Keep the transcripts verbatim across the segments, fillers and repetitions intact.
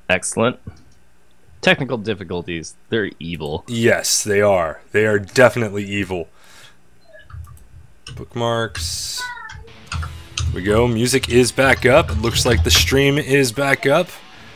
Excellent. Technical difficulties, they're evil. Yes, they are. They are definitely evil. Bookmarks. Here we go. Music is back up. It looks like the stream is back up.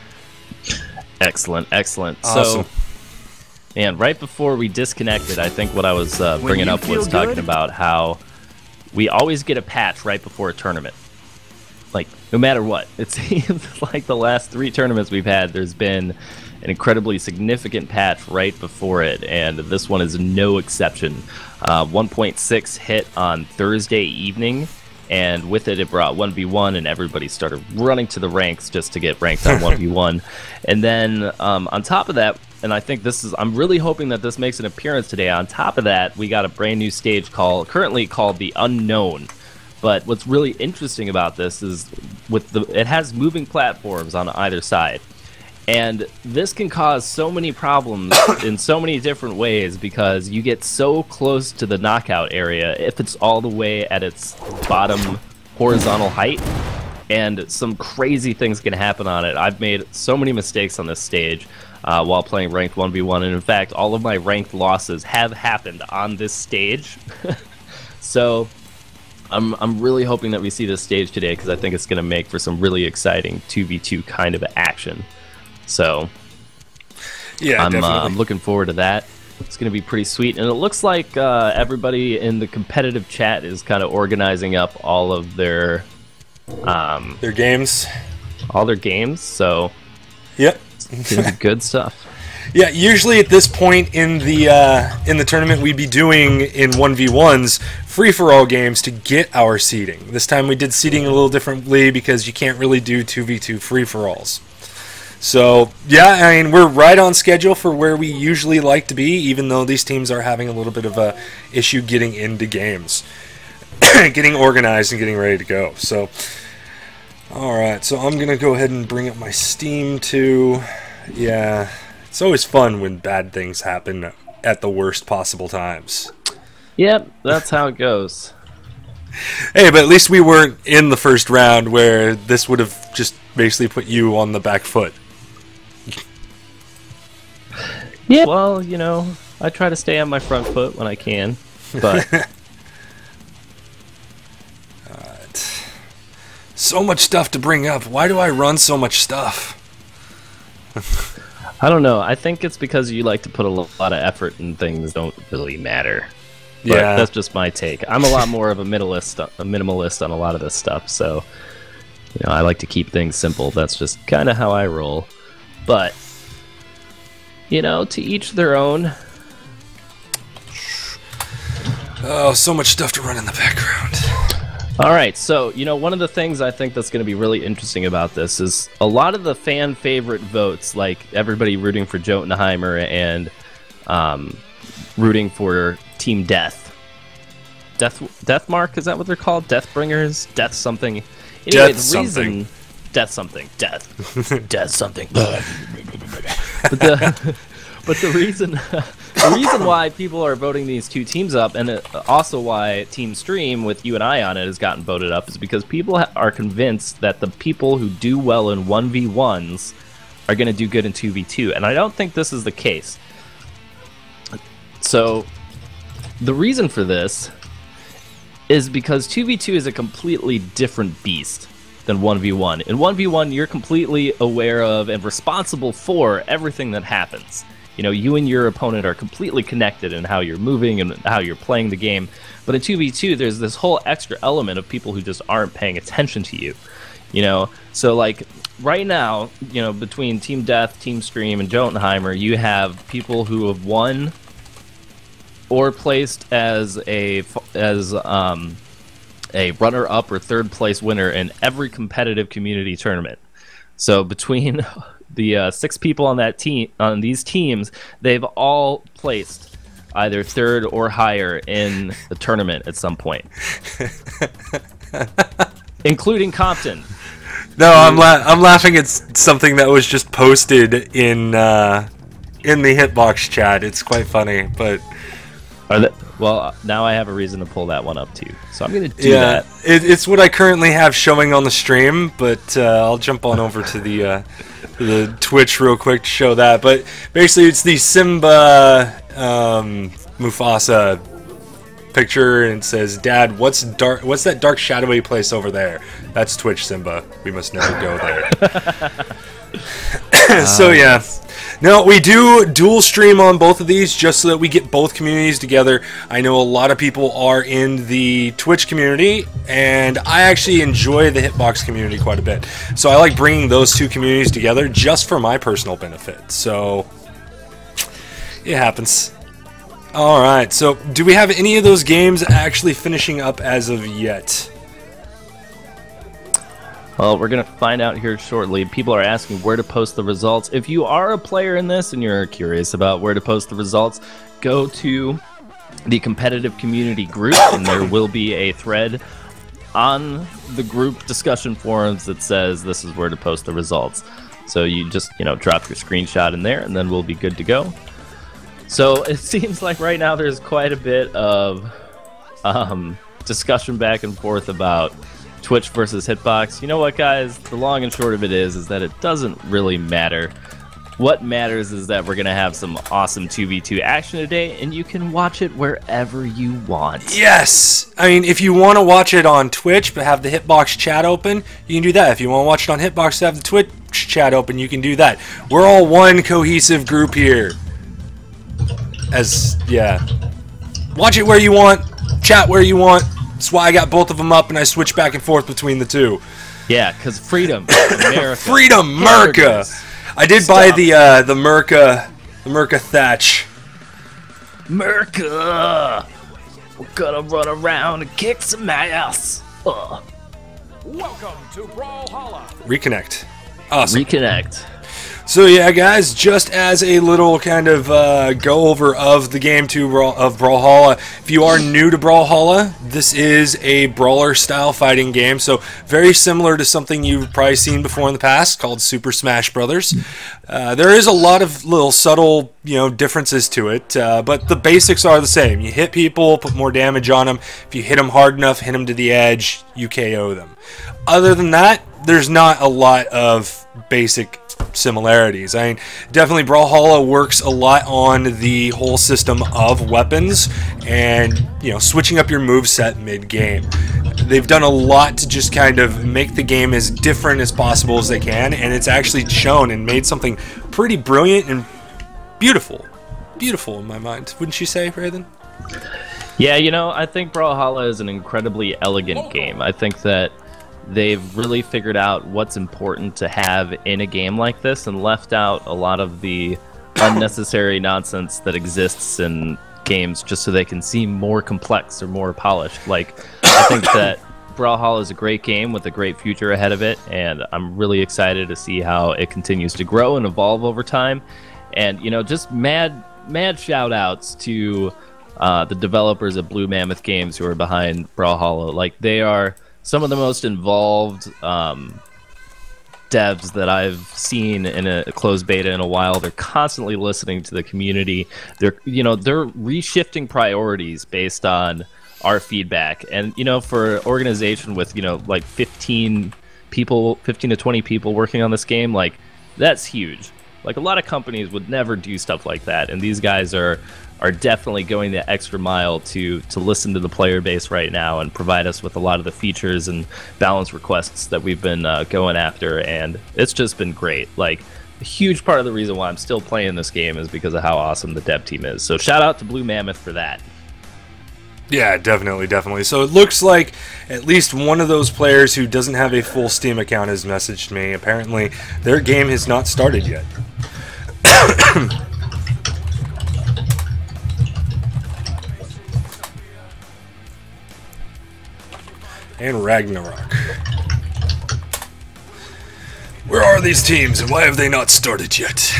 Excellent, excellent. Awesome. So, and right before we disconnected, I think what I was uh, bringing up was talking good? about how we always get a patch right before a tournament. Like, no matter what. It seems like the last three tournaments we've had, there's been an incredibly significant patch right before it, and this one is no exception. Uh, one point six hit on Thursday evening, and with it, it brought one v one, and everybody started running to the ranks just to get ranked on one v one. And then, um, on top of that, and I think this is, I'm really hoping that this makes an appearance today, on top of that, we got a brand new stage call, currently called the Unknown. But what's really interesting about this is with the it has moving platforms on either side. And this can cause so many problems in so many different ways because you get so close to the knockout area if it's all the way at its bottom horizontal height. And some crazy things can happen on it. I've made so many mistakes on this stage uh, while playing ranked one v one. And in fact, all of my ranked losses have happened on this stage. So I'm, I'm really hoping that we see this stage today because I think it's going to make for some really exciting two v two kind of action. So, yeah, I'm, definitely. Uh, I'm looking forward to that. It's going to be pretty sweet. And it looks like uh, everybody in the competitive chat is kind of organizing up all of their... Um, their games. All their games, so... Yep. It's going to be good stuff. Yeah, usually at this point in the uh, in the tournament, we'd be doing in one v ones free-for-all games to get our seeding. This time we did seeding a little differently because you can't really do two v two free-for-alls. So, yeah, I mean, we're right on schedule for where we usually like to be, even though these teams are having a little bit of a issue getting into games. Getting organized and getting ready to go. So, alright, so I'm going to go ahead and bring up my Steam too. Yeah, it's always fun when bad things happen at the worst possible times. Yep, that's how it goes. Hey, but at least we weren't in the first round where this would have just basically put you on the back foot. Yeah, well, you know, I try to stay on my front foot when I can, but... Alright. So much stuff to bring up. Why do I run so much stuff? I don't know. I think it's because you like to put a lot of effort and things don't really matter. But yeah, that's just my take. I'm a lot more of a minimalist, a minimalist on a lot of this stuff, so you know, I like to keep things simple. That's just kind of how I roll. But you know, to each their own. Oh, so much stuff to run in the background. All right, so you know, one of the things I think that's going to be really interesting about this is a lot of the fan favorite votes, like everybody rooting for Jotunheimer and um, rooting for Team Deth. Death, Death Mark, is that what they're called? Deathbringers, Death something. Anyway, Death the something. reason, Death something, Death, Death something. but the, but the reason, the reason why people are voting these two teams up, and it, also why Team Stream with you and I on it has gotten voted up, is because people ha are convinced that the people who do well in one v ones are going to do good in two v two, and I don't think this is the case. So the reason for this is because two v two is a completely different beast than one v one. In one v one, you're completely aware of and responsible for everything that happens. You know, you and your opponent are completely connected in how you're moving and how you're playing the game. But in two v two, there's this whole extra element of people who just aren't paying attention to you. You know, so like right now, you know, between Team Deth, Team Stream, and Jotunheimer, you have people who have won or placed as a as um, a runner-up or third-place winner in every competitive community tournament. So between the uh, six people on that team, on these teams, they've all placed either third or higher in the tournament at some point, including Compton. No, I'm la I'm laughing at something that was just posted in uh, in the Hitbox chat. It's quite funny, but. Are they, well, now I have a reason to pull that one up too, so I'm going to do yeah, that. It, it's what I currently have showing on the stream, but uh, I'll jump on over to the uh, the Twitch real quick to show that. But basically, it's the Simba um, Mufasa picture, and it says, "Dad, what's dark? What's that dark shadowy place over there?" That's Twitch, Simba. We must never go there. So yeah. No, we do dual stream on both of these just so that we get both communities together. I know a lot of people are in the Twitch community, and I actually enjoy the Hitbox community quite a bit. So I like bringing those two communities together just for my personal benefit. So it happens. Alright, so do we have any of those games actually finishing up as of yet? Well, we're going to find out here shortly. People are asking where to post the results. If you are a player in this and you're curious about where to post the results, go to the competitive community group, and there will be a thread on the group discussion forums that says this is where to post the results. So you just, you know, drop your screenshot in there, and then we'll be good to go. So it seems like right now there's quite a bit of um, discussion back and forth about Twitch versus Hitbox. You know what, guys? The long and short of it is, is that it doesn't really matter. What matters is that we're going to have some awesome two v two action today, and you can watch it wherever you want. Yes! I mean, if you want to watch it on Twitch but have the Hitbox chat open, you can do that. If you want to watch it on Hitbox but have the Twitch chat open, you can do that. We're all one cohesive group here. As, yeah. Watch it where you want, chat where you want. That's why I got both of them up and I switch back and forth between the two. Yeah, because freedom, America. Freedom, America. I did Stop. buy the uh, the Merca, the Merca Thatch. Merca, we're gonna run around and kick some ass. Ugh. Welcome to Brawlhalla. Reconnect. Awesome. Reconnect. So yeah, guys, just as a little kind of uh, go over of the game two Brawl of Brawlhalla, if you are new to Brawlhalla, this is a brawler style fighting game, so very similar to something you've probably seen before in the past called Super Smash Brothers. Uh, there is a lot of little subtle, you know, differences to it, uh, but the basics are the same. You hit people, put more damage on them. If you hit them hard enough, hit them to the edge, you K O them. Other than that, there's not a lot of basic similarities. I mean, definitely Brawlhalla works a lot on the whole system of weapons and, you know, switching up your moveset mid-game. They've done a lot to just kind of make the game as different as possible as they can, and it's actually shown and made something pretty brilliant and beautiful. Beautiful in my mind. Wouldn't you say, Raven? Yeah, you know, I think Brawlhalla is an incredibly elegant game. I think that they've really figured out what's important to have in a game like this and left out a lot of the unnecessary nonsense that exists in games just so they can seem more complex or more polished. Like, I think that Brawlhalla is a great game with a great future ahead of it, and I'm really excited to see how it continues to grow and evolve over time. And, you know, just mad, mad shout outs to uh, the developers of Blue Mammoth Games who are behind Brawlhalla. Like, they are some of the most involved um, devs that I've seen in a closed beta in a while. They're constantly listening to the community. They're, you know, they're reshifting priorities based on our feedback. And, you know, for an organization with, you know, like fifteen people, fifteen to twenty people working on this game, like, that's huge. Like, a lot of companies would never do stuff like that, and these guys are are definitely going the extra mile to to listen to the player base right now and provide us with a lot of the features and balance requests that we've been uh, going after, and it's just been great. Like, a huge part of the reason why I'm still playing this game is because of how awesome the dev team is. So shout out to Blue Mammoth for that. Yeah, definitely, definitely. So it looks like at least one of those players who doesn't have a full Steam account has messaged me. Apparently, their game has not started yet. And Ragnarok. Where are these teams and why have they not started yet?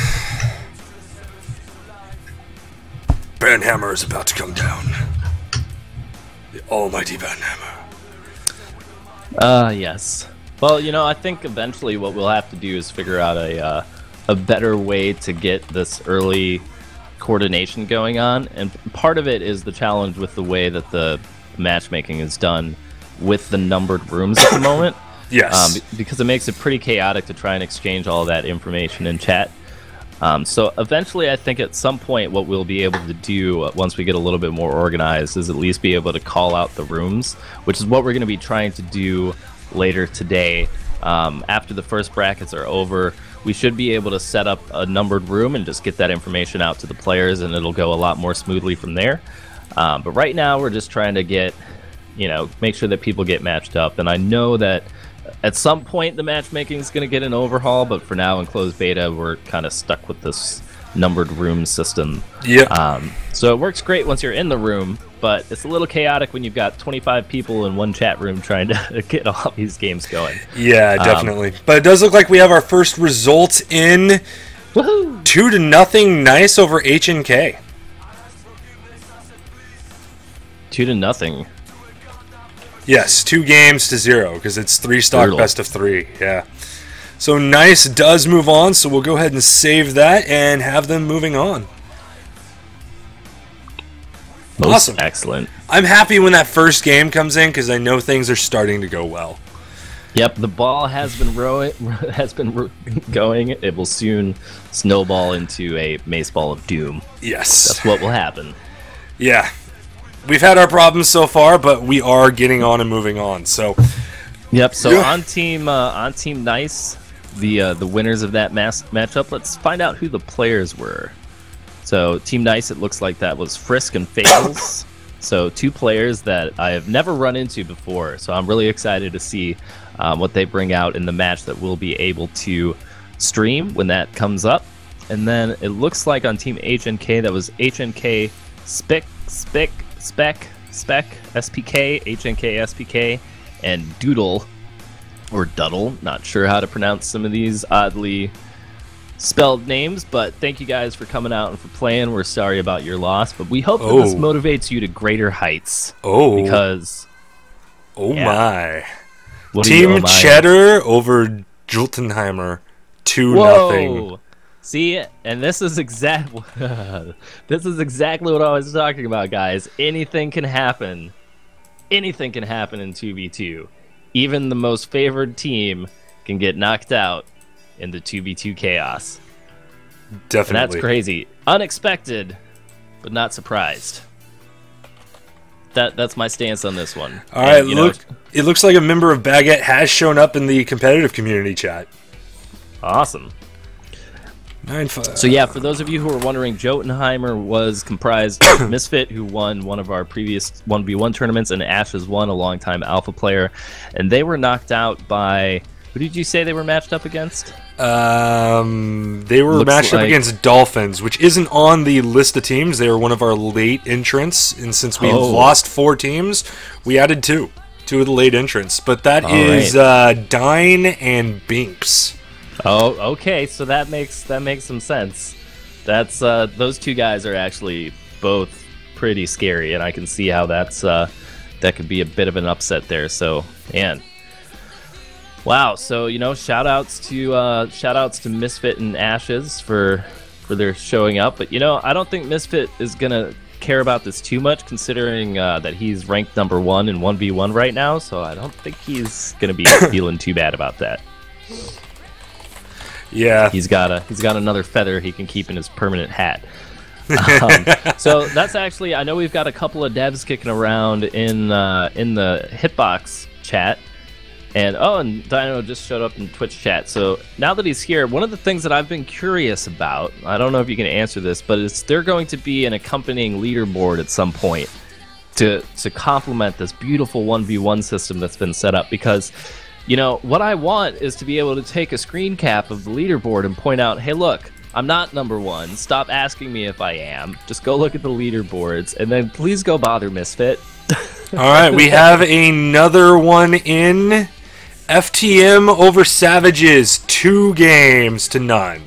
Banhammer is about to come down. The almighty Banhammer. Uh, yes. Well, you know, I think eventually what we'll have to do is figure out a, uh, a better way to get this early coordination going on. And part of it is the challenge with the way that the matchmaking is done with the numbered rooms at the moment. Yes. Um, because it makes it pretty chaotic to try and exchange all that information in chat. Um, so eventually, I think at some point, what we'll be able to do uh, once we get a little bit more organized is at least be able to call out the rooms, which is what we're going to be trying to do later today. Um, after the first brackets are over, we should be able to set up a numbered room and just get that information out to the players, and it'll go a lot more smoothly from there. Um, but right now, we're just trying to get, you know, make sure that people get matched up. And I know that at some point the matchmaking is going to get an overhaul, but for now in closed beta, we're kind of stuck with this numbered room system. Yeah. Um, so it works great once you're in the room, but it's a little chaotic when you've got twenty-five people in one chat room trying to get all these games going. Yeah, definitely. Um, but it does look like we have our first results in. Woohoo! Two to nothing, nice over H N K. Two to nothing. Yes, two games to zero because it's three stock Brutal. best of three. Yeah. So nice does move on, so we'll go ahead and save that and have them moving on. Most Awesome. Excellent. I'm happy when that first game comes in because I know things are starting to go well. Yep, the ball has been rowing, has been ro going. It will soon snowball into a mace ball of doom. Yes. That's what will happen. Yeah. We've had our problems so far, but we are getting on and moving on. So, yep. So yeah. on team uh, on team Nice, the uh, the winners of that mass matchup. Let's find out who the players were. So team Nice, it looks like that was Frisk and Fables. So two players that I have never run into before. So I'm really excited to see um, what they bring out in the match that we'll be able to stream when that comes up. And then it looks like on team H N K, that was H N K Spick Spick. Spec, Spec, S P K, H N K, S P K, and Doodle, or Duddle. Not sure how to pronounce some of these oddly spelled names, but thank you guys for coming out and for playing. We're sorry about your loss, but we hope that Oh. this motivates you to greater heights. oh, Because, oh yeah. my. what do you- Team oh my. Cheddar over Jultenheimer, two nothing. Whoa! See, and this is exact. This is exactly what I was talking about, guys. Anything can happen. Anything can happen in two v two. Even the most favored team can get knocked out in the two v two chaos. Definitely. And that's crazy. Unexpected, but not surprised. That that's my stance on this one. All right, And, you know, look. It looks like a member of Baguette has shown up in the competitive community chat. awesome. Nine five. So yeah, for those of you who are wondering, Jotunheimer was comprised of Misfit, who won one of our previous one v one tournaments, and Ash has won, a longtime alpha player, and they were knocked out by, who did you say they were matched up against? Um, they were Looks matched up like- against Dolphins, which isn't on the list of teams. They were one of our late entrants, and since we Oh. lost four teams, we added two, two of the late entrants. But that All is right. uh, Dine and Binks. Oh, okay, so that makes that makes some sense. That's uh, those two guys are actually both pretty scary, and I can see how that's uh, that could be a bit of an upset there. So, man, wow. So you know, shout outs to uh, shout outs to Misfit and Ashes for for their showing up. But you know, I don't think Misfit is gonna care about this too much, considering uh, that he's ranked number one in one v one right now. So I don't think he's gonna be feeling too bad about that. Yeah. He's got a he's got another feather he can keep in his permanent hat. Um, so that's actually, I know we've got a couple of devs kicking around in uh, in the Hitbox chat, and oh, and Dino just showed up in Twitch chat. So now that he's here, one of the things that I've been curious about, I don't know if you can answer this, but it's they're going to be an accompanying leaderboard at some point to to complement this beautiful one v one system that's been set up, because you know, what I want is to be able to take a screen cap of the leaderboard and point out, hey, look, I'm not number one. Stop asking me if I am. Just go look at the leaderboards, and then please go bother Misfit. All right, we have another one in. F T M over Savages, two games to none.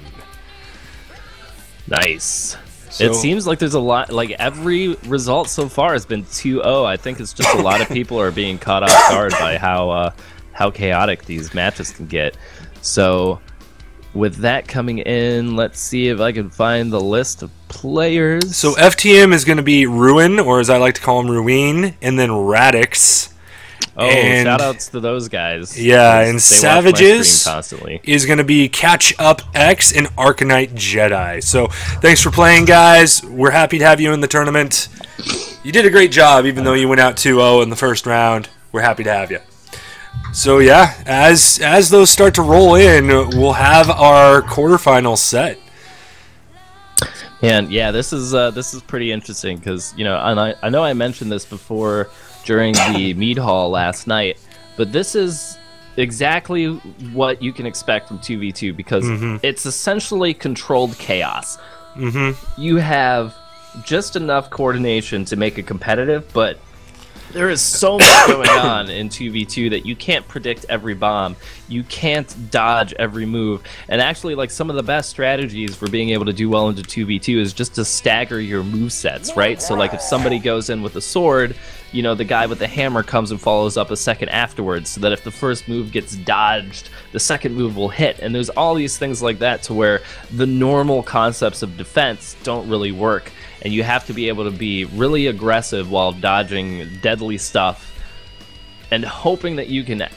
Nice. So- It seems like there's a lot, like every result so far has been two oh. I think it's just a lot of people are being caught off guard by how uh, how chaotic these matches can get. So with that coming in, let's see if I can find the list of players. So F T M is going to be Ruin, or as I like to call him, Ruin, and then Radix. Oh, and, shout outs to those guys. Yeah, and Savages constantly. is going to be Catch Up X and Arcanite Jedi. So thanks for playing, guys. We're happy to have you in the tournament. You did a great job, even though you went out two oh in the first round. We're happy to have you. So yeah, as as those start to roll in, we'll have our quarterfinals set. And yeah, this is uh, this is pretty interesting because you know, and I I know I mentioned this before during the mead hall last night, but this is exactly what you can expect from two v two because mm-hmm. it's essentially controlled chaos. Mm-hmm. You have just enough coordination to make it competitive, but there is so much going on in two v two that you can't predict every bomb. You can't dodge every move. And actually, like, some of the best strategies for being able to do well into two v two is just to stagger your movesets, right? So, like, if somebody goes in with a sword, you know, the guy with the hammer comes and follows up a second afterwards, so that if the first move gets dodged, the second move will hit. And there's all these things like that to where the normal concepts of defense don't really work. And you have to be able to be really aggressive while dodging deadly stuff and hoping that you can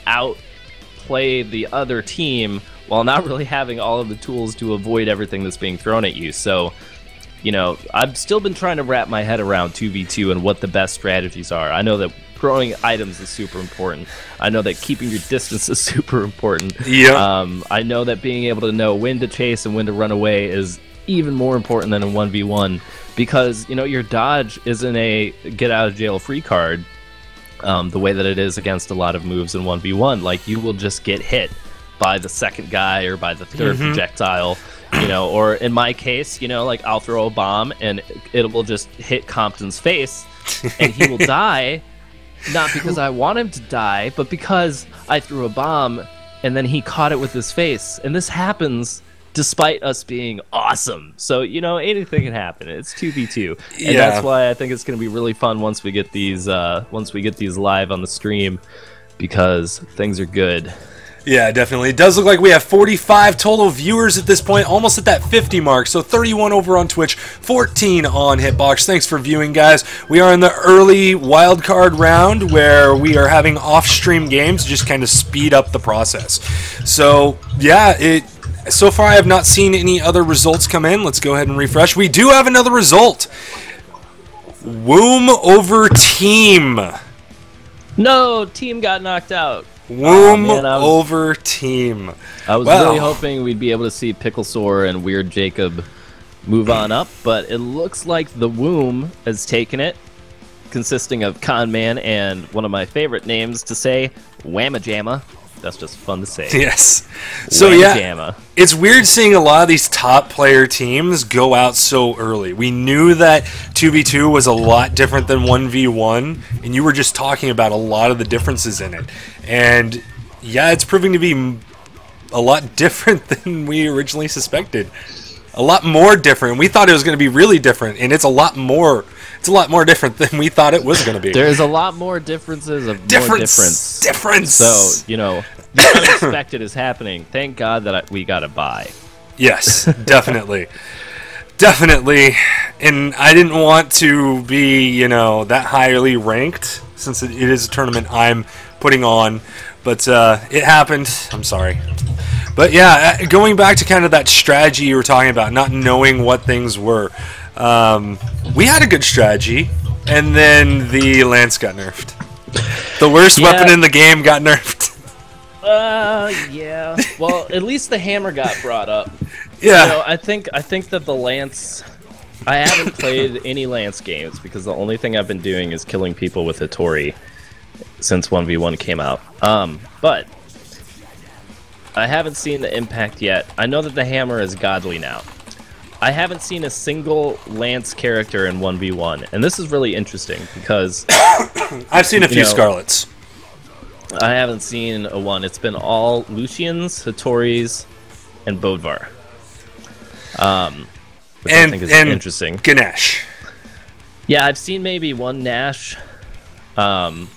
outplay the other team while not really having all of the tools to avoid everything that's being thrown at you. So, you know, I've still been trying to wrap my head around two v two and what the best strategies are. I know that throwing items is super important. I know that keeping your distance is super important. Yeah. Um, I know that being able to know when to chase and when to run away is even more important than in one v one. Because, you know, your dodge isn't a get-out-of-jail-free card um, the way that it is against a lot of moves in one v one. Like, you will just get hit by the second guy or by the third mm-hmm. projectile, you know, or in my case, you know, like, I'll throw a bomb and it will just hit Compton's face and he will die, not because I want him to die, but because I threw a bomb and then he caught it with his face. And this happens despite us being awesome. So, you know, anything can happen. It's two v two. And yeah. that's why I think it's going to be really fun once we get these uh, once we get these live on the stream, because things are good. Yeah, definitely. It does look like we have forty-five total viewers at this point, almost at that fifty mark. So thirty-one over on Twitch, fourteen on Hitbox. Thanks for viewing, guys. We are in the early wildcard round where we are having off-stream games to just kind of speed up the process. So, yeah, it... So far, I have not seen any other results come in. Let's go ahead and refresh. We do have another result. Womb over Team. No, Team got knocked out. Womb oh, man, was, over Team. I was well, really hoping we'd be able to see Picklesore and Weird Jacob move on up, but it looks like the Womb has taken it, consisting of Conman and one of my favorite names to say, Whamma-Jamma. That's just fun to say. Yes. So yeah, Jamma. It's weird seeing a lot of these top player teams go out so early. We knew that two v two was a lot different than one v one, and you were just talking about a lot of the differences in it. And yeah, it's proving to be a lot different than we originally suspected. A lot more different. We thought it was going to be really different, and it's a lot more. It's a lot more different than we thought it was going to be. There's a lot more differences of difference, more difference. Difference. So, you know, the unexpected is happening. Thank God that I, we got to buy. Yes, definitely. Definitely. And I didn't want to be, you know, that highly ranked since it, it is a tournament I'm putting on. But uh, it happened. I'm sorry. But yeah, going back to kind of that strategy you were talking about, not knowing what things were. Um, we had a good strategy, and then the lance got nerfed. The worst yeah. weapon in the game got nerfed. Uh, yeah. Well, at least the hammer got brought up. Yeah. You know, I think I think that the lance. I haven't played any lance games because the only thing I've been doing is killing people with Hattori since one v one came out. Um, but I haven't seen the impact yet. I know that the hammer is godly now. I haven't seen a single Lance character in one v one, and this is really interesting because I've seen a few know, Scarlets. I haven't seen a one. It's been all Lucians, Hattoris, and Bodvar. Um, which and, I think is and interesting. Ganesh. Yeah, I've seen maybe one Nash. Um,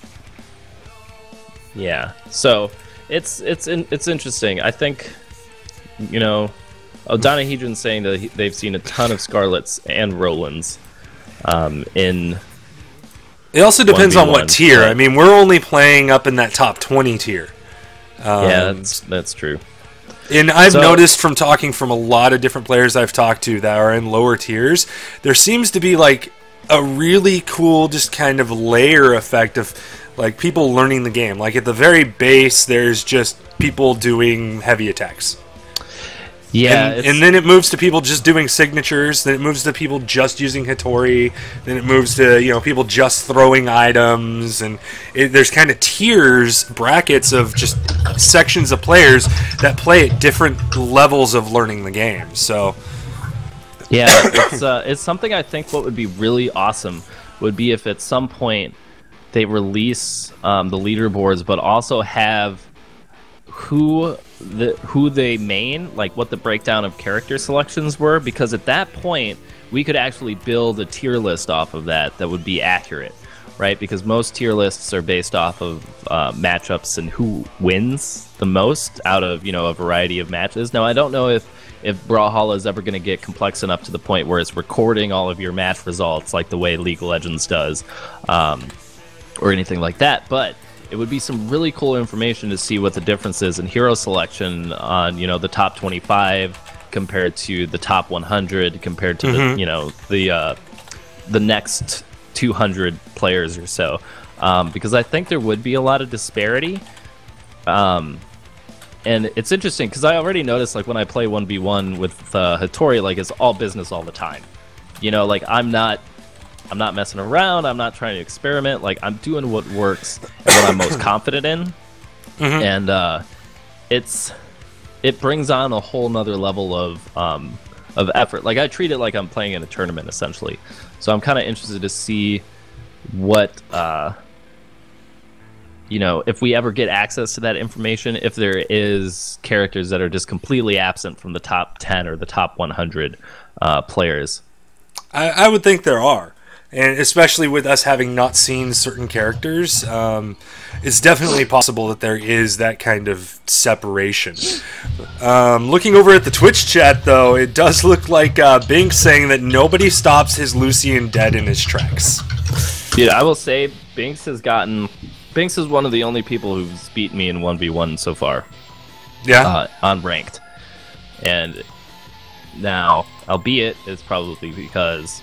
yeah, so it's it's in, it's interesting. I think, you know. Oh, Donahedron's saying that he, they've seen a ton of Scarlets and Rolands um, in It also depends on what tier. But, I mean, we're only playing up in that top twenty tier. Um, yeah, that's, that's true. And I've so, noticed from talking from a lot of different players I've talked to that are in lower tiers, there seems to be like a really cool just kind of layer effect of like people learning the game. Like at the very base, there's just people doing heavy attacks. Yeah, and, and then it moves to people just doing signatures. Then it moves to people just using Hattori. Then it moves to you know people just throwing items, and it, there's kind of tiers, brackets of just sections of players that play at different levels of learning the game. So, yeah, it's uh, it's something I think what would be really awesome would be if at some point they release um, the leaderboards, but also have who the who they main, like what the breakdown of character selections were, because at that point we could actually build a tier list off of that that would be accurate, right? Because most tier lists are based off of uh, matchups and who wins the most out of you know a variety of matches. Now I don't know if if Brawlhalla is ever going to get complex enough to the point where it's recording all of your match results like the way League of Legends does, um, or anything like that, but it would be some really cool information to see what the difference is in hero selection on, you know, the top twenty-five compared to the top one hundred compared to mm-hmm. the, you know, the uh, the next two hundred players or so, um, because I think there would be a lot of disparity. Um, and it's interesting because I already noticed, like when I play one v one with uh, Hattori, like it's all business all the time. You know, like I'm not. I'm not messing around. I'm not trying to experiment. Like I'm doing what works and what I'm most confident in, mm-hmm. and uh, it's it brings on a whole nother level of um, of effort. Like I treat it like I'm playing in a tournament essentially. So I'm kind of interested to see what uh, you know if we ever get access to that information. If there is characters that are just completely absent from the top ten or the top one hundred uh, players. I, I would think there are. And especially with us having not seen certain characters, um, it's definitely possible that there is that kind of separation. Um, looking over at the Twitch chat, though, it does look like uh, Binks saying that nobody stops his Lucian dead in his tracks. Dude, I will say Binks has gotten... Binks is one of the only people who's beat me in one v one so far. Yeah? Uh, on ranked. And now, albeit, it's probably because...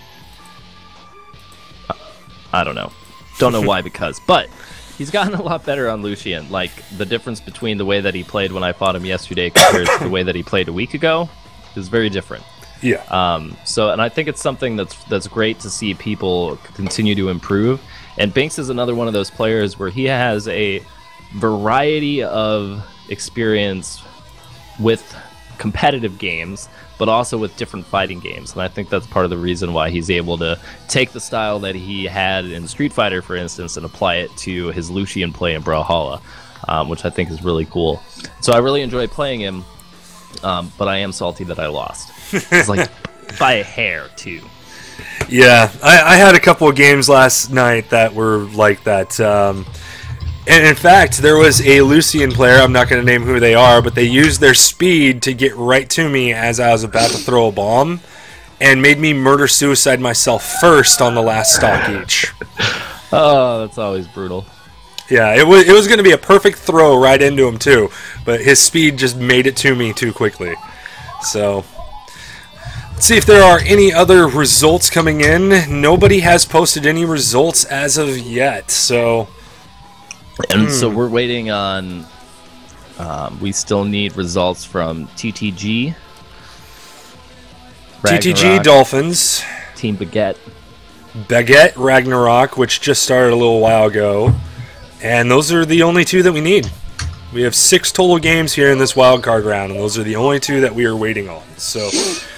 I don't know. Don't know why because. But he's gotten a lot better on Lucian. Like, the difference between the way that he played when I fought him yesterday compared to the way that he played a week ago is very different. Yeah. Um, so, and I think it's something that's that's great to see people continue to improve. And Binks is another one of those players where he has a variety of experience with competitive games, but also with different fighting games. And I think that's part of the reason why he's able to take the style that he had in Street Fighter, for instance, and apply it to his Lucian play in Brawlhalla, um, which I think is really cool. So I really enjoy playing him, um, but I am salty that I lost. It's like by a hair, too. Yeah, I, I had a couple of games last night that were like that. Um, and in fact, there was a Lucian player, I'm not going to name who they are, but they used their speed to get right to me as I was about to throw a bomb, and made me murder-suicide myself first on the last stock each. Oh, that's always brutal. Yeah, it was, it was going to be a perfect throw right into him, too, but his speed just made it to me too quickly. So... let's see if there are any other results coming in. Nobody has posted any results as of yet, so... And mm. so we're waiting on... Um, we still need results from T T G. Ragnarok, T T G Dolphins. Team Baguette. Baguette Ragnarok, which just started a little while ago. And those are the only two that we need. We have six total games here in this wildcard round, and those are the only two that we are waiting on. So...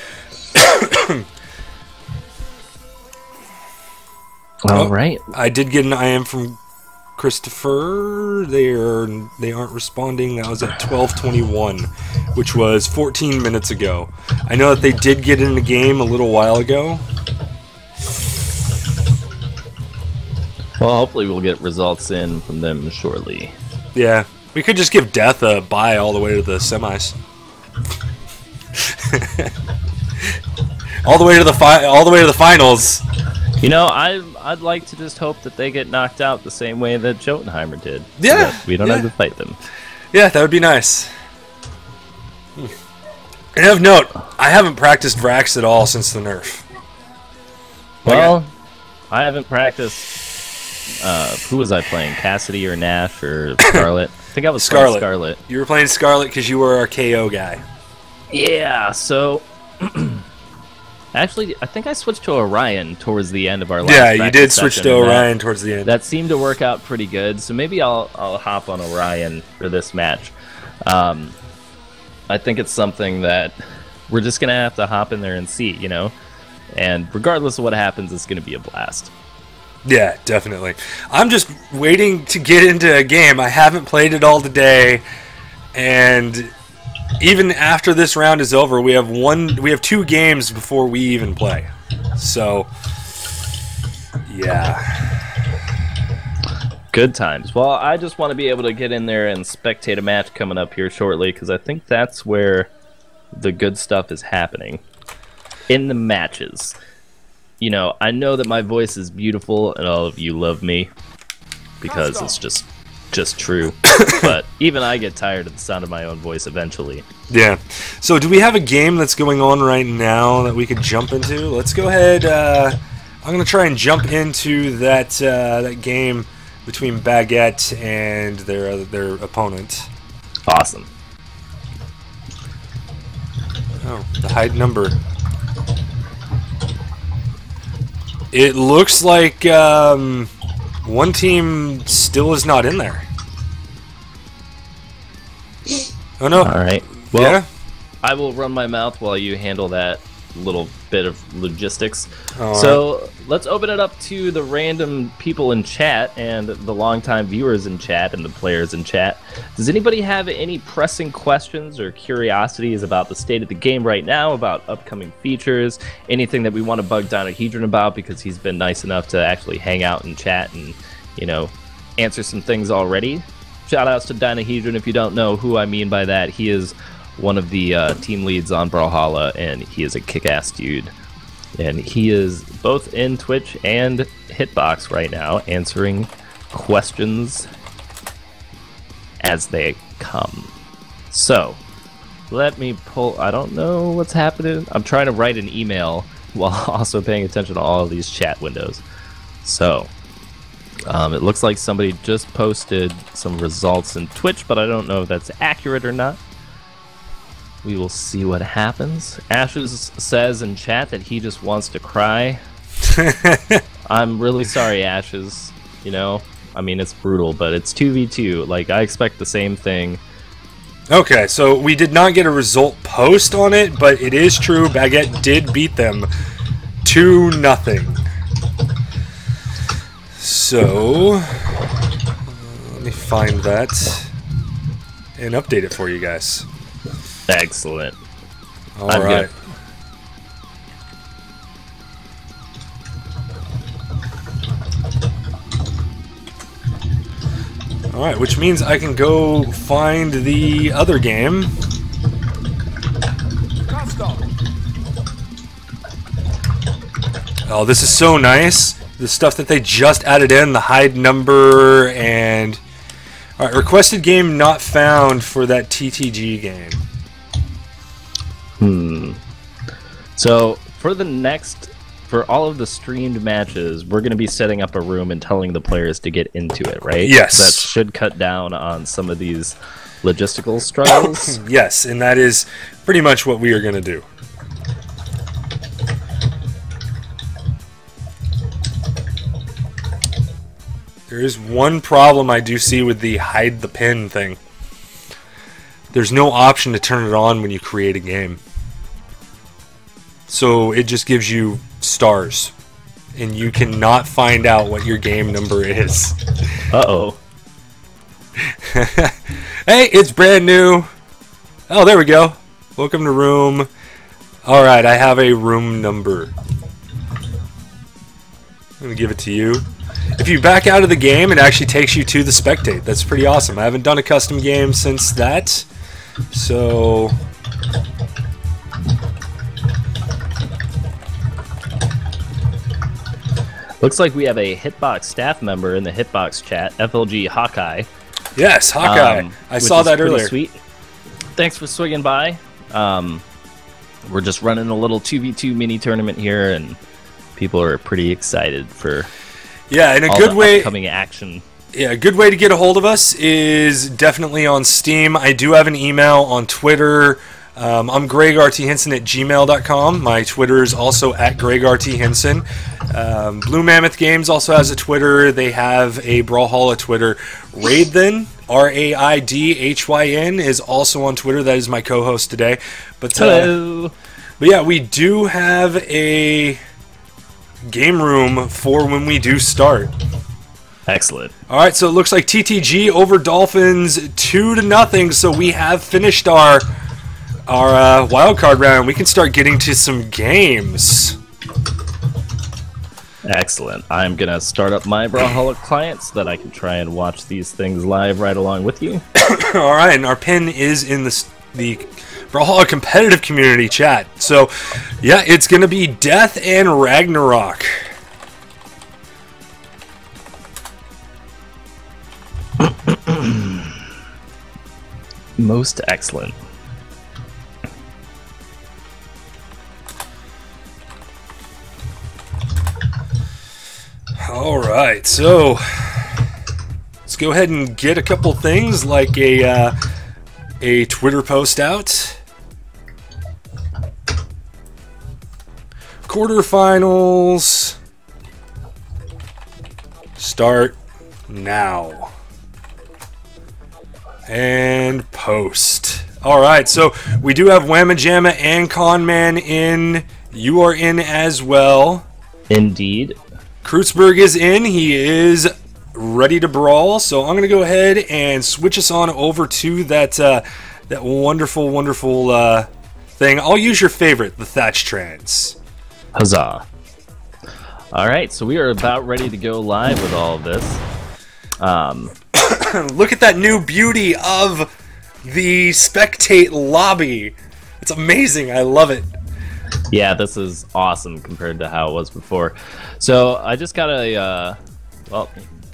All right. I did get an I M from Christopher. They are they aren't responding. That was at twelve twenty-one, which was fourteen minutes ago. I know that they did get in the game a little while ago. Well, hopefully we'll get results in from them shortly. Yeah, we could just give Deth a bye all the way to the semis. all the way to the fi all the way to the finals. You know, I I'd like to just hope that they get knocked out the same way that Jotunheimer did. Yeah. So we don't yeah. have to fight them. Yeah, that would be nice. Hmm. And of note, I haven't practiced Vrax at all since the nerf. Well, like I, I haven't practiced. Uh, who was I playing? Cassidy or Nash or Scarlet? I think I was Scarlet. playing Scarlet. You were playing Scarlet because you were our K O guy. Yeah, so actually, I think I switched to Orion towards the end of our last Yeah, you did practice switch session, to and Orion that, towards the end. That seemed to work out pretty good, so maybe I'll I'll hop on Orion for this match. Um, I think it's something that we're just gonna have to hop in there and see, you know. And regardless of what happens, it's gonna be a blast. Yeah, definitely. I'm just waiting to get into a game. I haven't played it all today, and even after this round is over, we have one. We have two games before we even play. So, yeah. Good times. Well, I just want to be able to get in there and spectate a match coming up here shortly, because I think that's where the good stuff is happening. In the matches. You know, I know that my voice is beautiful and all of you love me because it's just just true. But even I get tired of the sound of my own voice eventually. Yeah. So do we have a game that's going on right now that we could jump into? Let's go ahead. Uh, I'm going to try and jump into that uh, that game between Baguette and their uh, their opponent. Awesome. Oh, the hide number. It looks like um, one team still is not in there. Oh no! All right. Well, yeah. I will run my mouth while you handle that little bit of logistics. All so right. let's open it up to the random people in chat and the longtime viewers in chat and the players in chat. Does anybody have any pressing questions or curiosities about the state of the game right now, about upcoming features, anything that we want to bug Dynahedron about, because he's been nice enough to actually hang out and chat and, you know, answer some things already? Shout outs to Dynahedron. If you don't know who I mean by that, he is one of the uh, team leads on Brawlhalla, and he is a kick-ass dude. And he is both in Twitch and Hitbox right now, answering questions as they come. So, let me pull... I don't know what's happening. I'm trying to write an email while also paying attention to all of these chat windows. So, um, it looks like somebody just posted some results in Twitch, but I don't know if that's accurate or not. We will see what happens. Ashes says in chat that he just wants to cry. I'm really sorry, Ashes. You know, I mean, it's brutal, but it's two v two. Like, I expect the same thing. Okay, so we did not get a result post on it, but it is true. Baguette did beat them two nothing. So, let me find that and update it for you guys. Excellent. All I'm right. Good. All right, which means I can go find the other game. Oh, this is so nice. The stuff that they just added in, the hide number and... All right, requested game not found for that T T G game. Hmm. So, for the next, for all of the streamed matches, we're going to be setting up a room and telling the players to get into it, right? Yes. That should cut down on some of these logistical struggles. Yes, and that is pretty much what we are going to do. There is one problem I do see with the hide the pin thing. There's no option to turn it on when you create a game. So it just gives you stars. And you cannot find out what your game number is. Uh-oh. Hey, it's brand new. Oh, there we go. Welcome to room. Alright, I have a room number. I'm going to give it to you. If you back out of the game, it actually takes you to the spectate. That's pretty awesome. I haven't done a custom game since that. So... Looks like we have a Hitbox staff member in the Hitbox chat, F L G Hawkeye. Yes, Hawkeye. Um, I saw that earlier. Sweet. Thanks for swinging by. Um, we're just running a little two v two mini tournament here, and people are pretty excited for yeah, in a all good the way. upcoming action. Yeah, a good way to get a hold of us is definitely on Steam. I do have an email on Twitter. Um, I'm Greg R T Henson at gmail dot com. My Twitter is also at Greg R T Henson. Um, Blue Mammoth Games also has a Twitter. They have a Brawlhalla Twitter. Raidthen, R A I D H Y N, is also on Twitter. That is my co-host today. But, uh, Hello. But yeah, we do have a game room for when we do start. Excellent. All right, so it looks like T T G over Dolphins two to nothing. So we have finished our our uh, wild card round. We can start getting to some games. Excellent. I'm going to start up my Brawlhalla client so that I can try and watch these things live right along with you. All right, and our pin is in the, the Brawlhalla competitive community chat. So, yeah, it's going to be Deth and Ragnarok. Most excellent. All right, so let's go ahead and get a couple things like a uh, a Twitter post out. Quarterfinals start now. And post. All right, so we do have Whamma Jamma and Conman in. You are in as well. Indeed. Kreutzberg is in. He is ready to brawl. So I'm going to go ahead and switch us on over to that uh, that wonderful, wonderful uh, thing. I'll use your favorite, the Thatch Trans. Huzzah. All right, so we are about ready to go live with all of this. Um, Look at that new beauty of the spectate lobby. It's amazing. I love it. yeah, this is awesome compared to how it was before. So I just got a, uh, well,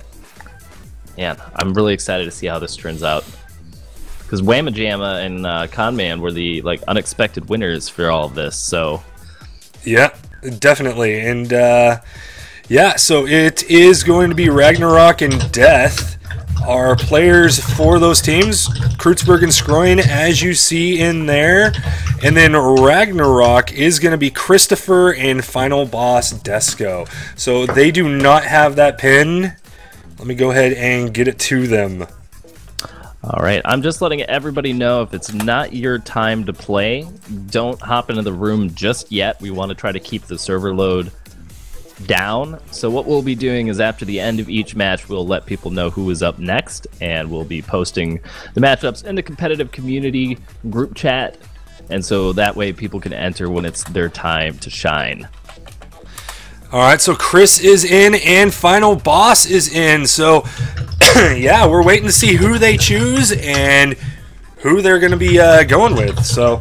man, I'm really excited to see how this turns out. Because Whamma Jamma and uh, Conman were the like unexpected winners for all of this. So yeah, definitely. And uh, yeah, so it is going to be Ragnarok and Deth. Our players for those teams, Kreutzberg and Skroin, as you see in there. And then Ragnarok is going to be Christopher and Final Boss Desco. So they do not have that pin. Let me go ahead and get it to them. all right, I'm just letting everybody know if it's not your time to play, don't hop into the room just yet. We want to try to keep the server load down. So what we'll be doing is after the end of each match, we'll let people know who is up next, and we'll be posting the matchups in the competitive community group chat, and so that way people can enter when it's their time to shine. All right, so Chris is in and Final Boss is in. So yeah, we're waiting to see who they choose and who they're going to be uh, going with. So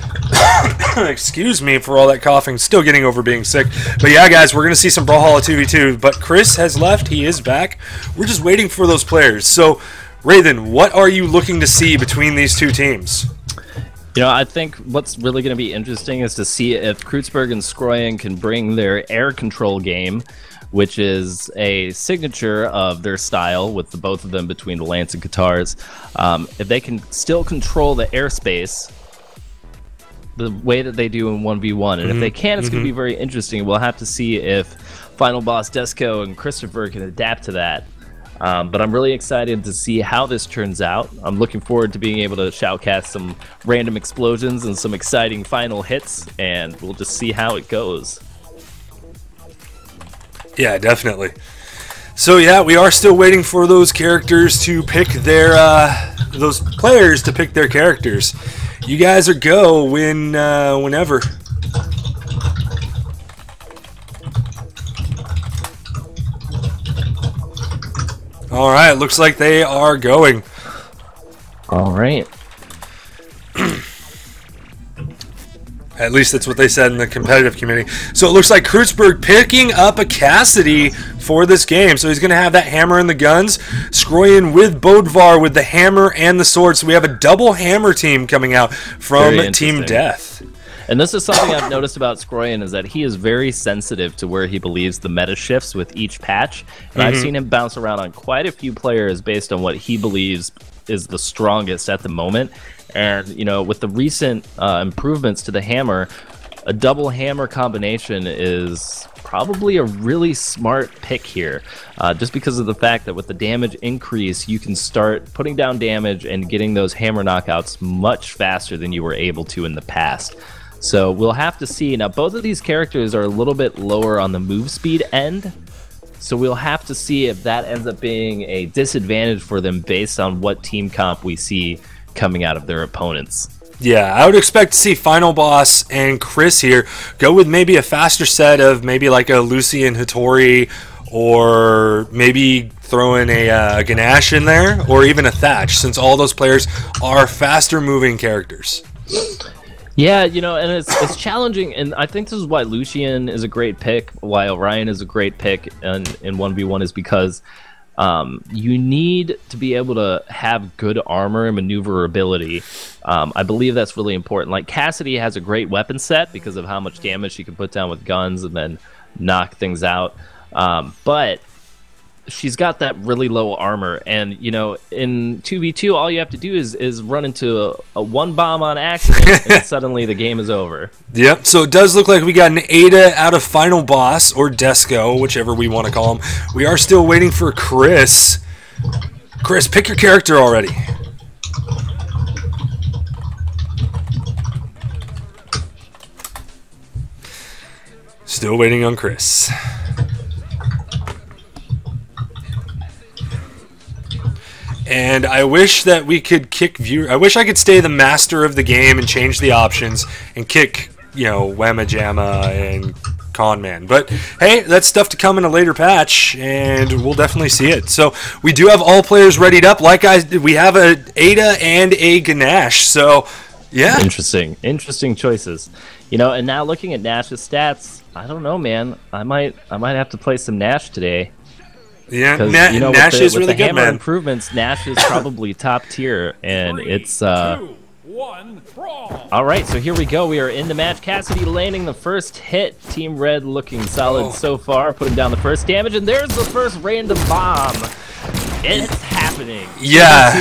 excuse me for all that coughing. Still getting over being sick. But yeah, guys, we're going to see some Brawlhalla two v two. But Chris has left. He is back. We're just waiting for those players. So, Raven, what are you looking to see between these two teams? You know, I think what's really going to be interesting is to see if Kreutzberg and Skroin can bring their air control game, which is a signature of their style with the both of them between the Lance and Katars. Um, if they can still control the airspace the way that they do in one v one. And mm-hmm. if they can, it's mm-hmm. going to be very interesting. We'll have to see if Final Boss Desco and Christopher can adapt to that. Um, but I'm really excited to see how this turns out. I'm looking forward to being able to shoutcast some random explosions and some exciting final hits, and we'll just see how it goes. Yeah, definitely. So yeah, we are still waiting for those characters to pick their, uh, those players to pick their characters. You guys are go when, uh, whenever. All right, looks like they are going. All right. At least that's what they said in the competitive community. So it looks like Kreutzberg picking up a Cassidy for this game. So he's going to have that hammer and the guns. Skroyen with Bodvar with the hammer and the sword. So we have a double hammer team coming out from Team Deth. And this is something I've noticed about Skroyen is that he is very sensitive to where he believes the meta shifts with each patch. And mm-hmm. I've seen him bounce around on quite a few players based on what he believes is the strongest at the moment. And, you know, with the recent uh, improvements to the hammer, a double hammer combination is probably a really smart pick here. Uh, just because of the fact that with the damage increase, you can start putting down damage and getting those hammer knockouts much faster than you were able to in the past. So we'll have to see. Now, both of these characters are a little bit lower on the move speed end. So we'll have to see if that ends up being a disadvantage for them based on what team comp we see coming out of their opponents. Yeah, I would expect to see Final Boss and Chris here go with maybe a faster set of maybe like a Lucy and Hattori, or maybe throw in a uh, Ganache in there, or even a Thatch, since all those players are faster moving characters. Yeah, you know, and it's it's challenging, and I think this is why Lucian is a great pick, why Orion is a great pick in, in one v one, is because Um, you need to be able to have good armor and maneuverability. Um, I believe that's really important. Like, Cassidy has a great weapon set because of how much damage she can put down with guns and then knock things out. Um, but she's got that really low armor, and you know, in two v two, all you have to do is is run into a, a one bomb on accident, and suddenly the game is over. Yep. So it does look like we got an Ada out of Final Boss, or Desco, whichever we want to call him. We are still waiting for Chris. Chris, pick your character already. Still waiting on Chris. And I wish that we could kick view. I wish I could stay the master of the game and change the options and kick, you know, Whamma Jamma and Conman. But hey, that's stuff to come in a later patch, and we'll definitely see it. So we do have all players readied up. Like I, we have a Ada and a Ganache. So yeah, interesting, interesting choices. You know, and now looking at Nash's stats, I don't know, man. I might, I might have to play some Nash today. Yeah, Na you know, Nash with the, is with really the good, hammer man. Improvements, Nash is probably top tier, and Three, it's uh. two, one, brawl. All right, so here we go. We are in the match. Cassidy landing the first hit. Team Red looking solid oh. so far, putting down the first damage, and there's the first random bomb. It's happening. Yeah,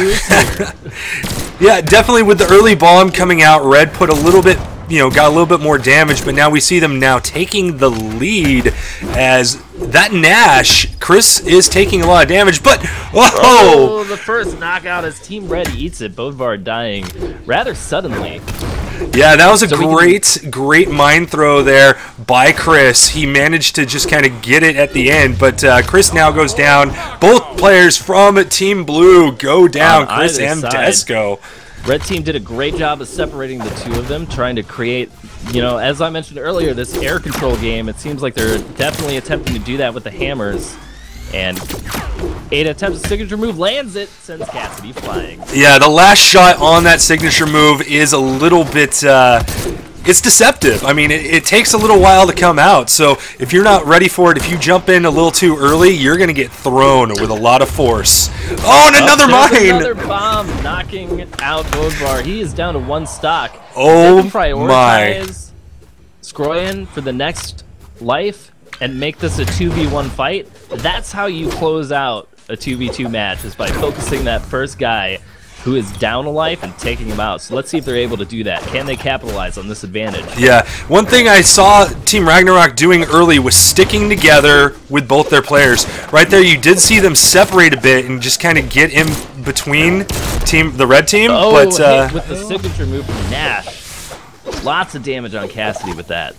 yeah, definitely with the early bomb coming out, Red put a little bit. You know, got a little bit more damage, but now we see them now taking the lead as that Nash, Chris is taking a lot of damage, but whoa! Oh, the first knockout as Team Red eats it. Bodvar dying rather suddenly. Yeah, that was a so great, can... great mind throw there by Chris. He managed to just kind of get it at the end, but uh, Chris now goes down. Both players from Team Blue go down, On Chris and side. Desco. Red team did a great job of separating the two of them, trying to create, you know, as I mentioned earlier, this air control game. It seems like they're definitely attempting to do that with the hammers. And Ada attempts a signature move, lands it, sends Cassidy flying. Yeah, the last shot on that signature move is a little bit... Uh, it's deceptive. I mean, it, it takes a little while to come out. So if you're not ready for it, if you jump in a little too early, you're going to get thrown with a lot of force. Oh, and another oh, mine! Another bomb knocking out Bodvar. He is down to one stock. Oh, they can prioritize Skroyen for the next life and make this a two v one fight. That's how you close out a two v two match, is by focusing that first guy who is down a life and taking him out. So let's see if they're able to do that. Can they capitalize on this advantage? Yeah, one thing I saw Team Ragnarok doing early was sticking together with both their players. Right there, you did see them separate a bit and just kind of get in between team the red team. Oh, but uh, with the signature move from Nash. Lots of damage on Cassidy with that.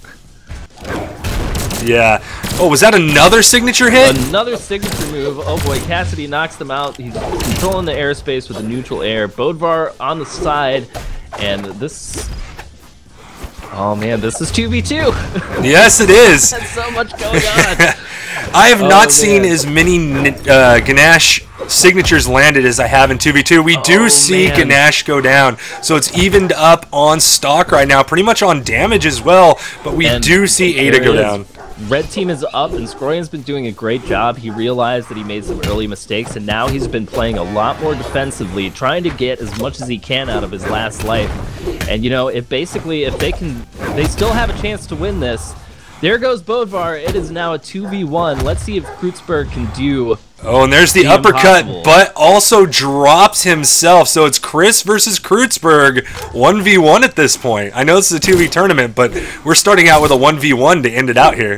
Yeah. Oh, was that another signature hit? Another signature move. Oh boy, Cassidy knocks them out. He's controlling the airspace with a neutral air. Bodvar on the side, and this... Oh man, this is two v two. Yes, it is. There's so much going on. I have oh, not man. seen as many uh, Ganache signatures landed as I have in two v two. We do Oh, see man. Ganesh go down, so it's evened up on stock right now, pretty much on damage as well, but we And do see Ada there go it is. down. Red team is up, and Scroyan's been doing a great job. He realized that he made some early mistakes, and now he's been playing a lot more defensively, trying to get as much as he can out of his last life. And, you know, if basically, if they can, they still have a chance to win this. There goes Bodvar. It is now a two v one. Let's see if Kreutzberg can do... Oh, and there's the, The uppercut, impossible. but also drops himself. So it's Chris versus Kreutzberg, one v one at this point. I know this is a two v tournament, but we're starting out with a one v one to end it out here.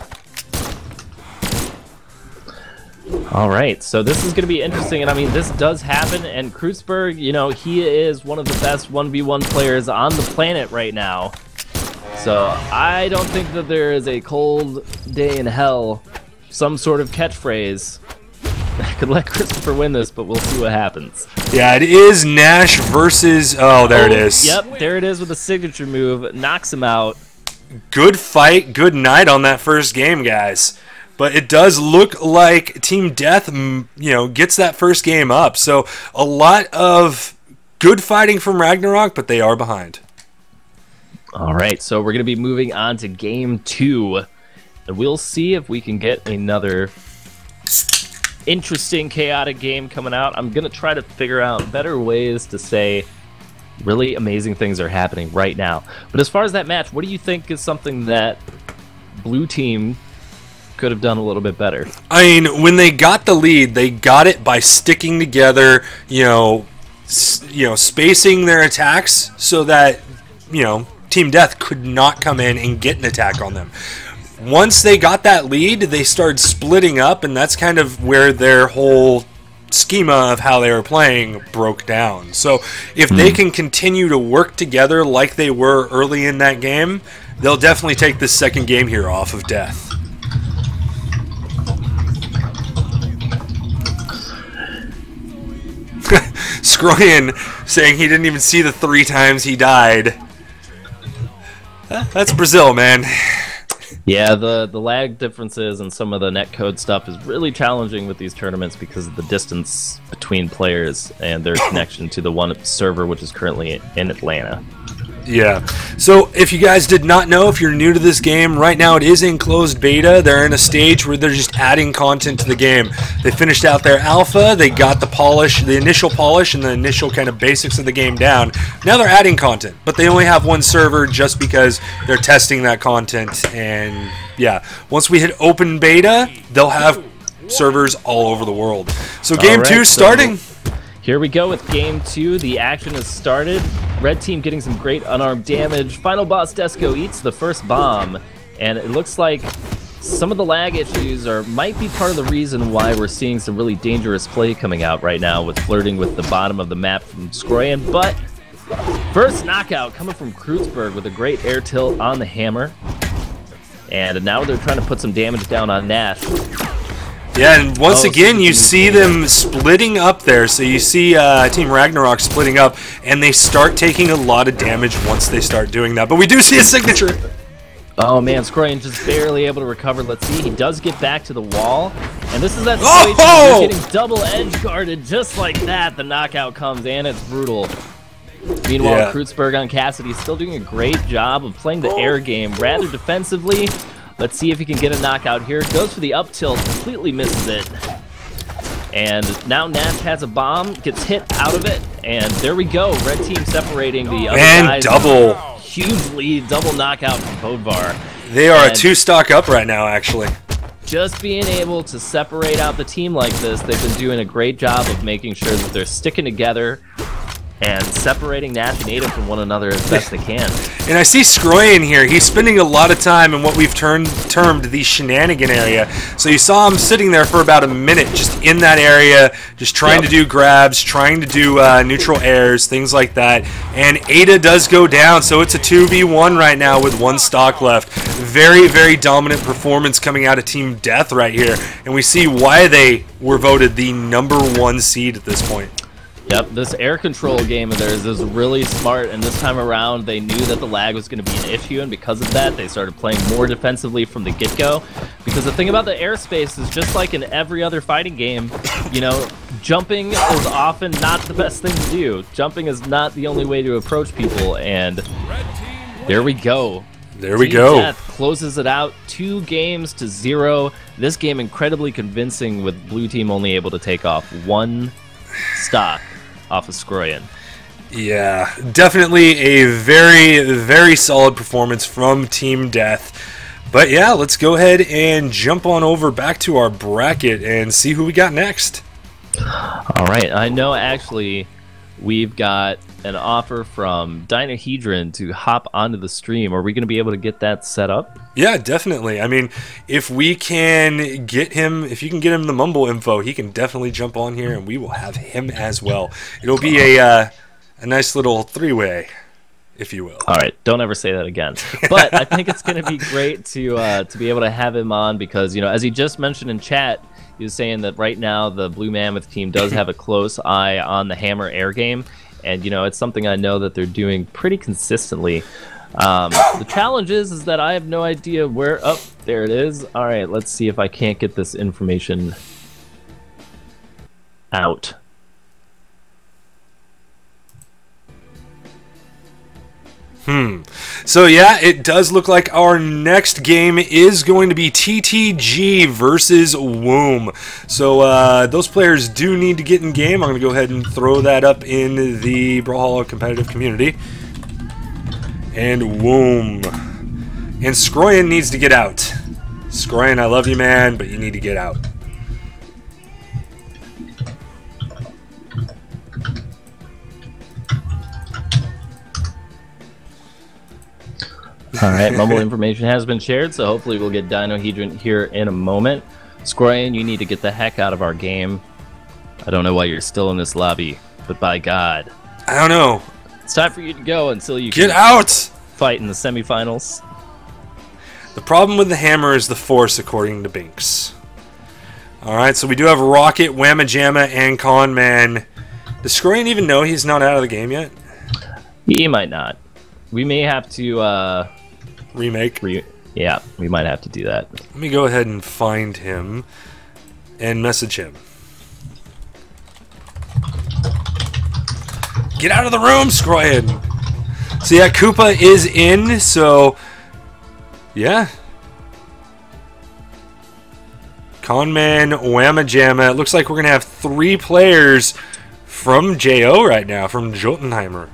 All right, so this is going to be interesting, and I mean, this does happen, and Kreutzberg, you know, he is one of the best one v one players on the planet right now. So I don't think that there is a cold day in hell, some sort of catchphrase that could let Christopher win this, but we'll see what happens. Yeah, it is Nash versus... Oh, there it Oh, is. Yep, there it is with a signature move, knocks him out. Good fight, good night on that first game, guys. But it does look like Team Deth, mm, you know, gets that first game up. So a lot of good fighting from Ragnarok, but they are behind. All right, so we're going to be moving on to game two, and we'll see if we can get another interesting, chaotic game coming out. I'm going to try to figure out better ways to say really amazing things are happening right now. But as far as that match, what do you think is something that blue team could have done a little bit better? I mean, when they got the lead, they got it by sticking together, you know, s you know, spacing their attacks so that, you know, Team Deth could not come in and get an attack on them. Once they got that lead, they started splitting up, and that's kind of where their whole schema of how they were playing broke down. So if they can continue to work together like they were early in that game, they'll definitely take this second game here off of Deth. Scroyan saying he didn't even see the three times he died. That's Brazil, man. Yeah, the, the lag differences and some of the netcode stuff is really challenging with these tournaments because of the distance between players and their connection to the one server, which is currently in Atlanta. Yeah. So if you guys did not know, if you're new to this game, right now it is in closed beta. They're in a stage where they're just adding content to the game. They finished out their alpha, they got the polish, the initial polish and the initial kind of basics of the game down. Now they're adding content, but they only have one server just because they're testing that content. And yeah, once we hit open beta, they'll have servers all over the world. So game All right, two starting. So here we go with game two. The action has started. Red team getting some great unarmed damage. Final boss Desco eats the first bomb, and it looks like some of the lag issues are might be part of the reason why we're seeing some really dangerous play coming out right now with flirting with the bottom of the map from Scroyan. But first knockout coming from Kreutzberg with a great air tilt on the hammer. And now they're trying to put some damage down on Nash. Yeah, and once Oh, again, so you you see can- them splitting up there. So you see uh, Team Ragnarok splitting up, and they start taking a lot of damage once they start doing that. But we do see a signature. Oh man, Scroyan just barely able to recover. Let's see, he does get back to the wall. And this is that Oh! situation where you're getting double edge guarded just like that. The knockout comes and it's brutal. Meanwhile, Yeah. Kreutzberg on Cassidy is still doing a great job of playing the air game rather defensively. Let's see if he can get a knockout here. Goes for the up tilt, completely misses it. And now Nash has a bomb, gets hit out of it, and there we go. Red team separating the other And guys. double. Huge lead, double knockout from Bodvar. They are a And two stock up right now, actually. just being able to separate out the team like this, they've been doing a great job of making sure that they're sticking together and separating Nash and Ada from one another as best they can. And I see Scroyan here. He's spending a lot of time in what we've turned, termed the shenanigan area. So you saw him sitting there for about a minute just in that area, just trying Yep. to do grabs, trying to do uh, neutral airs, things like that. And Ada does go down, so it's a two v one right now with one stock left. Very, very dominant performance coming out of Team Deth right here. And we see why they were voted the number one seed at this point. Yep, this air control game of theirs is really smart, and this time around they knew that the lag was going to be an issue, and because of that they started playing more defensively from the get-go. Because the thing about the airspace is just like in every other fighting game, you know, jumping is often not the best thing to do. Jumping is not the only way to approach people, and there we go. There we Team go. Deth closes it out, two games to zero. This game incredibly convincing, with blue team only able to take off one stock off of Scroyan. Yeah, definitely a very, very solid performance from Team Deth. But yeah, let's go ahead and jump on over back to our bracket and see who we got next. All right, I know actually we've got an offer from Dinohedron to hop onto the stream. Are we going to be able to get that set up? Yeah, definitely. I mean, if we can get him, if you can get him the Mumble info, he can definitely jump on here, and we will have him as well. It'll be a uh, a nice little three-way, if you will. All right, don't ever say that again. But I think it's going to be great to uh, to be able to have him on because, you know, as he just mentioned in chat, he was saying that right now the Blue Mammoth team does have a close eye on the Hammer Air game. And, you know, it's something I know that they're doing pretty consistently. Um, the challenge is, is that I have no idea where... Oh, there it is. All right, let's see if I can't get this information out. Hmm. So yeah, it does look like our next game is going to be T T G versus Womb. So uh, those players do need to get in game. I'm going to go ahead and throw that up in the Brawlhalla competitive community. And Womb. And Scroyan needs to get out. Scroyan, I love you, man, but you need to get out. All right, Mumble information has been shared, so hopefully we'll get Dinohedron here in a moment. Scroyan, you need to get the heck out of our game. I don't know why you're still in this lobby, but by God. I don't know. It's time for you to go until you Get can out! fight in the semifinals. The problem with the hammer is the force, according to Binks. Alright, so we do have Rocket, Whamma Jamma, and Con Man. Does Scroyan even know he's not out of the game yet? He might not. We may have to... Uh, Remake. Re yeah, we might have to do that. Let me go ahead and find him and message him. Get out of the room, Scroyan! So yeah, Koopa is in, so... Yeah. Conman, Whamma Jamma. It looks like we're going to have three players from J O right now, from Jotunheimer.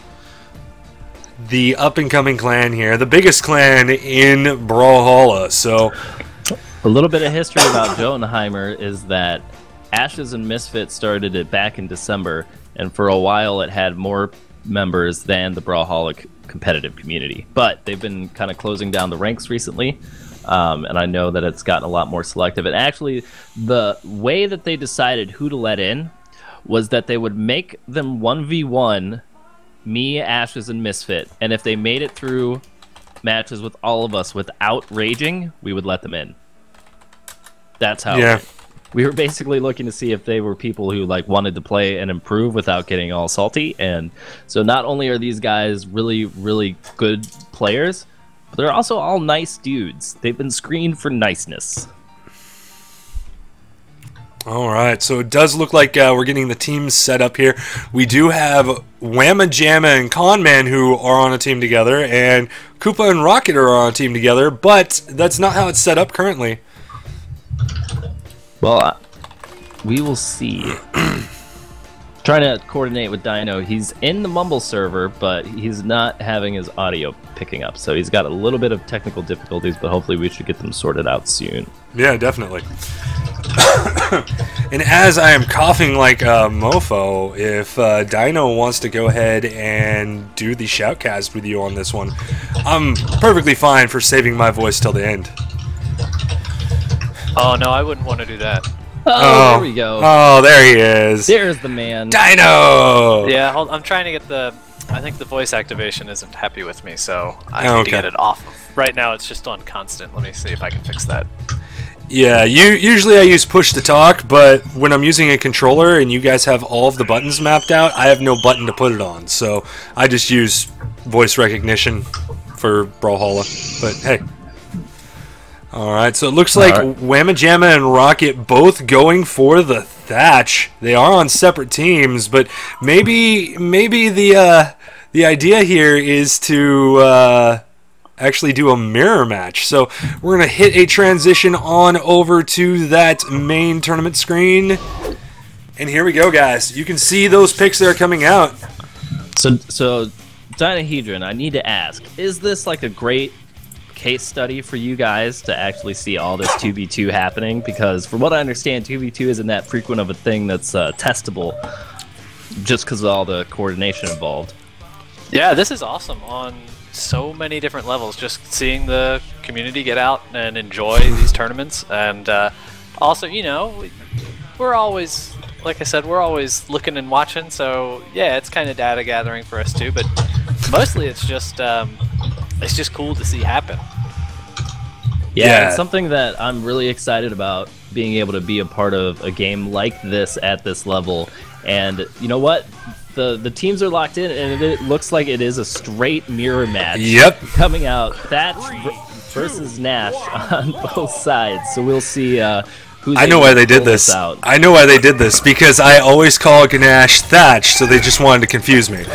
The up-and-coming clan here, the biggest clan in Brawlhalla. So, a little bit of history about Jotunheimer is that Ashes and Misfit started it back in December, and for a while it had more members than the Brawlhalla c competitive community. But they've been kind of closing down the ranks recently, um, and I know that it's gotten a lot more selective. And actually, the way that they decided who to let in was that they would make them one v one me, Ashes, and Misfit, and if they made it through matches with all of us without raging, we would let them in. That's how yeah. we were basically looking to see if they were people who like wanted to play and improve without getting all salty. And so not only are these guys really, really good players, but they're also all nice dudes. They've been screened for niceness. All right, so it does look like uh, we're getting the teams set up here. We do have Whamma Jamma and Conman who are on a team together, and Koopa and Rocket are on a team together, but that's not how it's set up currently. Well, uh, we will see. Trying to coordinate with Dino. He's in the Mumble server, but he's not having his audio picking up, so he's got a little bit of technical difficulties, but hopefully we should get them sorted out soon. Yeah, definitely. And as I am coughing like a mofo, if uh, Dino wants to go ahead and do the shoutcast with you on this one, I'm perfectly fine for saving my voice till the end. Oh, no, I wouldn't want to do that. Oh, Oh. there we go. Oh, there he is. There's the man. Dino! Yeah, hold, I'm trying to get the... I think the voice activation isn't happy with me, so I need Okay. to get it off. Right now, it's just on constant. Let me see if I can fix that. Yeah, you, usually I use push to talk, but when I'm using a controller and you guys have all of the buttons mapped out, I have no button to put it on, so I just use voice recognition for Brawlhalla. But hey. All right, so it looks like right. Whamma Jamma and Rocket both going for the Thatch. They are on separate teams, but maybe maybe the uh, the idea here is to uh, actually do a mirror match. So we're gonna hit a transition on over to that main tournament screen, and here we go, guys. You can see those picks that are coming out. So so, Dynahedron, I need to ask: is this like a great case study for you guys to actually see all this two v two happening? Because from what I understand, two v two isn't that frequent of a thing that's uh, testable just because of all the coordination involved. Yeah, this is awesome on so many different levels. Just seeing the community get out and enjoy these tournaments. And uh, also, you know, we're always, like I said, we're always looking and watching. So yeah, it's kind of data gathering for us too. But mostly it's just... Um, it's just cool to see happen. Yeah, yeah, it's something that I'm really excited about, being able to be a part of a game like this at this level. And you know what? The the teams are locked in, and it looks like it is a straight mirror match. Yep. Coming out, Thatch versus Nash on both sides. So we'll see uh, who's I know why they did this. Out. I know why they did this, because I always call Ganache Thatch, so they just wanted to confuse me.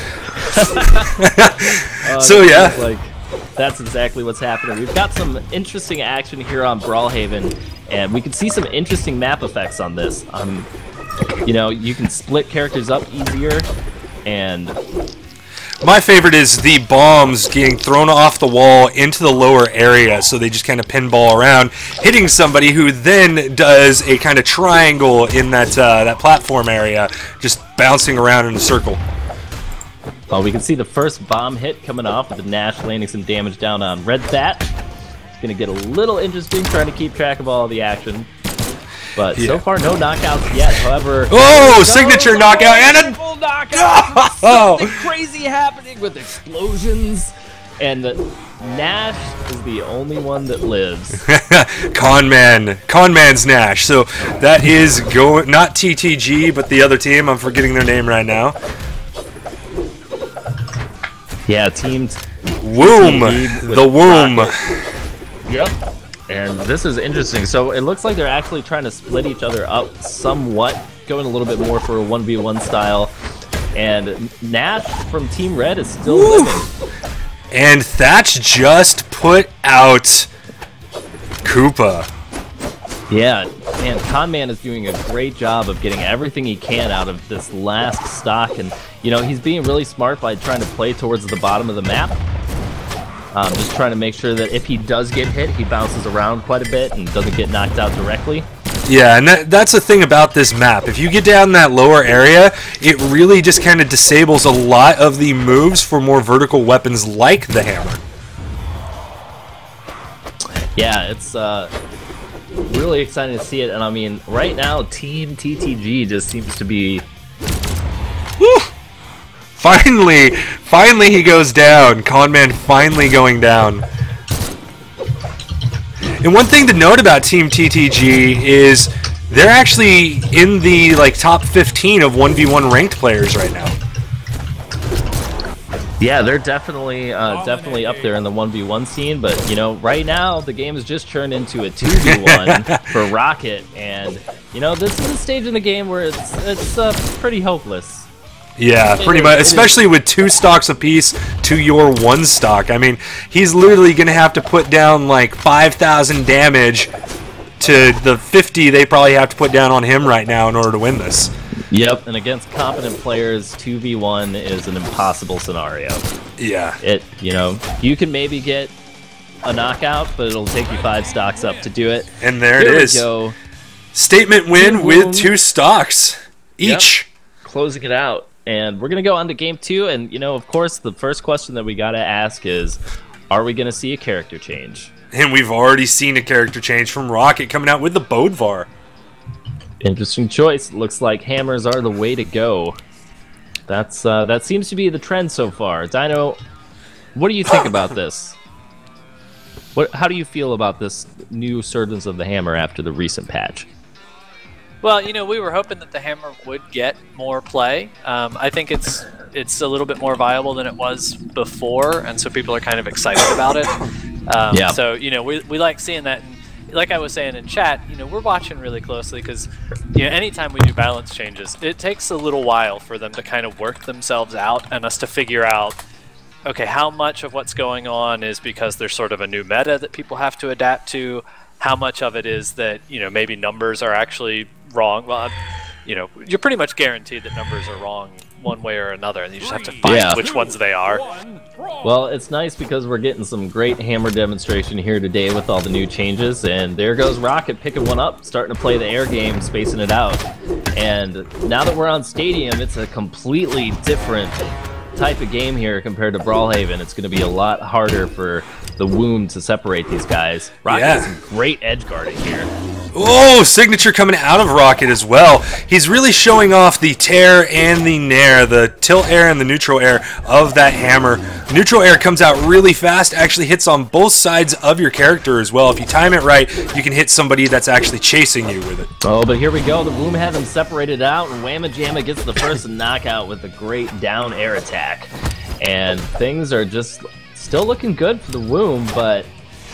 uh, so yeah. Like, that's exactly what's happening. We've got some interesting action here on Brawlhalla, and we can see some interesting map effects on this. Um, you know, you can split characters up easier, and... My favorite is the bombs getting thrown off the wall into the lower area, so they just kind of pinball around, hitting somebody who then does a kind of triangle in that, uh, that platform area, just bouncing around in a circle. Well, we can see the first bomb hit coming off with the Nash landing some damage down on Red Thatch. It's going to get a little interesting trying to keep track of all the action. But yeah. So far, no knockouts yet. However... Oh, signature knockout and a... knockout! Oh. Something crazy happening with explosions. And Nash is the only one that lives. Conman. Conman's Nash. So that is going... Not T T G, but the other team. I'm forgetting their name right now. Yeah, teamed Womb, the Womb. Yep. And this is interesting. So it looks like they're actually trying to split each other up somewhat, going a little bit more for a one v one style. And Nash from Team Red is still Woo! living. And Thatch just put out Koopa. Yeah, and Conman is doing a great job of getting everything he can out of this last stock, and you know, he's being really smart by trying to play towards the bottom of the map. Um, just trying to make sure that if he does get hit, he bounces around quite a bit and doesn't get knocked out directly. Yeah, and that, that's the thing about this map. If you get down that lower area, it really just kind of disables a lot of the moves for more vertical weapons like the hammer. Yeah, it's... Uh, really excited to see it, and I mean, right now, Team T T G just seems to be... Woo! Finally! Finally he goes down. Conman finally going down. And one thing to note about Team T T G is they're actually in the like top fifteen of one v one ranked players right now. Yeah, they're definitely uh, definitely up there in the one v one scene, but you know, right now the game has just turned into a two v one for Rocket, and you know, this is a stage in the game where it's it's uh, pretty hopeless. Yeah, it pretty is, much, especially is. with two stocks apiece to your one stock. I mean, he's literally going to have to put down like five thousand damage to the fifty they probably have to put down on him right now in order to win this. Yep, and against competent players, two v one is an impossible scenario. Yeah. It, you know, you can maybe get a knockout, but it'll take you five stocks up to do it. And there Here it is. We go. Statement win two with two stocks each. Yep. Closing it out. And we're going to go on to game two, and, you know, of course, the first question that we got to ask is, are we going to see a character change? And we've already seen a character change from Rocket coming out with the Bodvar. Interesting choice. Looks like hammers are the way to go. That's uh, that seems to be the trend so far. Dino, what do you think about this? What? How do you feel about this new surgence of the hammer after the recent patch? Well, you know, we were hoping that the hammer would get more play. Um, I think it's it's a little bit more viable than it was before, and so people are kind of excited about it. Um, yeah. So, you know, we, we like seeing that. And like I was saying in chat, you know, we're watching really closely because, you know, anytime we do balance changes, it takes a little while for them to kind of work themselves out and us to figure out, okay, how much of what's going on is because there's sort of a new meta that people have to adapt to, how much of it is that, you know, maybe numbers are actually wrong. Well, you know, you're pretty much guaranteed that numbers are wrong one way or another, and you just have to find Yeah. which ones they are. Well, it's nice because we're getting some great hammer demonstration here today with all the new changes, and there goes Rocket picking one up, starting to play the air game, spacing it out. And now that we're on Stadium, it's a completely different type of game here compared to Brawlhaven. It's going to be a lot harder for the Womb to separate these guys. Rocket Yeah. has some great edge guarding here. Oh, signature coming out of Rocket as well. He's really showing off the tear and the nair, the tilt air and the neutral air of that hammer. Neutral air comes out really fast, actually hits on both sides of your character as well. If you time it right, you can hit somebody that's actually chasing you with it. Oh, but here we go. The Womb has him separated out, and Whamma Jamma gets the first knockout with a great down air attack. And things are just still looking good for the Womb, but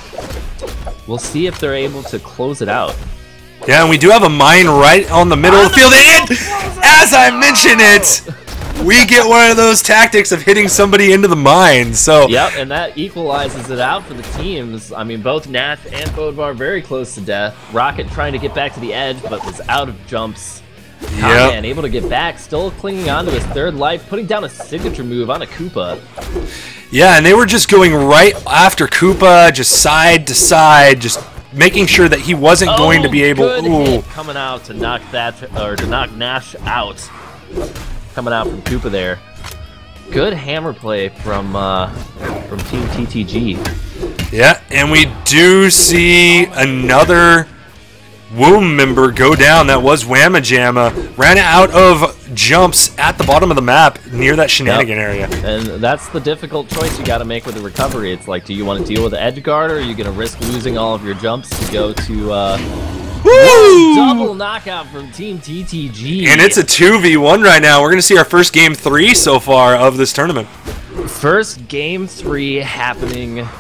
we'll see if they're able to close it out. Yeah, and we do have a mine right on the middle of the field. And as I mentioned it, we get one of those tactics of hitting somebody into the mine. So Yep, and that equalizes it out for the teams. I mean, both Nath and Bodvar very close to death. Rocket trying to get back to the edge, but was out of jumps. Yep. Man, able to get back, still clinging on to his third life, putting down a signature move on a Koopa. yeah, and they were just going right after Koopa, just side to side, just making sure that he wasn't going to be able. Good Ooh. hit coming out to knock that or to knock Nash out. Coming out from Koopa there. Good hammer play from uh, from Team T T G. Yeah, and we do see another Womb member go down. That was Whamma Jamma. Ran out of jumps at the bottom of the map near that shenanigan Yep. area. And that's the difficult choice you got to make with the recovery. It's like, do you want to deal with the edge guard, or are you going to risk losing all of your jumps to go to uh, Woo! double knockout from Team T T G? And it's a two v one right now. We're going to see our first game three so far of this tournament. First game three happening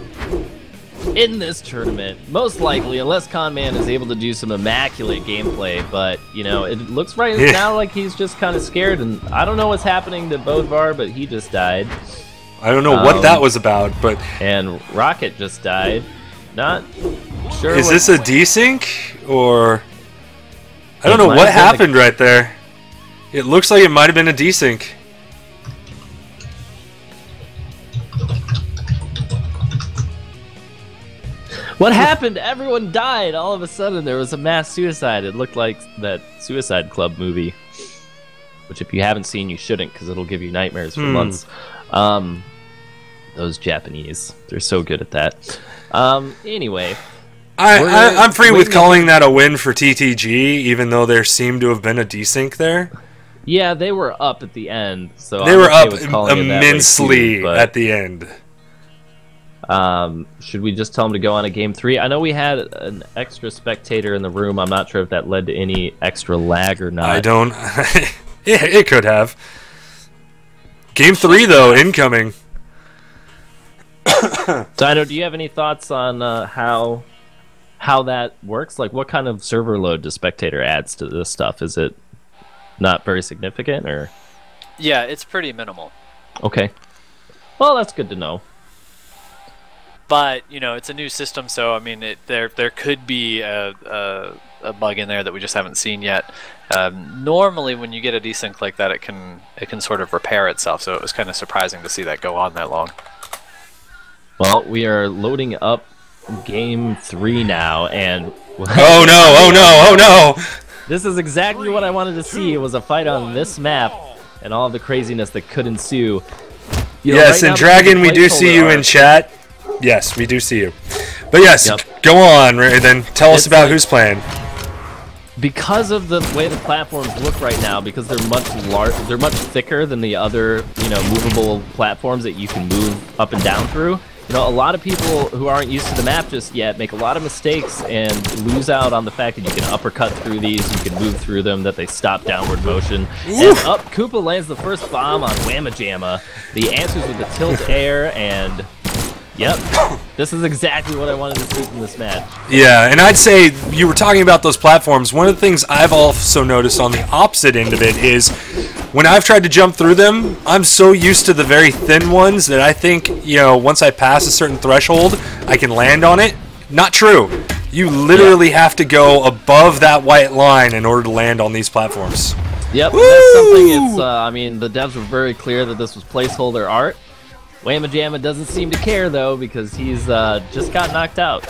in this tournament, most likely, unless Conman is able to do some immaculate gameplay. But you know, it looks right Yeah. now like he's just kind of scared, and I don't know what's happening to Bodvar, but he just died, I don't know Um, what that was about, but and Rocket just died. Not sure. is what- this a desync or I don't It know might what have been happened right there. It looks like it might have been a desync. What happened? Everyone died. All of a sudden, there was a mass suicide. It looked like that Suicide Club movie, which if you haven't seen, you shouldn't, because it'll give you nightmares for Hmm. months. Um, those Japanese, they're so good at that. Um, anyway, I, We're I, I'm free with waiting- calling that a win for T T G, even though there seemed to have been a desync there. yeah, they were up at the end, so They I'm were okay up with calling it that way immensely too, but, at the end. Um, should we just tell them to go on to game three? I know we had an extra spectator in the room. I'm not sure if that led to any extra lag or not. I don't. it, it could have. Game three, though, incoming. Dino, do you have any thoughts on uh, how how that works? Like, what kind of server load does spectator adds to this stuff? Is it not very significant, or Yeah, it's pretty minimal. okay? Well, that's good to know. But you know, it's a new system, so I mean, it, there there could be a, a a bug in there that we just haven't seen yet. Um, normally, when you get a desync like that, it can it can sort of repair itself. So it was kind of surprising to see that go on that long. Well, we are loading up game three now, and Oh no! Oh no! Oh no! this is exactly what I wanted to see. It was a fight on this map, and all of the craziness that could ensue. You know, Yes, right and now, because Dragon, the we do see you placeholder in art- chat. Yes, we do see you. But yes, Yep. go on, Ray, then tell us It's about like- who's playing. Because of the way the platforms look right now, because they're much lar- they're much thicker than the other, you know, movable platforms that you can move up and down through. You know, a lot of people who aren't used to the map just yet make a lot of mistakes and lose out on the fact that you can uppercut through these, you can move through them, that they stop downward motion. And up, Koopa lands the first bomb on Whamma Jamma. The answers with the tilt air, and Yep. This is exactly what I wanted to see from this match. Yeah, and I'd say you were talking about those platforms. One of the things I've also noticed on the opposite end of it is when I've tried to jump through them, I'm so used to the very thin ones that I think, you know, once I pass a certain threshold, I can land on it. Not true. You literally yeah. have to go above that white line in order to land on these platforms. Yep, that's something. It's. Uh, I mean, the devs were very clear that this was placeholder art. Whamma Jamma doesn't seem to care though because he's uh, just got knocked out.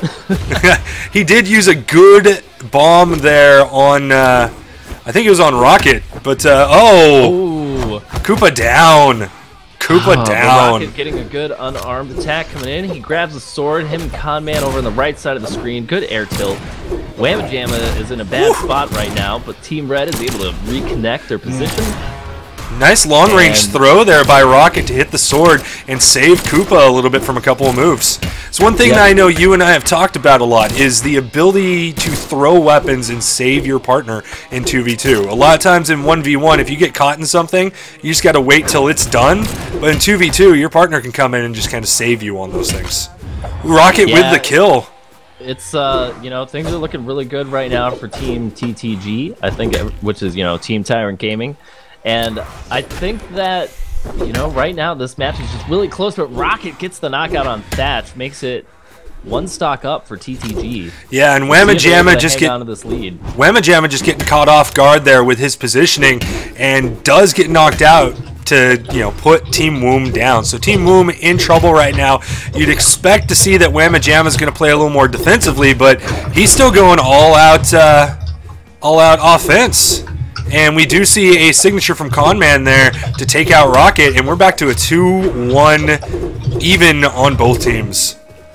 He did use a good bomb there on. Uh, I think it was on Rocket, but uh, oh, Ooh. Koopa down. Koopa oh, down. Rocket getting a good unarmed attack coming in. He grabs the sword. Him and Conman over on the right side of the screen. Good air tilt. Whamma Jamma is in a bad Woo. spot right now, but Team Red is able to reconnect their position. Nice long-range and throw there by Rocket to hit the sword and save Koopa a little bit from a couple of moves. So one thing yep. that I know you and I have talked about a lot is the ability to throw weapons and save your partner in two v two. A lot of times in one v one, if you get caught in something, you just got to wait till it's done. But in two v two, your partner can come in and just kind of save you on those things. Rocket yeah. with the kill. It's, uh, you know, things are looking really good right now for Team T T G, I think, which is, you know, Team Tyrant Gaming. And I think that, you know, right now this match is just really close, but Rocket gets the knockout on Thatch, makes it one stock up for T T G. Yeah, and Whamma Jamma just get this lead. Whamma Jamma just getting caught off guard there with his positioning and does get knocked out to, you know, put Team Woom down. So Team Woom in trouble right now. You'd expect to see that Whamma Jamma is going to play a little more defensively, but he's still going all out, uh, all out offense. And we do see a signature from Conman there to take out Rocket, and we're back to a two one even on both teams.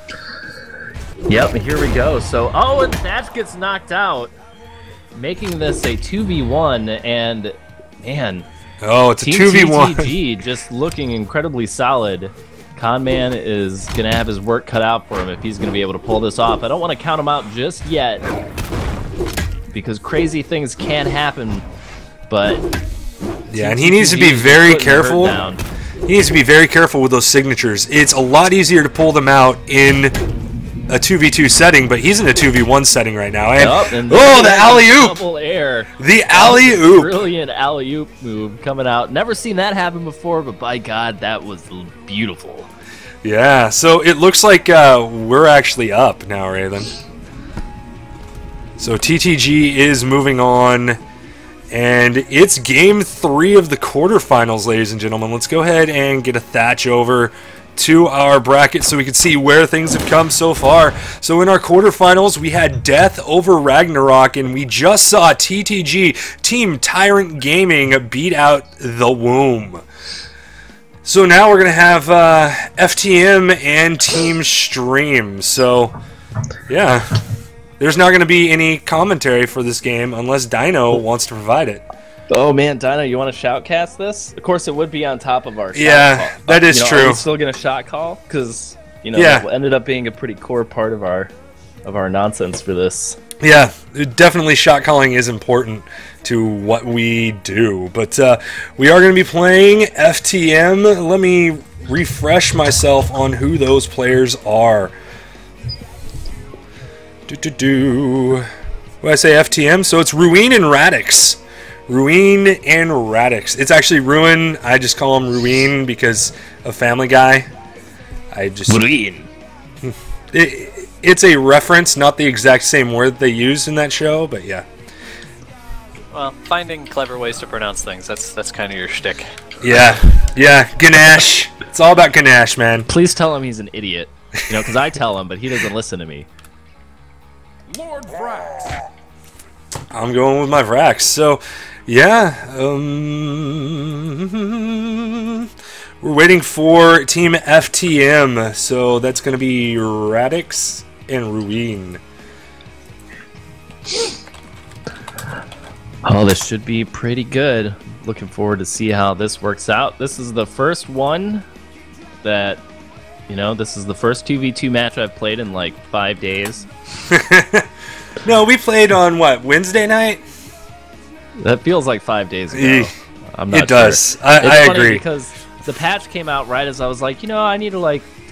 Yep, here we go. So, oh, and Thatch gets knocked out, making this a two v one, and, man, oh, it's a Team two v one. T T G just looking incredibly solid. Conman is going to have his work cut out for him if he's going to be able to pull this off. I don't want to count him out just yet, because crazy things can happen. But yeah, and he needs to be very careful. He needs to be very careful with those signatures. It's a lot easier to pull them out in a two v two setting, but he's in a two v one setting right now. And, yep, and oh, the alley-oop! Double air. The alley-oop! Brilliant alley-oop move coming out. Never seen that happen before, but by God, that was beautiful. Yeah, so it looks like uh, we're actually up now, Raylan. So T T G is moving on. And it's game three of the quarterfinals, ladies and gentlemen. Let's go ahead and get a Thatch over to our bracket so we can see where things have come so far. So in our quarterfinals, we had Deth over Ragnarok, and we just saw T T G, Team Tyrant Gaming, beat out the Womb. So now we're going to have uh, F T M and Team Stream. So, yeah. There's not going to be any commentary for this game unless Dino wants to provide it. Oh man, Dino, you want to shoutcast this? Of course, it would be on top of our. Shot yeah, call. that uh, is you know, true. Are we still going to shot call? Because you know, yeah. that ended up being a pretty core part of our of our nonsense for this. Yeah, definitely shot calling is important to what we do. But uh, we are going to be playing F T M. Let me refresh myself on who those players are. Do do do. When I say F T M, so it's Ruin and Radix. Ruin and Radix. It's actually Ruin. I just call him Ruin because of Family Guy. I just Ruin. It, it's a reference, not the exact same word they used in that show, but yeah. Well, finding clever ways to pronounce things—that's that's kind of your shtick. Yeah, yeah. Ganesh. It's all about Ganesh, man. Please tell him he's an idiot. You know, because I tell him, but he doesn't listen to me. Lord Vrax. I'm going with my Vrax. So, yeah. Um, we're waiting for Team F T M. So that's going to be Radix and Ruin. Oh, this should be pretty good. Looking forward to see how this works out. This is the first one that, you know, this is the first two v two match I've played in like five days. No, we played on what, Wednesday night? That feels like five days ago. I'm not it does. Sure. I, it's I funny agree. Because the patch came out right as I was like, you know, I need to like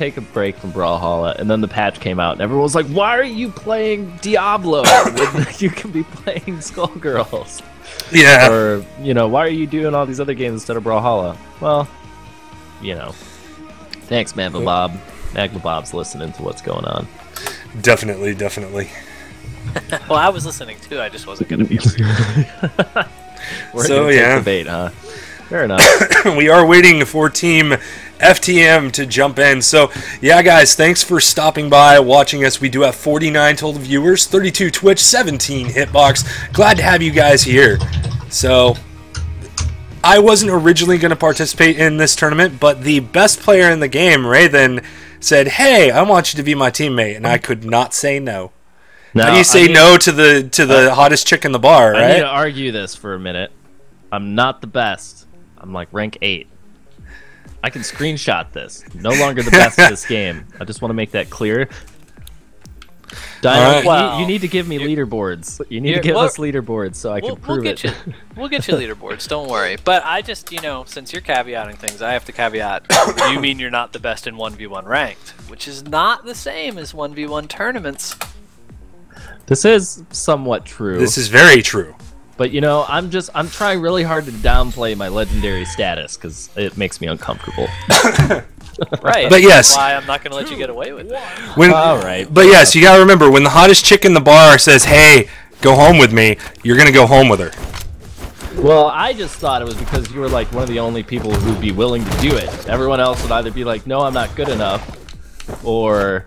take a break from Brawlhalla, and then the patch came out, and everyone was like, "Why are you playing Diablo when you can be playing Skullgirls?" Yeah. Or, you know, why are you doing all these other games instead of Brawlhalla? Well, you know. Thanks, Magma Bob. Magma Bob's listening to what's going on. Definitely, definitely. Well, I was listening too. I just wasn't going to be. We're So, gonna take yeah. the bait, huh? Fair enough. We are waiting for Team F T M to jump in. So, yeah, guys, thanks for stopping by, watching us. We do have forty-nine total viewers, thirty-two Twitch, seventeen Hitbox. Glad to have you guys here. So, I wasn't originally going to participate in this tournament, but the best player in the game, Raven, said, "Hey, I want you to be my teammate," and I could not say no. No, How do you say I need, no to the to the uh, hottest chick in the bar, I need to right? argue this for a minute. I'm not the best. I'm like rank eight. I can screenshot this. No longer the best at this game. I just want to make that clear. Dino, Alright. you, Well, you need to give me you're- leaderboards. You need to you're- give well, us leaderboards so I We'll, can we'll prove get it. you. We'll get you leaderboards. Don't worry. But I just, you know, since you're caveating things, I have to caveat. You mean you're not the best in one v one ranked, which is not the same as one v one tournaments. This is somewhat true. This is very true. But you know, I'm just I'm trying really hard to downplay my legendary status because it makes me uncomfortable. Right. But yes. That's why I'm not going to let you get away with it. When, All right. But yes, you gotta remember, when the hottest chick in the bar says, "Hey, go home with me," you're gonna go home with her. Well, I just thought it was because you were like one of the only people who'd be willing to do it. Everyone else would either be like, "No, I'm not good enough," or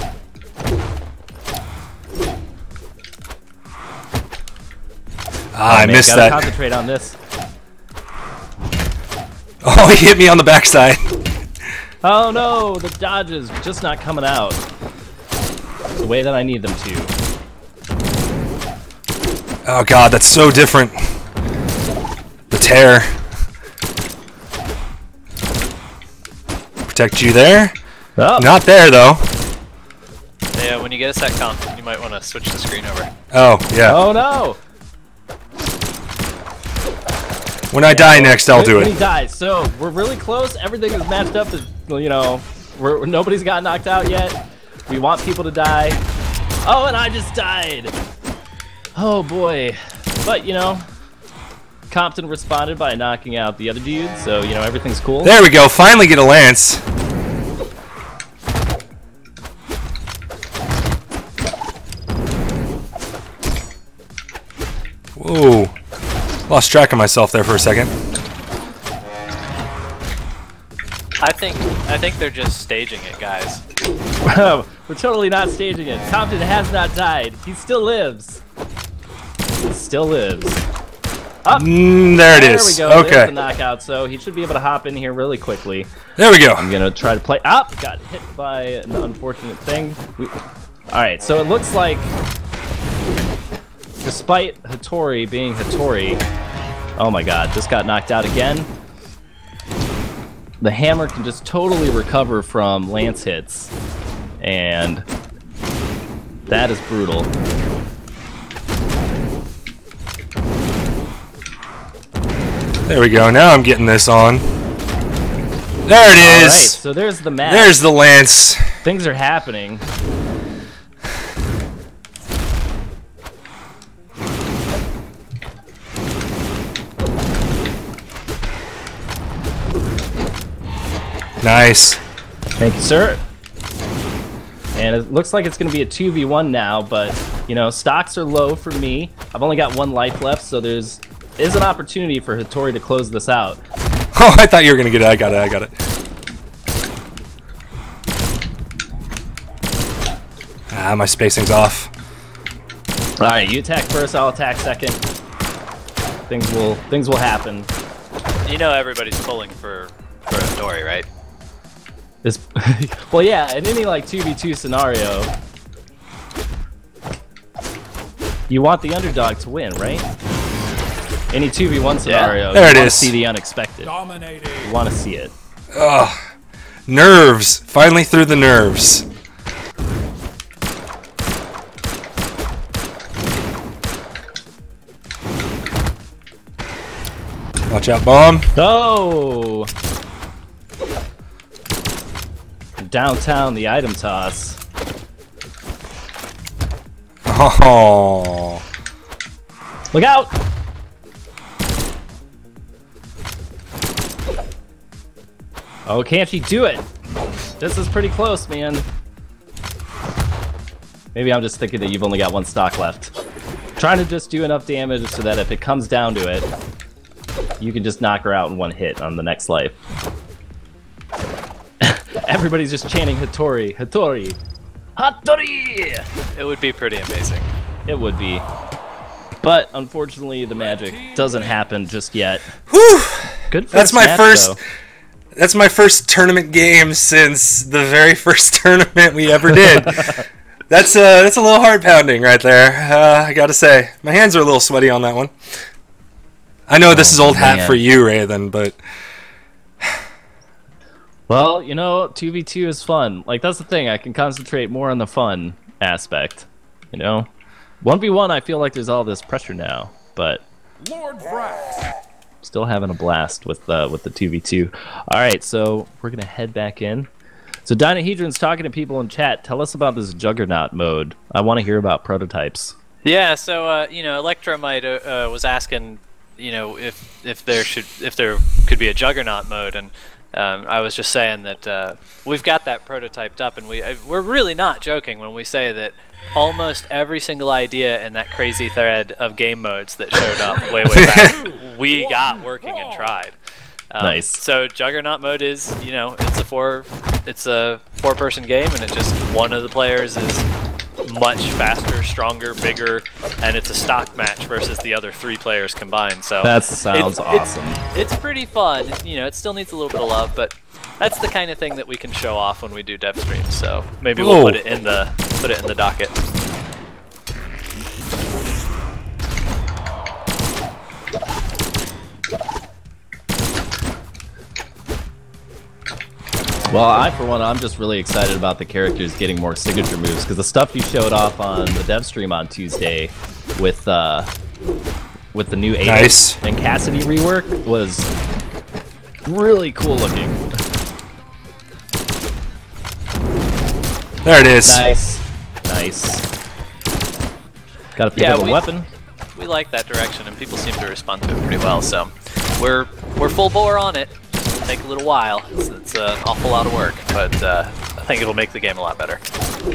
Ah, I man, missed gotta that. Concentrate on this. Oh, he hit me on the backside. Oh no, the dodges just not coming out the way that I need them to. Oh god, that's so different. The tear. Protect you there. Oh, Not there though. Yeah, when you get a set comp, you might want to switch the screen over. Oh yeah. oh no! When I die next, I'll When- do when he it. dies. So we're really close. Everything is matched up. As, you know, we're, nobody's got knocked out yet. We want people to die. Oh, and I just died. Oh boy. But you know, Compton responded by knocking out the other dude. So you know everything's cool. There we go. Finally get a lance. Whoa. Lost track of myself there for a second. Oh, I think I think they're just staging it, guys. We're totally not staging it. Compton has not died. He still lives. He still lives. Up. Mm, there it There is. we go. There's Okay. the knockout. So he should be able to hop in here really quickly. There we go. I'm gonna try to play. Up. Got hit by an unfortunate thing. We... All right. So it looks like, despite Hattori being Hattori, oh my God, this got knocked out again. The hammer can just totally recover from lance hits, and that is brutal. There we go. Now I'm getting this on. There it All right. is. So there's the map. There's the lance. Things are happening. Nice. Thank you, sir. And it looks like it's going to be a two v one now, but, you know, stocks are low for me. I've only got one life left, so there's is an opportunity for Hattori to close this out. Oh, I thought you were going to get it. I got it. I got it. Ah, my spacing's off. All right, you attack first, I'll attack second. Things will things will happen. You know everybody's pulling for for a story, right? This, well, yeah, in any like two v two scenario, you want the underdog to win, right? Any two v one scenario, There you it want is. to see the unexpected. Dominating. You want to see it. Ugh. Nerves. Finally through the nerves. Watch out, bomb. Oh! downtown the item toss. Oh. Look out! Oh, can't she do it? This is pretty close, man. Maybe I'm just thinking that you've only got one stock left. Trying to just do enough damage so that if it comes down to it, you can just knock her out in one hit on the next life. Everybody's just chanting Hattori, Hattori, Hattori! It would be pretty amazing. It would be. But unfortunately, the magic doesn't happen just yet. Whew. Good That's my match, first. though. That's my first tournament game since the very first tournament we ever did. That's uh, that's a little heart pounding right there. Uh, I gotta say, my hands are a little sweaty on that one. I know this Oh, is old hat man. for you, Raven, but Well, you know, two v two is fun. Like, that's the thing. I can concentrate more on the fun aspect. You know? one v one, I feel like there's all this pressure now. But Lord Vrax. still having a blast with, uh, with the two v two. Alright, so we're going to head back in. So Dynahedron's talking to people in chat. Tell us about this Juggernaut mode. I want to hear about prototypes. Yeah, so uh, you know, Electromite uh, uh, was asking, you know, if if there should if there could be a Juggernaut mode, and um, I was just saying that uh, we've got that prototyped up, and we uh, we're really not joking when we say that almost every single idea in that crazy thread of game modes that showed up way way back, we got working and tried. Um, Nice. So Juggernaut mode is, you know, it's a four, it's a four-person game, and it just one of the players is much faster, stronger, bigger, and it's a stock match versus the other three players combined. So That sounds it's, awesome. It's, it's pretty fun. You know, it still needs a little bit of love, but that's the kind of thing that we can show off when we do dev streams. So maybe we'll Whoa. put it in the put it in the docket. Well, I, for one, I'm just really excited about the characters getting more signature moves, because the stuff you showed off on the dev stream on Tuesday with uh, with the new Aiden Nice. and Cassidy rework was really cool looking. there it is. Nice. Nice. Got to pick Yeah, up a we- weapon. We like that direction, and people seem to respond to it pretty well. So we're we're full bore on it. It'll take a little while. It's, it's an awful lot of work, but uh, I think it'll make the game a lot better.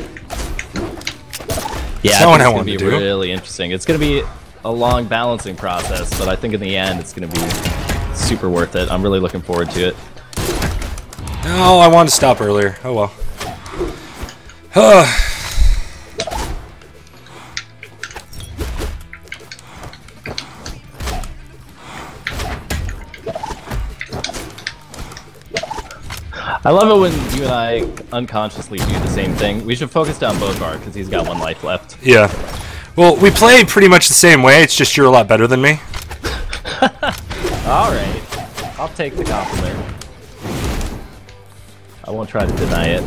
Yeah, That's I what think I it's want gonna be to do. really interesting. It's gonna be a long balancing process, but I think in the end it's gonna be super worth it. I'm really looking forward to it. No, I wanted to stop earlier. Oh well. Huh. I love it when you and I unconsciously do the same thing. We should focus down Bodvar because he's got one life left. Yeah. Well, we play pretty much the same way. It's just you're a lot better than me. All right, I'll take the compliment. I won't try to deny it.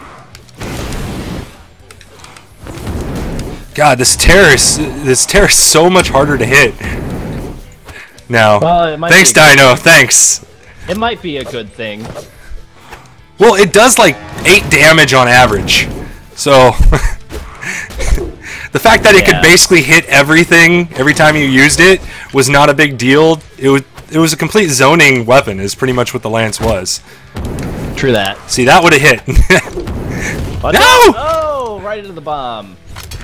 God, this terrace, this terrace is so much harder to hit. Now, Well, it might thanks, be a good- Dino. Thanks. It might be a good thing. Well, it does like eight damage on average. So the fact that it Yeah. could basically hit everything every time you used it was not a big deal. It was it was a complete zoning weapon. Is pretty much what the lance was. True that. See, that would have hit. Watch No! out! Oh, right into the bomb.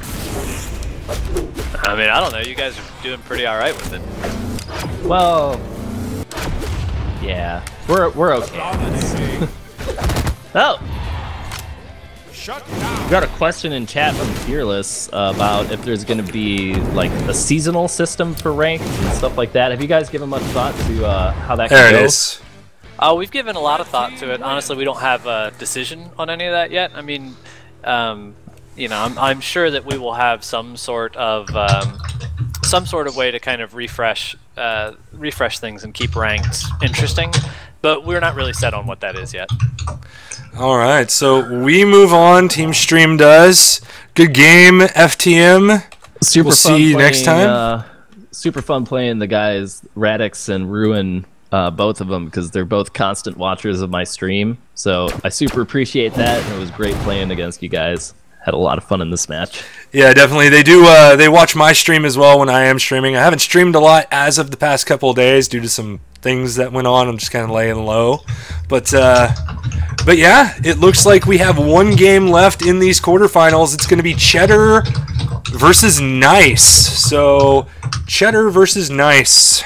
I mean, I don't know. You guys are doing pretty all right with it. Well, yeah, we're we're okay. Oh, Shut down. we got a question in chat from Fearless about if there's going to be like a seasonal system for ranked and stuff like that. Have you guys given much thought to uh, how that There can it go? is. Uh, we've given a lot of thought to it. Honestly, we don't have a decision on any of that yet. I mean, um, you know, I'm, I'm sure that we will have some sort of um, some sort of way to kind of refresh uh, refresh things and keep ranked interesting, but we're not really set on what that is yet. All right, so we move on. Team Stream does. Good game, F T M. Super We'll fun see you next playing, time. Uh, super fun playing the guys Radix and Ruin uh, both of them, because they're both constant watchers of my stream. So I super appreciate that, and it was great playing against you guys. Had a lot of fun in this match. Yeah, definitely. They do. Uh, they watch my stream as well when I am streaming. I haven't streamed a lot as of the past couple of days due to some things that went on. I'm just kind of laying low. But, uh, but yeah, it looks like we have one game left in these quarterfinals. It's going to be Cheddar versus Nice. So, Cheddar versus Nice.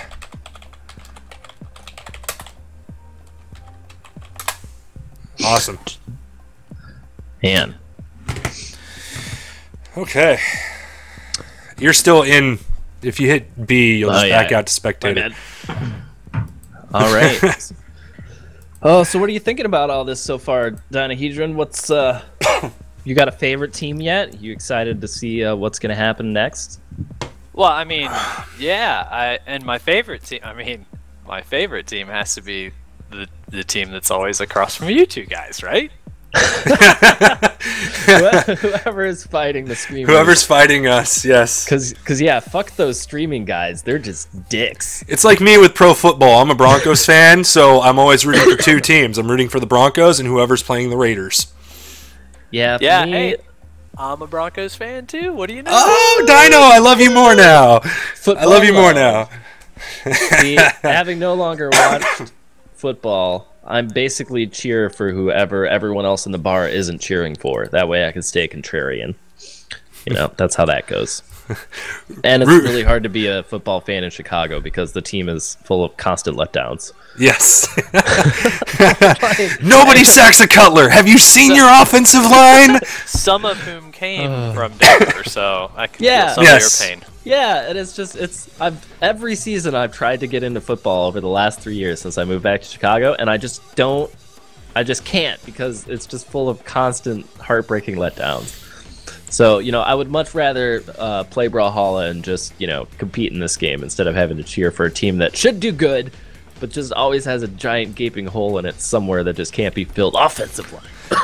Awesome. Man. Okay. You're still in. If you hit B, you'll just oh, yeah. back out to spectator. All right. Oh, so what are you thinking about all this so far, Dynahedron? What's uh, you got a favorite team yet? You excited to see uh, what's going to happen next? Well, I mean, yeah, I and my favorite team. I mean, my favorite team has to be the the team that's always across from you two guys, right? Whoever is fighting the streamers. Whoever's fighting us, yes. Cause, cause yeah, fuck those streaming guys. They're just dicks. It's like me with pro football. I'm a Broncos fan, so I'm always rooting for two teams. I'm rooting for the Broncos and whoever's playing the Raiders. Yeah, for yeah. me, Hey, I'm a Broncos fan too. What do you know? Oh, Dino, I love you more now. Football I love you more love. now. See, having no longer watched football, I'm basically cheer for whoever everyone else in the bar isn't cheering for. That way I can stay contrarian. You know, that's how that goes. And it's really hard to be a football fan in Chicago because the team is full of constant letdowns. Yes. Nobody sacks a Cutler. Have you seen your offensive line? Some of whom came from Denver, so I can Yeah. feel some Yes. of your pain. Yeah, and it's just it's I've every season I've tried to get into football over the last three years since I moved back to Chicago, and I just don't, I just can't because it's just full of constant heartbreaking letdowns. So you know, I would much rather uh, play Brawlhalla and just you know compete in this game instead of having to cheer for a team that should do good, but just always has a giant gaping hole in it somewhere that just can't be filled offensively.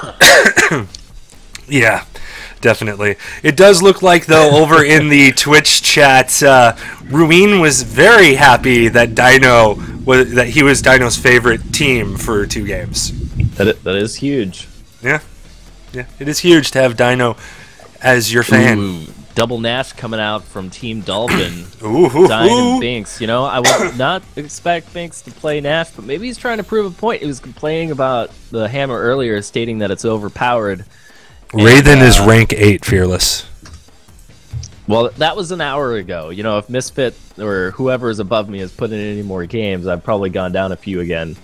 Yeah, definitely. It does look like, though, over in the Twitch chat, uh, Ruin was very happy that Dino was that he was Dino's favorite team for two games. That it, that is huge. Yeah, yeah, it is huge to have Dino as your fan. Ooh, double Nash coming out from Team Dolphin. Ooh, Dine ooh. and Binks. You know, I would not expect Binks to play Nash, but maybe he's trying to prove a point. He was complaining about the hammer earlier, stating that it's overpowered. Raiden And, uh, is rank eight, fearless. Well, that was an hour ago. You know, if Misfit or whoever is above me has put in any more games, I've probably gone down a few again.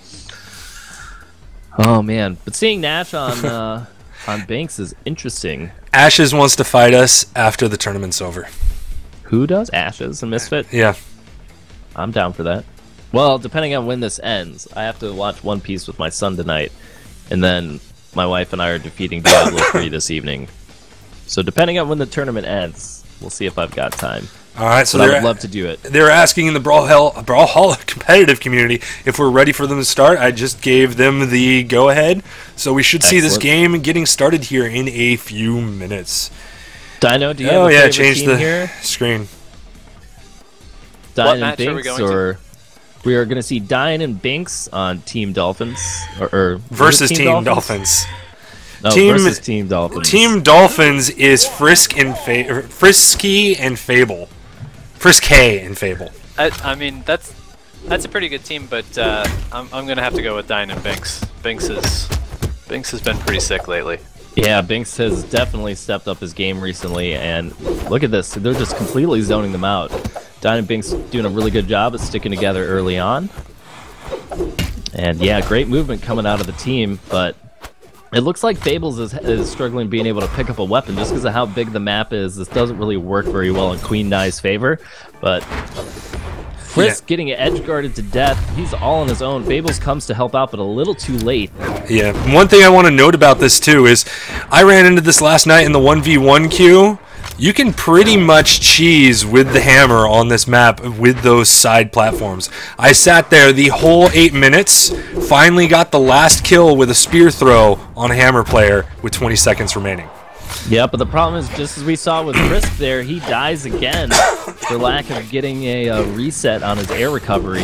Oh man, but seeing Nash on uh, on Binks is interesting. Ashes wants to fight us after the tournament's over. Who does? Ashes and Misfit? Yeah. I'm down for that. Well, depending on when this ends, I have to watch One Piece with my son tonight, and then my wife and I are defeating Diablo three this evening. So depending on when the tournament ends, we'll see if I've got time. All right, so But I they're would love to do it. They're asking in the Brawlhalla, Brawlhalla competitive community if we're ready for them to start. I just gave them the go-ahead, so we should see this Excellent. game getting started here in a few minutes. Dino, do you Oh have a yeah, favorite change team the here? screen. Dine What and match are we Binks, going to? or we are going to see Dine and Binks on Team Dolphins, or, or Versus is it Team Dolphins. No, Team- versus Team Dolphins. Team Dolphins is Frisk and Fa- Frisky and Fable. Friskay and Fable. I, I mean, that's that's a pretty good team, but uh, I'm I'm gonna have to go with Dine and Binks. Binks is Binks has been pretty sick lately. Yeah, Binks has definitely stepped up his game recently, and look at this. They're just completely zoning them out. Dine and Binks doing a really good job at sticking together early on. And yeah, great movement coming out of the team, but it looks like Fables is, is struggling being able to pick up a weapon just because of how big the map is. This doesn't really work very well in Queen Nye's favor, but Frisk Yeah. getting edge guarded to death. He's all on his own. Fables comes to help out, but a little too late. Yeah, one thing I want to note about this too is I ran into this last night in the one v one queue. You can pretty much cheese with the hammer on this map with those side platforms. I sat there the whole eight minutes, finally got the last kill with a spear throw on a hammer player with twenty seconds remaining. Yeah, but the problem is, just as we saw with Frisk there, he dies again for lack of getting a uh, reset on his air recovery.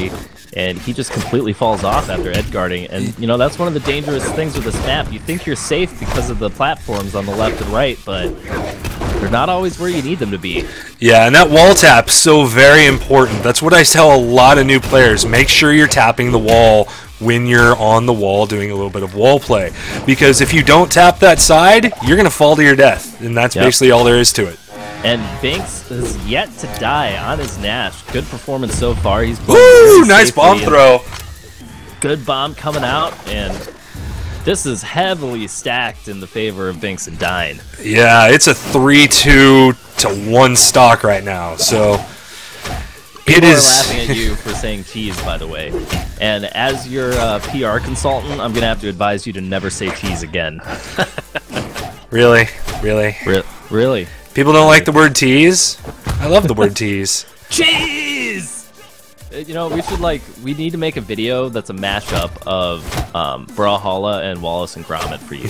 and he just completely falls off after edge guarding. And you know, that's one of the dangerous things with this map. You think you're safe because of the platforms on the left and right, but they're not always where you need them to be. Yeah, and that wall tap's so very important. That's what I tell a lot of new players. Make sure you're tapping the wall when you're on the wall doing a little bit of wall play. Because if you don't tap that side, you're going to fall to your death. And that's yep. basically all there is to it. And Binks has yet to die on his Nash. Good performance so far. He's Woo! Nice bomb throw. Good bomb coming out, and this is heavily stacked in the favor of Binks and Dine. Yeah, it's a three two to one stock right now, so People it is. are laughing at you for saying cheese, by the way. And as your uh, P R consultant, I'm going to have to advise you to never say cheese again. Really? Really? Re really? People don't like the word tease? I love the word tease. Cheese! You know, we should, like, we need to make a video that's a mashup of um, Brawlhalla and Wallace and Gromit for you.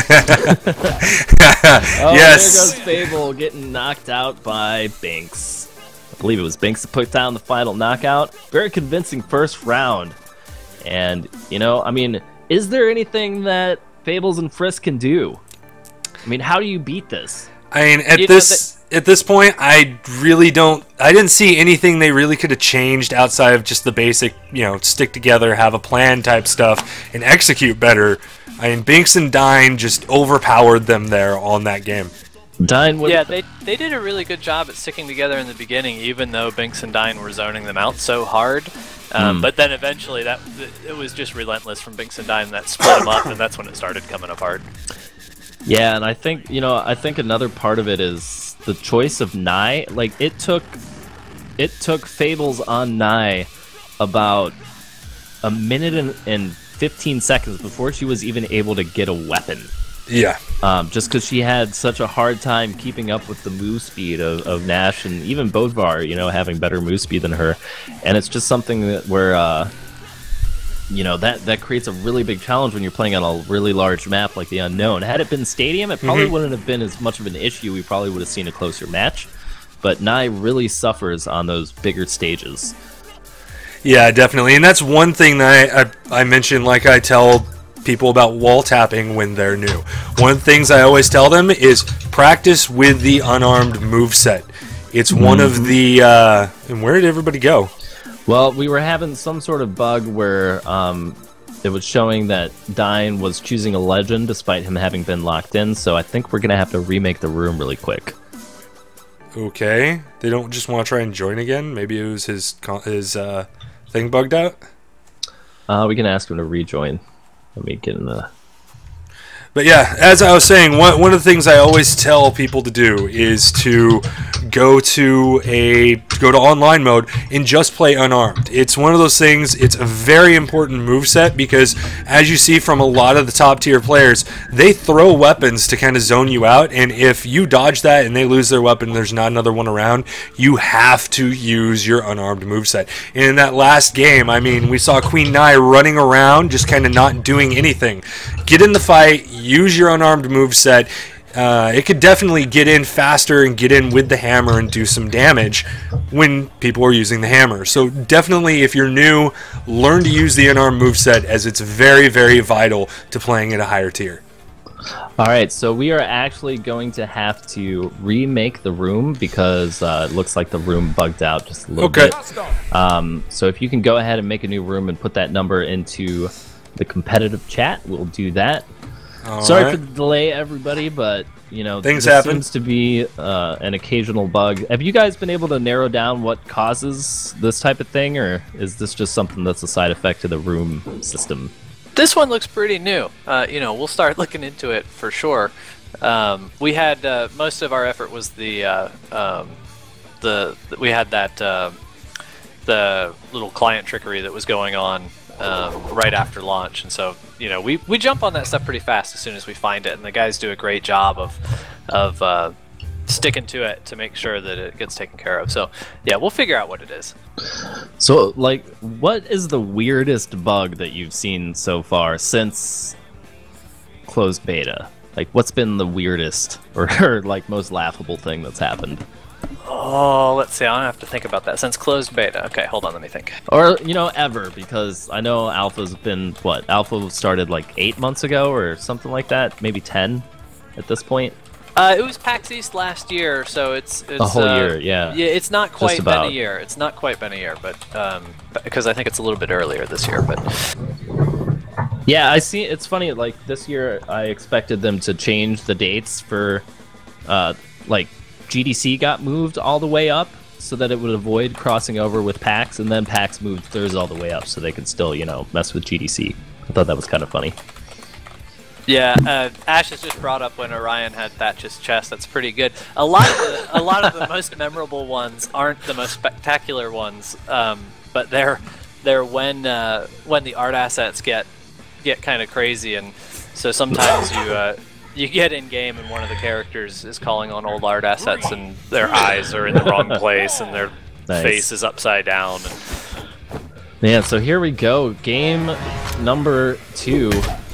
Oh, yes. There goes Fable getting knocked out by Binks. I believe it was Binks that put down the final knockout. Very convincing first round. And, you know, I mean, is there anything that Fables and Frisk can do? I mean, how do you beat this? I mean, at you this at this point, I really don't. I didn't see anything they really could have changed outside of just the basic, you know, stick together, have a plan type stuff, and execute better. I mean, Binks and Dine just overpowered them there on that game. Dine, would yeah, they they did a really good job at sticking together in the beginning, even though Binks and Dine were zoning them out so hard. Um, mm. But then eventually, that it was just relentless from Binks and Dine. That split them up, and that's when it started coming apart. Yeah, and I think, you know, I think another part of it is the choice of Nye. Like, it took it took Fables on Nye about a minute and, and fifteen seconds before she was even able to get a weapon. Yeah. Um, just because she had such a hard time keeping up with the move speed of, of Nash and even Bodvar, you know, having better move speed than her. And it's just something that where... Uh, You know, that, that creates a really big challenge when you're playing on a really large map like the Unknown. Had it been Stadium, it probably mm-hmm. wouldn't have been as much of an issue. We probably would have seen a closer match. But Nye really suffers on those bigger stages. Yeah, definitely. And that's one thing that I, I, I mentioned, like I tell people about wall tapping when they're new. One of the things I always tell them is practice with the unarmed moveset. It's mm-hmm. one of the... Uh, and where did everybody go? Well, we were having some sort of bug where um, it was showing that Dine was choosing a legend despite him having been locked in, so I think we're going to have to remake the room really quick. Okay. They don't just want to try and join again? Maybe it was his, his uh, thing bugged out? Uh, we can ask him to rejoin. Let me get in the... But yeah, as I was saying, one, one of the things I always tell people to do is to go to a go to online mode and just play unarmed. It's one of those things, it's a very important moveset because as you see from a lot of the top tier players, they throw weapons to kind of zone you out, and if you dodge that and they lose their weapon, there's not another one around, you have to use your unarmed moveset. And in that last game, I mean, we saw Queen Nye running around, just kind of not doing anything. Get in the fight, use your unarmed moveset. Uh, it could definitely get in faster and get in with the hammer and do some damage when people are using the hammer. So definitely, if you're new, learn to use the unarmed moveset as it's very, very vital to playing at a higher tier. Alright, so we are actually going to have to remake the room because uh, it looks like the room bugged out just a little okay. bit. Um, so if you can go ahead and make a new room and put that number into the competitive chat, we'll do that. All Sorry right. for the delay, everybody, but you know, things this happen. seems to be uh, an occasional bug. Have you guys been able to narrow down what causes this type of thing, or is this just something that's a side effect of the room system? This one looks pretty new. Uh, you know, we'll start looking into it for sure. Um, we had uh, most of our effort was the uh, um, the we had that uh, the little client trickery that was going on. Um, right after launch, and so you know we we jump on that stuff pretty fast as soon as we find it, and the guys do a great job of of uh, sticking to it to make sure that it gets taken care of. So yeah, we'll figure out what it is. So like, what is the weirdest bug that you've seen so far since closed beta? Like, what's been the weirdest or, or like most laughable thing that's happened? Oh, let's see. I don't have to think about that since closed beta. Okay, hold on. Let me think. Or, you know, ever, because I know Alpha's been, what, Alpha started like eight months ago or something like that? Maybe ten at this point? Uh, it was PAX East last year, so it's... it's a whole uh, year, yeah. Yeah, it's not quite Just been about. a year. It's not quite been a year, but... Um, because I think it's a little bit earlier this year, but... Yeah, I see. It's funny, like, this year I expected them to change the dates for, uh, like, G D C got moved all the way up so that it would avoid crossing over with PAX, and then PAX moved theirs all the way up so they could still, you know, mess with G D C. I thought that was kind of funny. Yeah, uh, Ash has just brought up when Orion had Thatch's chest. That's pretty good. A lot of the, a lot of the most memorable ones aren't the most spectacular ones, um, but they're they're when uh, when the art assets get get kind of crazy, and so sometimes you uh, you get in game and one of the characters is calling on old art assets, and their eyes are in the wrong place, and their Nice. face is upside down. Man, so here we go. Game number two.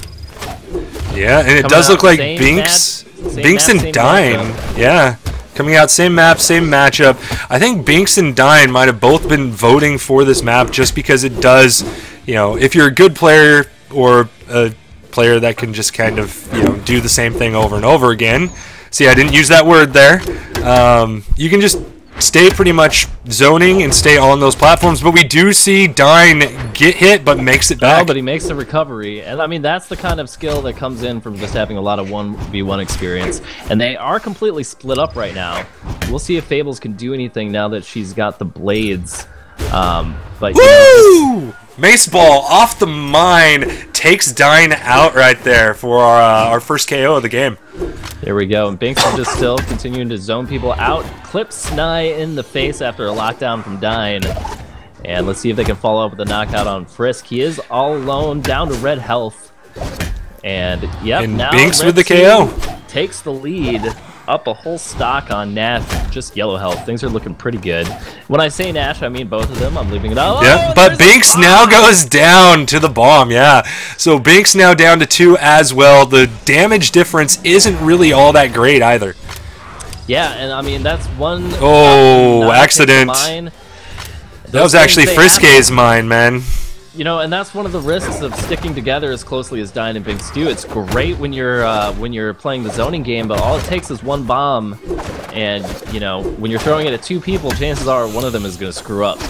Yeah, and it Coming does out look like same Binks, map, same Binks map, and same Dine. matchup. Yeah, coming out same map, same matchup. I think Binks and Dine might have both been voting for this map just because it does, you know, if you're a good player or a player that can just kind of, you know, do the same thing over and over again. See, I didn't use that word there. Um, you can just stay pretty much zoning and stay on those platforms, but we do see Dine get hit but makes it back. No, but he makes the recovery, and I mean that's the kind of skill that comes in from just having a lot of one v one experience, and they are completely split up right now. We'll see if Fables can do anything now that she's got the blades. Um, but you know, Woo! Mace Ball off the mine takes Dine out right there for our, uh, our first K O of the game. there we go, and Binks is just still continuing to zone people out. Clips Nye in the face after a lockdown from Dine. And let's see if they can follow up with a knockout on Frisk. He is all alone, down to red health. And, yep, And now Binks Red with the K O. Team takes the lead, up a whole stock on Nash, just yellow health. Things are looking pretty good. When I say Nash, I mean both of them. I'm leaving it out. Yeah, Oh, but there's a Binks now bomb! goes down to the bomb, yeah. So Binks now down to two as well. The damage difference isn't really all that great either. Yeah, and I mean, that's one... Oh, not accident. mine. That Those was things, actually they Friske's mine, man. You know, and that's one of the risks of sticking together as closely as Dine and Binks do. It's great when you're uh, when you're playing the zoning game, but all it takes is one bomb, and you know, when you're throwing it at two people, chances are one of them is going to screw up.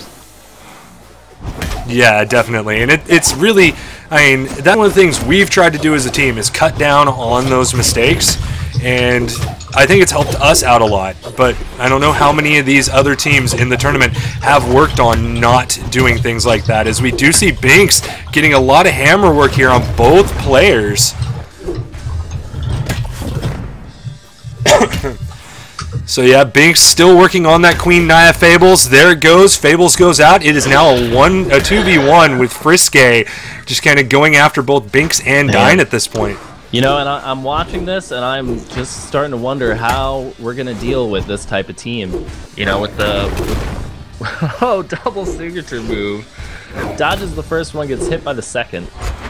Yeah, definitely. And it, it's really, I mean, that's one of the things we've tried to do as a team is cut down on those mistakes. And I think it's helped us out a lot. But I don't know how many of these other teams in the tournament have worked on not doing things like that, as we do see Binks getting a lot of hammer work here on both players. So yeah, Binks still working on that Queen Naya Fables. There it goes. Fables goes out. It is now a one, a two v one with Friske, just kind of going after both Binks and Man. Dine at this point. You know, and I, I'm watching this, and I'm just starting to wonder how we're going to deal with this type of team. You know, with the... With, oh, double signature move. Dodges the first one, gets hit by the second.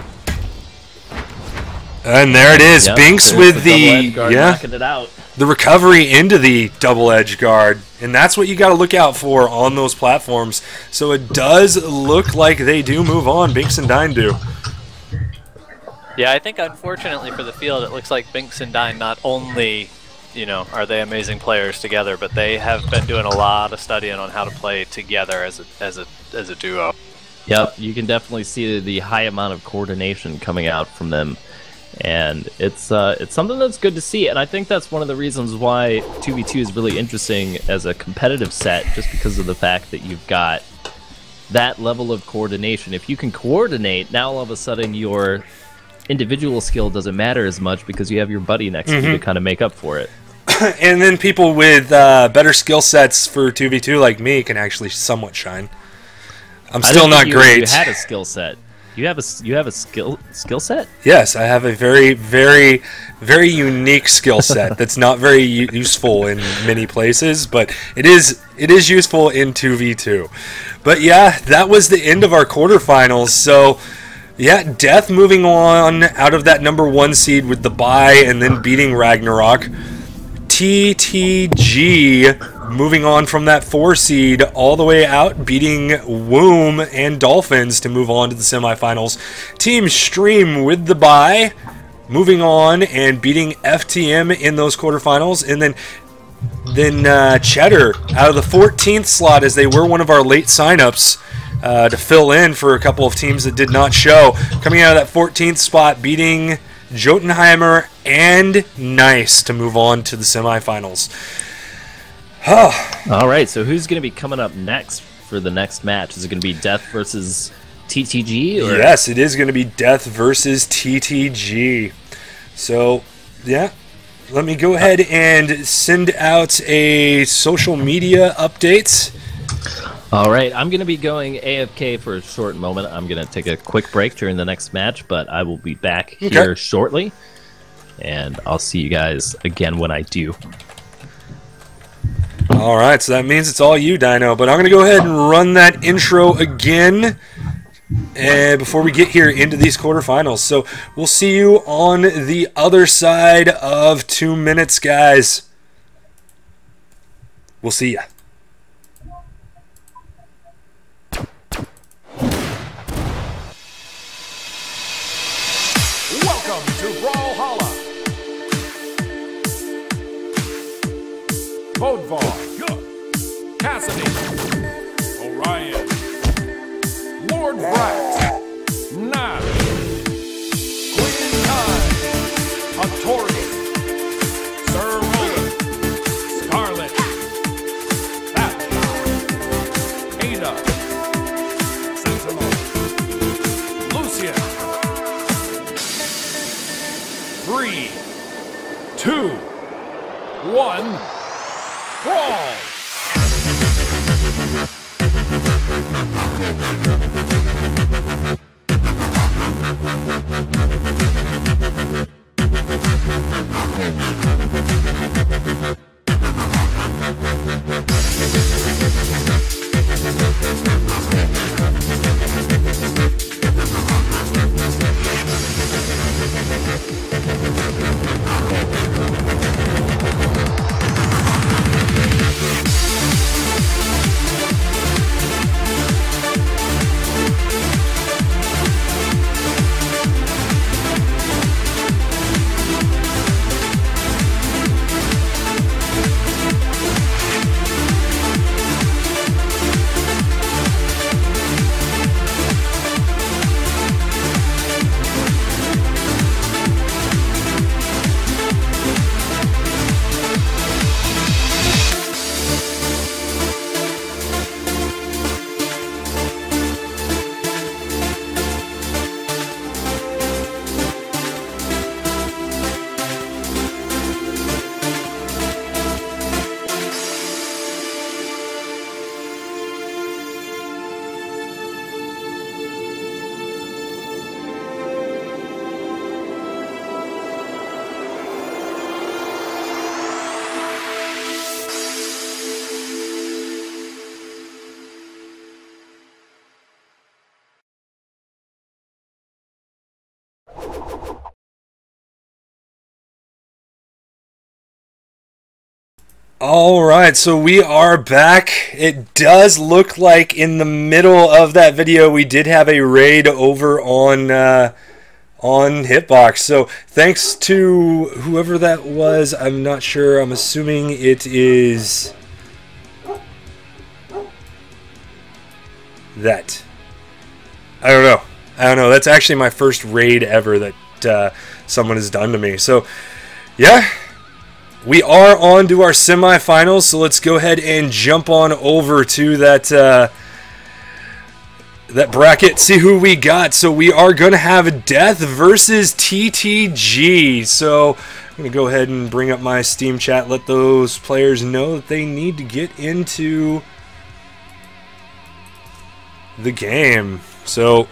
And there it is. Yep, Binks there's with the double the, edge guard yeah, knocking it out. the recovery into the double edge guard. And that's what you got to look out for on those platforms. So it does look like they do move on. Binks and Dine do. Yeah, I think unfortunately for the field, it looks like Binks and Dine not only, you know, are they amazing players together, but they have been doing a lot of studying on how to play together as a as a as a duo. Yep, you can definitely see the high amount of coordination coming out from them, and it's uh, it's something that's good to see. And I think that's one of the reasons why two v two is really interesting as a competitive set, just because of the fact that you've got that level of coordination. If you can coordinate, now all of a sudden you're individual skill doesn't matter as much because you have your buddy next Mm-hmm. to you to kind of make up for it. And then people with uh, better skill sets for two v two like me can actually somewhat shine. I'm I still didn't not think you, great. You had a skill set. You have a you have a skill skill set. Yes, I have a very, very, very unique skill set that's not very u- useful in many places, but it is it is useful in two v two. But yeah, that was the end of our quarterfinals. So yeah, Deth moving on out of that number one seed with the bye and then beating Ragnarok. T T G moving on from that four seed all the way out, beating Womb and Dolphins to move on to the semifinals. Team Stream with the bye, moving on and beating F T M in those quarterfinals. And then then uh, Cheddar out of the fourteenth slot, as they were one of our late signups uh, to fill in for a couple of teams that did not show. Coming out of that fourteenth spot, beating Jotunheimer and Nice to move on to the semifinals. All right, so who's going to be coming up next for the next match? Is it going to be Deth versus T T G? Or? Yes, it is going to be Deth versus T T G. So, yeah, let me go ahead and send out a social media update. All right, I'm going to be going A F K for a short moment. I'm going to take a quick break during the next match, but I will be back Okay. here shortly, and I'll see you guys again when I do. All right, so that means it's all you, Dino. But I'm going to go ahead and run that intro again and before we get here into these quarterfinals. So we'll see you on the other side of two minutes, guys. We'll see ya. Welcome to Brawlhalla. Bodvar, Cassidy, Orion, Lord Vrax, Nav, Queen Nine, Hattori, Sir Roland, Scarlet, Thatcher, Ada, Sentinel, Lucian. Three, two, one, brawl! All right, so we are back. It does look like in the middle of that video we did have a raid over on uh, on Hitbox. So thanks to whoever that was. I'm not sure. I'm assuming it is that. I don't know. I don't know. That's actually my first raid ever that uh, someone has done to me. So yeah. We are on to our semifinals, so let's go ahead and jump on over to that uh, that bracket, see who we got. So we are going to have Deth versus T T G. So I'm going to go ahead and bring up my Steam chat, let those players know that they need to get into the game. So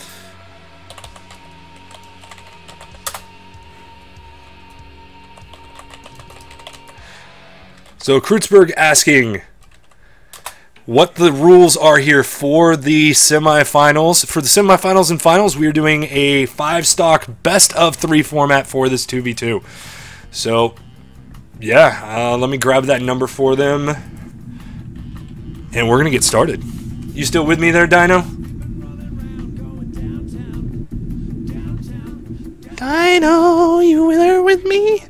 So Kreutzberg asking what the rules are here for the semifinals. For the semifinals and finals, we are doing a five-stock best of three format for this two v two. So, yeah, uh, let me grab that number for them And we're going to get started. You still with me there, Dino? Dino, you there with me?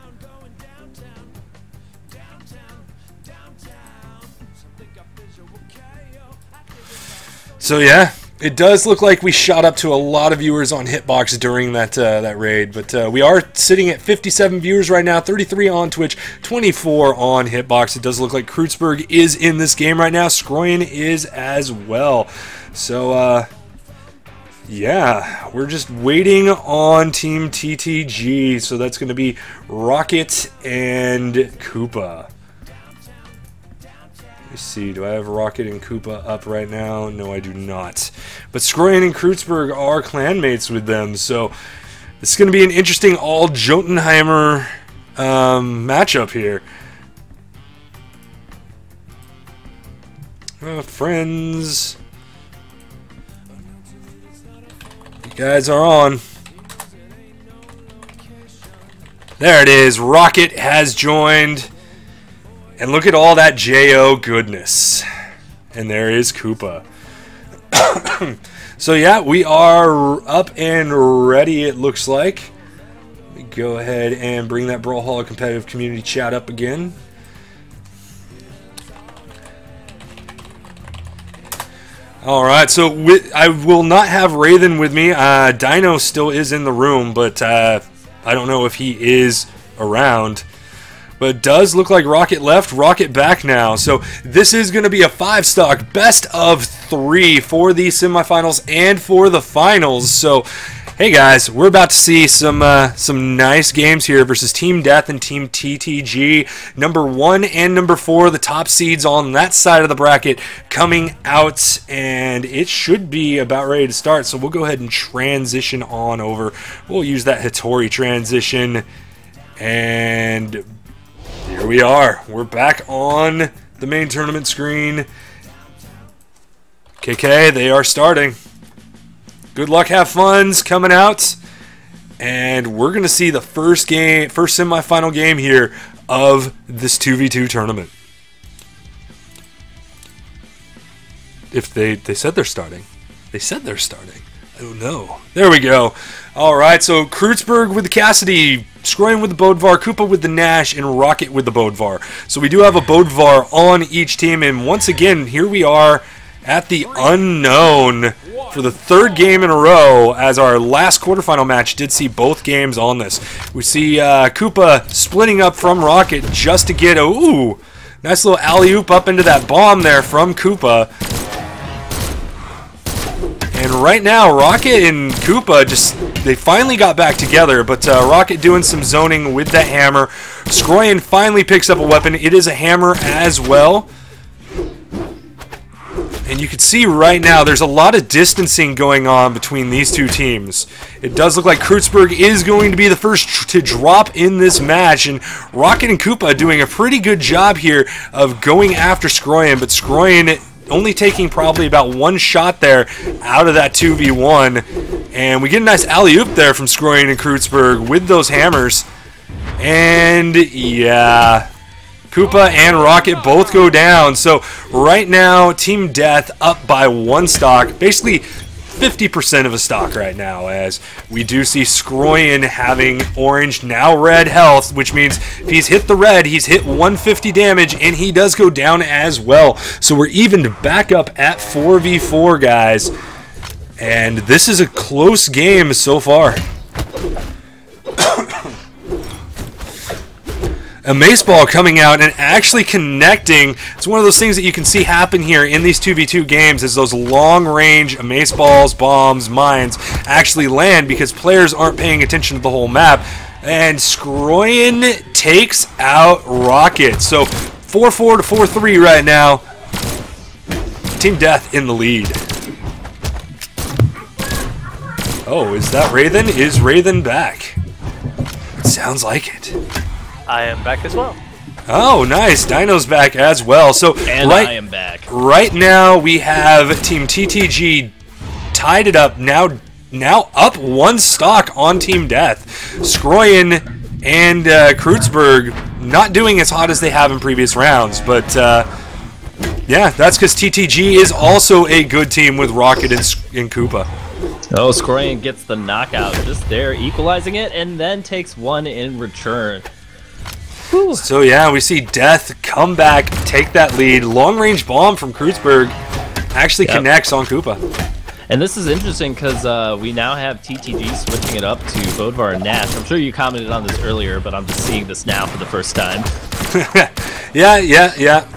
So yeah, it does look like we shot up to a lot of viewers on Hitbox during that uh, that raid, but uh, we are sitting at fifty-seven viewers right now, thirty-three on Twitch, twenty-four on Hitbox. It does look like Kreutzberg is in this game right now. Skroyen is as well. So uh, yeah, we're just waiting on Team T T G. So that's going to be Rocket and Koopa. Let's see, do I have Rocket and Koopa up right now? No, I do not. But Skroyen and Kreutzberg are clanmates with them, so it's going to be an interesting all-Jotunheimer um, matchup here. Uh, friends. You guys are on. There it is. Rocket has joined. And look at all that J O goodness. And there is Koopa. So yeah, we are up and ready, it looks like. Let me go ahead and bring that Brawlhalla competitive community chat up again. Alright, so with, I will not have Raven with me. Uh, Dino still is in the room, but uh, I don't know if he is around. But it does look like Rocket left, Rocket back now. So this is going to be a five-stock best of three for the semifinals and for the finals. So, hey guys, we're about to see some uh, some nice games here versus Team Deth and Team T T G. Number one and number four, the top seeds on that side of the bracket coming out. And it should be about ready to start. So we'll go ahead and transition on over. We'll use that Hattori transition. And here we are. We're back on the main tournament screen. K K, they are starting. Good luck, have fun's coming out. And we're going to see the first game, first semifinal game here of this two v two tournament. If they, they said they're starting. They said they're starting. I don't know. There we go. Alright, so Kreutzberg with the Cassidy, Skroyen with the Bodvar, Koopa with the Nash, and Rocket with the Bodvar. So we do have a Bodvar on each team, and once again, here we are at the unknown for the third game in a row, as our last quarterfinal match did see both games on this. We see uh, Koopa splitting up from Rocket just to get a, ooh, nice little alley-oop up into that bomb there from Koopa. And right now, Rocket and Koopa just, they finally got back together, but uh, Rocket doing some zoning with the hammer. Skroyen finally picks up a weapon. It is a hammer as well. And you can see right now, there's a lot of distancing going on between these two teams. It does look like Kreutzberg is going to be the first to drop in this match, and Rocket and Koopa doing a pretty good job here of going after Skroyen, but Skroyen only taking probably about one shot there out of that two v one. And we get a nice alley-oop there from Skroyen and Kreutzberg with those hammers. And yeah, Koopa and Rocket both go down. So right now, Team Deth up by one stock, basically fifty percent of a stock right now, as we do see Skroyen having orange, now red health, which means if he's hit the red, he's hit one hundred fifty damage, and he does go down as well. So we're even back up at four v four, guys. And this is a close game so far. A mace ball coming out and actually connecting. It's one of those things that you can see happen here in these two v two games, is those long-range mace balls, bombs, mines actually land because players aren't paying attention to the whole map. And Skroyen takes out Rocket. So four four to four three right now. Team Deth in the lead. Oh, is that Raven? Is Raven back? It sounds like it. I am back as well. Oh, nice. Dino's back as well. So and right, I am back. Right now we have Team T T G tied it up. Now, now up one stock on Team Deth. Skroyen and uh, Kreutzberg not doing as hot as they have in previous rounds, but uh, Yeah, that's because T T G is also a good team with Rocket and, and Koopa. Oh, Scroyan gets the knockout just there, equalizing it, and then takes one in return. Whew. So yeah, we see Deth come back, take that lead. Long-range bomb from Kreuzberg actually Yep. connects on Koopa. And this is interesting because uh, we now have T T G switching it up to Bodvar and Nash. I'm sure you commented on this earlier, but I'm just seeing this now for the first time. yeah, yeah, yeah.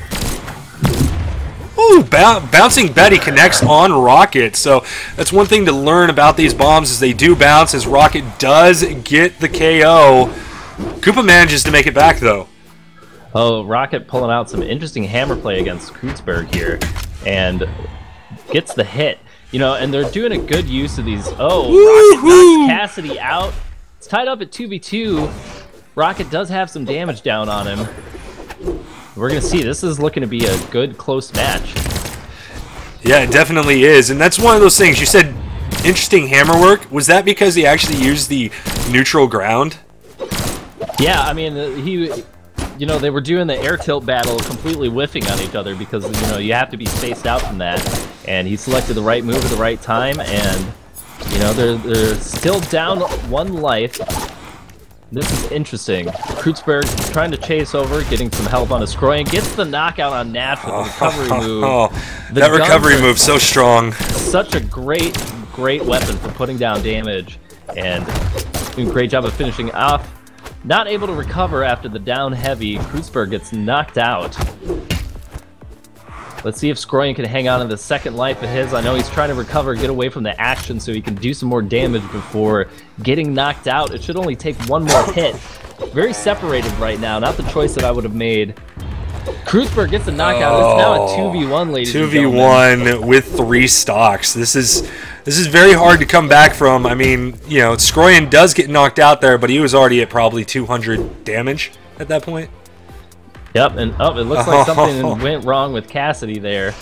Ooh, bouncing Betty connects on Rocket. So that's one thing to learn about these bombs is they do bounce as Rocket does get the K O. Koopa manages to make it back though. Oh, Rocket pulling out some interesting hammer play against Kreuzberg here and gets the hit. You know, and they're doing a good use of these. Oh, Rocket knocks Cassidy out. It's tied up at two v two. Rocket does have some damage down on him. We're going to see. This is looking to be a good, close match. Yeah, it definitely is. And that's one of those things. You said interesting hammer work. Was that because he actually used the neutral ground? Yeah, I mean, he, you know, they were doing the air tilt battle completely whiffing on each other because, you know, you have to be spaced out from that. And he selected the right move at the right time. And, you know, they're, they're still down one life. This is interesting. Kreuzberg trying to chase over, getting some help on a Scroyan, gets the knockout on Nash with the recovery move. Oh, The that recovery guns are move so strong. Such a great, great weapon for putting down damage, and doing a great job of finishing off. Not able to recover after the down heavy. Kreuzberg gets knocked out. Let's see if Scroyan can hang on to the second life of his. I know he's trying to recover, get away from the action so he can do some more damage before getting knocked out. It should only take one more hit. Very separated right now. Not the choice that I would have made. Kreuzberg gets a knockout. Oh, it's now a two v one, ladies two and v gentlemen. one with three stocks. This is this is very hard to come back from. I mean, you know, Scroyan does get knocked out there, but he was already at probably two hundred damage at that point. Yep, and oh, it looks like something went wrong with Cassidy there.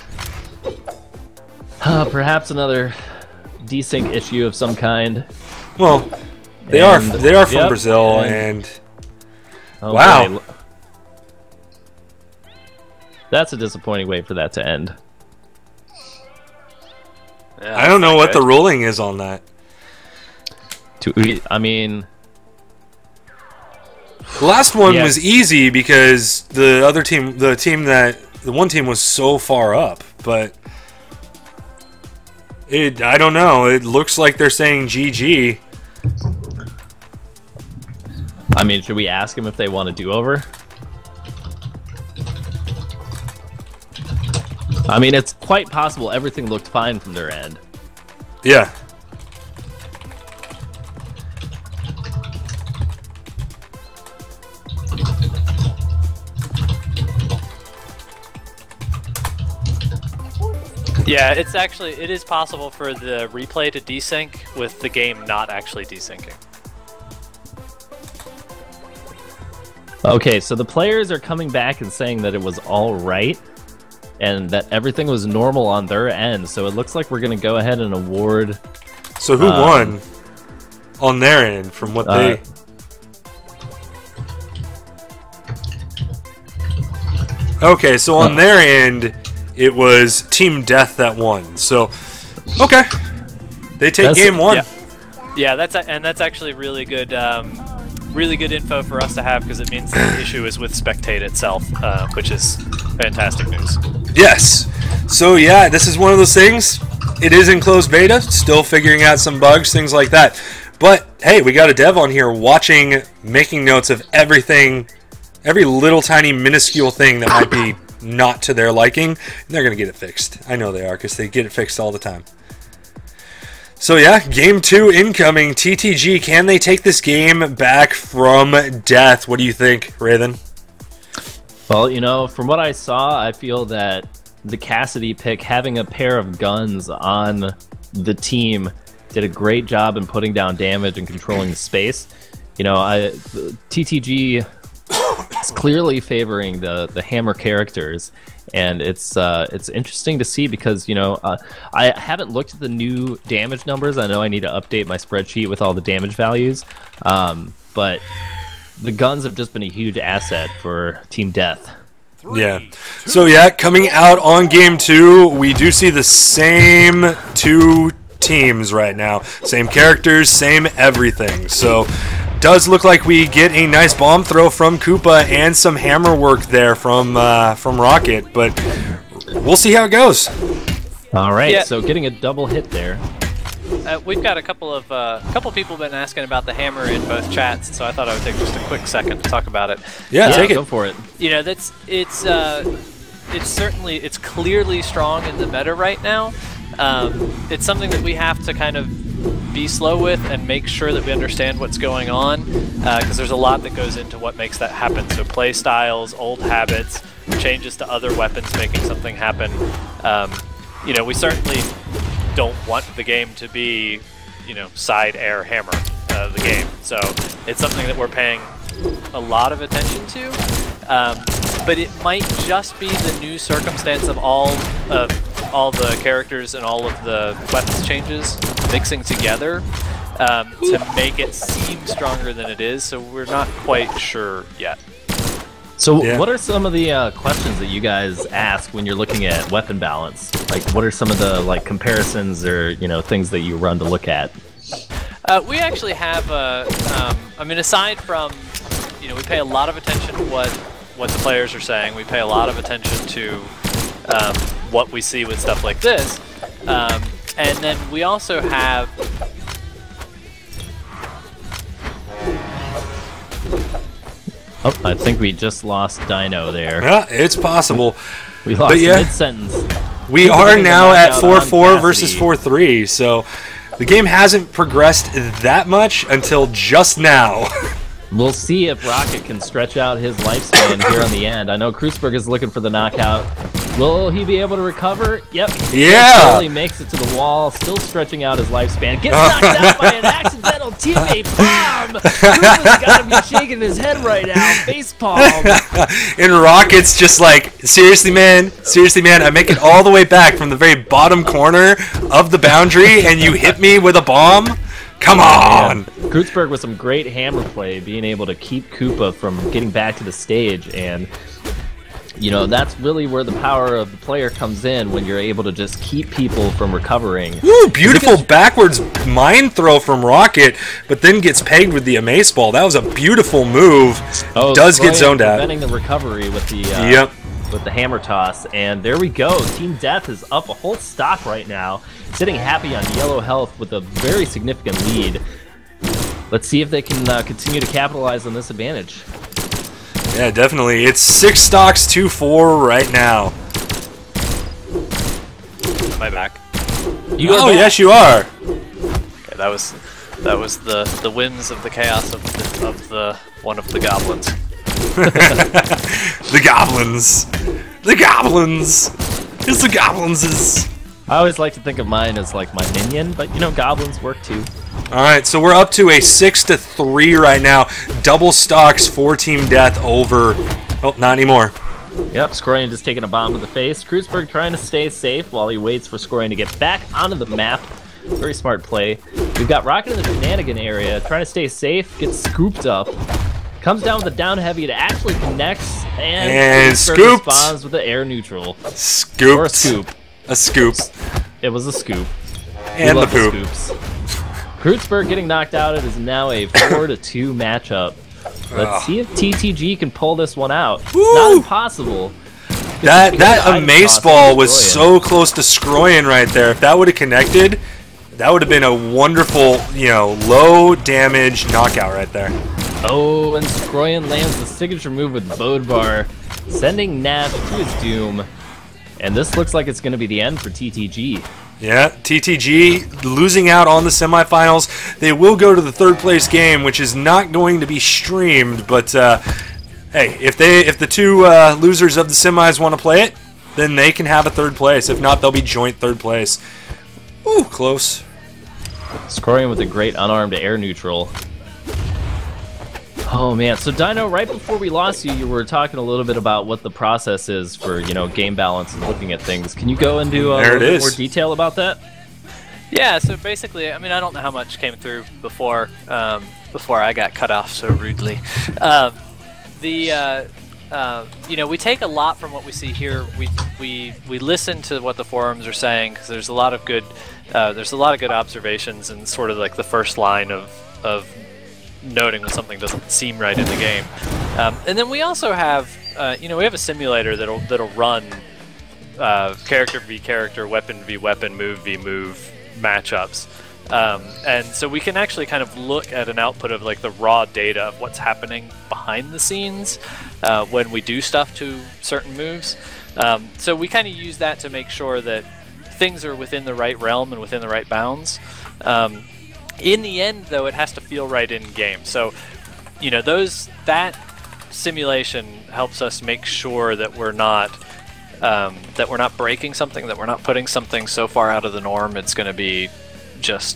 Uh, perhaps another desync issue of some kind. Well, they And- are they are from yep, Brazil, and- and, Oh, wow. boy. That's a disappointing way for that to end. Yeah, I don't know that's what not the good. ruling is on that. To, I mean, The last one Yes. was easy because the other team, the team that the one team was so far up, but it I don't know. It looks like they're saying G G. I mean, should we ask them if they want to do over? I mean, it's quite possible everything looked fine from their end. Yeah. Yeah, it's actually, it is possible for the replay to desync with the game not actually desyncing. Okay, so the players are coming back and saying that it was all right and that everything was normal on their end. So it looks like we're going to go ahead and award. So who Um, won on their end from what uh, they? Okay, so on their end, it was Team Deth that won. So, okay, they take That's- game one. Yeah, yeah, that's a- and that's actually really good, um, really good info for us to have because it means the issue is with Spectate itself, uh, which is fantastic news. Yes. So yeah, this is one of those things. It is in closed beta, still figuring out some bugs, things like that. But hey, we got a dev on here watching, making notes of everything, every little tiny minuscule thing that might be not to their liking. And they're gonna get it fixed. I know they are because they get it fixed all the time. So yeah, game two incoming. T T G, can they take this game back from Deth? What do you think, Raven? Well, you know, from what I saw, I feel that the Cassidy pick, having a pair of guns on the team, did a great job in putting down damage and controlling the space. You know, I T T G is clearly favoring the the hammer characters, and it's uh, it's interesting to see because you know uh, I haven't looked at the new damage numbers. I know I need to update my spreadsheet with all the damage values, um, but the guns have just been a huge asset for Team Deth. Three, Yeah. two, So yeah, coming out on game two, we do see the same two teams right now. Same characters, same everything. So does look like we get a nice bomb throw from Koopa and some hammer work there from uh, from Rocket, but we'll see how it goes. All right, Yeah. so getting a double hit there. Uh, we've got a couple of uh, a couple people been asking about the hammer in both chats, so I thought I would take just a quick second to talk about it. Yeah, Yeah, take go it. for it. You know, that's it's uh, it's certainly it's clearly strong in the meta right now. Um, it's something that we have to kind of be slow with and make sure that we understand what's going on, because uh, there's a lot that goes into what makes that happen. So play styles, old habits, changes to other weapons making something happen. Um, you know, we certainly don't want the game to be, you know, side air hammer uh, the game. So it's something that we're paying a lot of attention to. Um, but it might just be the new circumstance of all of all the characters and all of the weapons changes mixing together um, to make it seem stronger than it is. So we're not quite sure yet. So Yeah. what are some of the uh, questions that you guys ask when you're looking at weapon balance? Like, what are some of the like comparisons or, you know, things that you run to look at? Uh, we actually have a, um, I mean, aside from, you know, we pay a lot of attention to what, what the players are saying. We pay a lot of attention to um, what we see with stuff like this. Um, and then we also have... Oh, I think we just lost Dino there. Yeah, it's possible. We lost yeah. mid-sentence. We People are getting the now at knockout four on four versus Cassidy. four three, so the game hasn't progressed that much until just now. We'll see if Rocket can stretch out his lifespan here on the end. I know Kreuzberg is looking for the knockout. Will he be able to recover? Yep. Yeah! He makes it to the wall, still stretching out his lifespan. Gets knocked out by an accidental teammate. Bomb! Kreuzberg's got to be shaking his head right now. Facepalm. And Rocket's just like, seriously, man, seriously, man, I make it all the way back from the very bottom corner of the boundary, and you hit me with a bomb? Come on! Kreuzberg with some great hammer play, being able to keep Koopa from getting back to the stage, and you know, that's really where the power of the player comes in, when you're able to just keep people from recovering. Woo, beautiful backwards mind throw from Rocket, but then gets pegged with the Amaze Ball. That was a beautiful move. Oh, Does get Stroyan zoned out. preventing the recovery with the uh, Yep. with the hammer toss, and there we go. Team Deth is up a whole stock right now, sitting happy on yellow health with a very significant lead. Let's see if they can uh, continue to capitalize on this advantage. Yeah, definitely. It's six stocks, two four right now. Am I back? You Oh, are back. yes, you are. Okay, that was that was the the winds of the chaos of the, of the one of the goblins. The goblins. The goblins. It's the goblins. Is... I always like to think of mine as like my minion, but you know, goblins work too. All right, so we're up to a six to three right now. Double stocks for Team Deth over. Oh, not anymore. Yep, Scorian just taking a bomb to the face. Kreuzberg trying to stay safe while he waits for Scorian to get back onto the map. Very smart play. We've got Rocket in the shenanigan area, trying to stay safe, gets scooped up. Comes down with a down heavy that actually connects, and, And Kreuzberg scooped. responds with the air neutral. Scooped. Or a scoop. A scoop. It was a scoop. We And the love poop. scoops. Kreuzberg getting knocked out. It is now a four to two matchup. Let's Ugh. see if T T G can pull this one out. Woo! Not impossible. That Good that item Amaze toss Ball from was Scorian. so close to Scroyan right there. If that would have connected, that would have been a wonderful, you know, low damage knockout right there. Oh, and Scroyan lands the signature move with Bodvar, sending Nash to his doom. And this looks like it's going to be the end for T T G. Yeah, T T G losing out on the semifinals. They will go to the third place game, which is not going to be streamed. But uh, hey, if they if the two uh, losers of the semis want to play it, then they can have a third place. If not, they'll be joint third place. Ooh, close. Scorian with a great unarmed air neutral. Oh man, so Dino, right before we lost you, you were talking a little bit about what the process is for, you know, game balance and looking at things. Can you go into uh, a There little it bit is. more detail about that? Yeah, so basically, I mean, I don't know how much came through before um, before I got cut off so rudely. Um, the uh, uh, you know, we take a lot from what we see here. We we we listen to what the forums are saying because there's a lot of good uh, there's a lot of good observations and sort of like the first line of of noting when something doesn't seem right in the game. Um, and then we also have uh, you know we have a simulator that'll that'll run uh, character v character, weapon v weapon, move v move matchups. Um, and so we can actually kind of look at an output of like the raw data of what's happening behind the scenes uh, when we do stuff to certain moves. Um, so we kind of use that to make sure that things are within the right realm and within the right bounds. Um, in the end, though, it has to feel right in game. So, you know, those that simulation helps us make sure that we're not um, that we're not breaking something, that we're not putting something so far out of the norm it's going to be just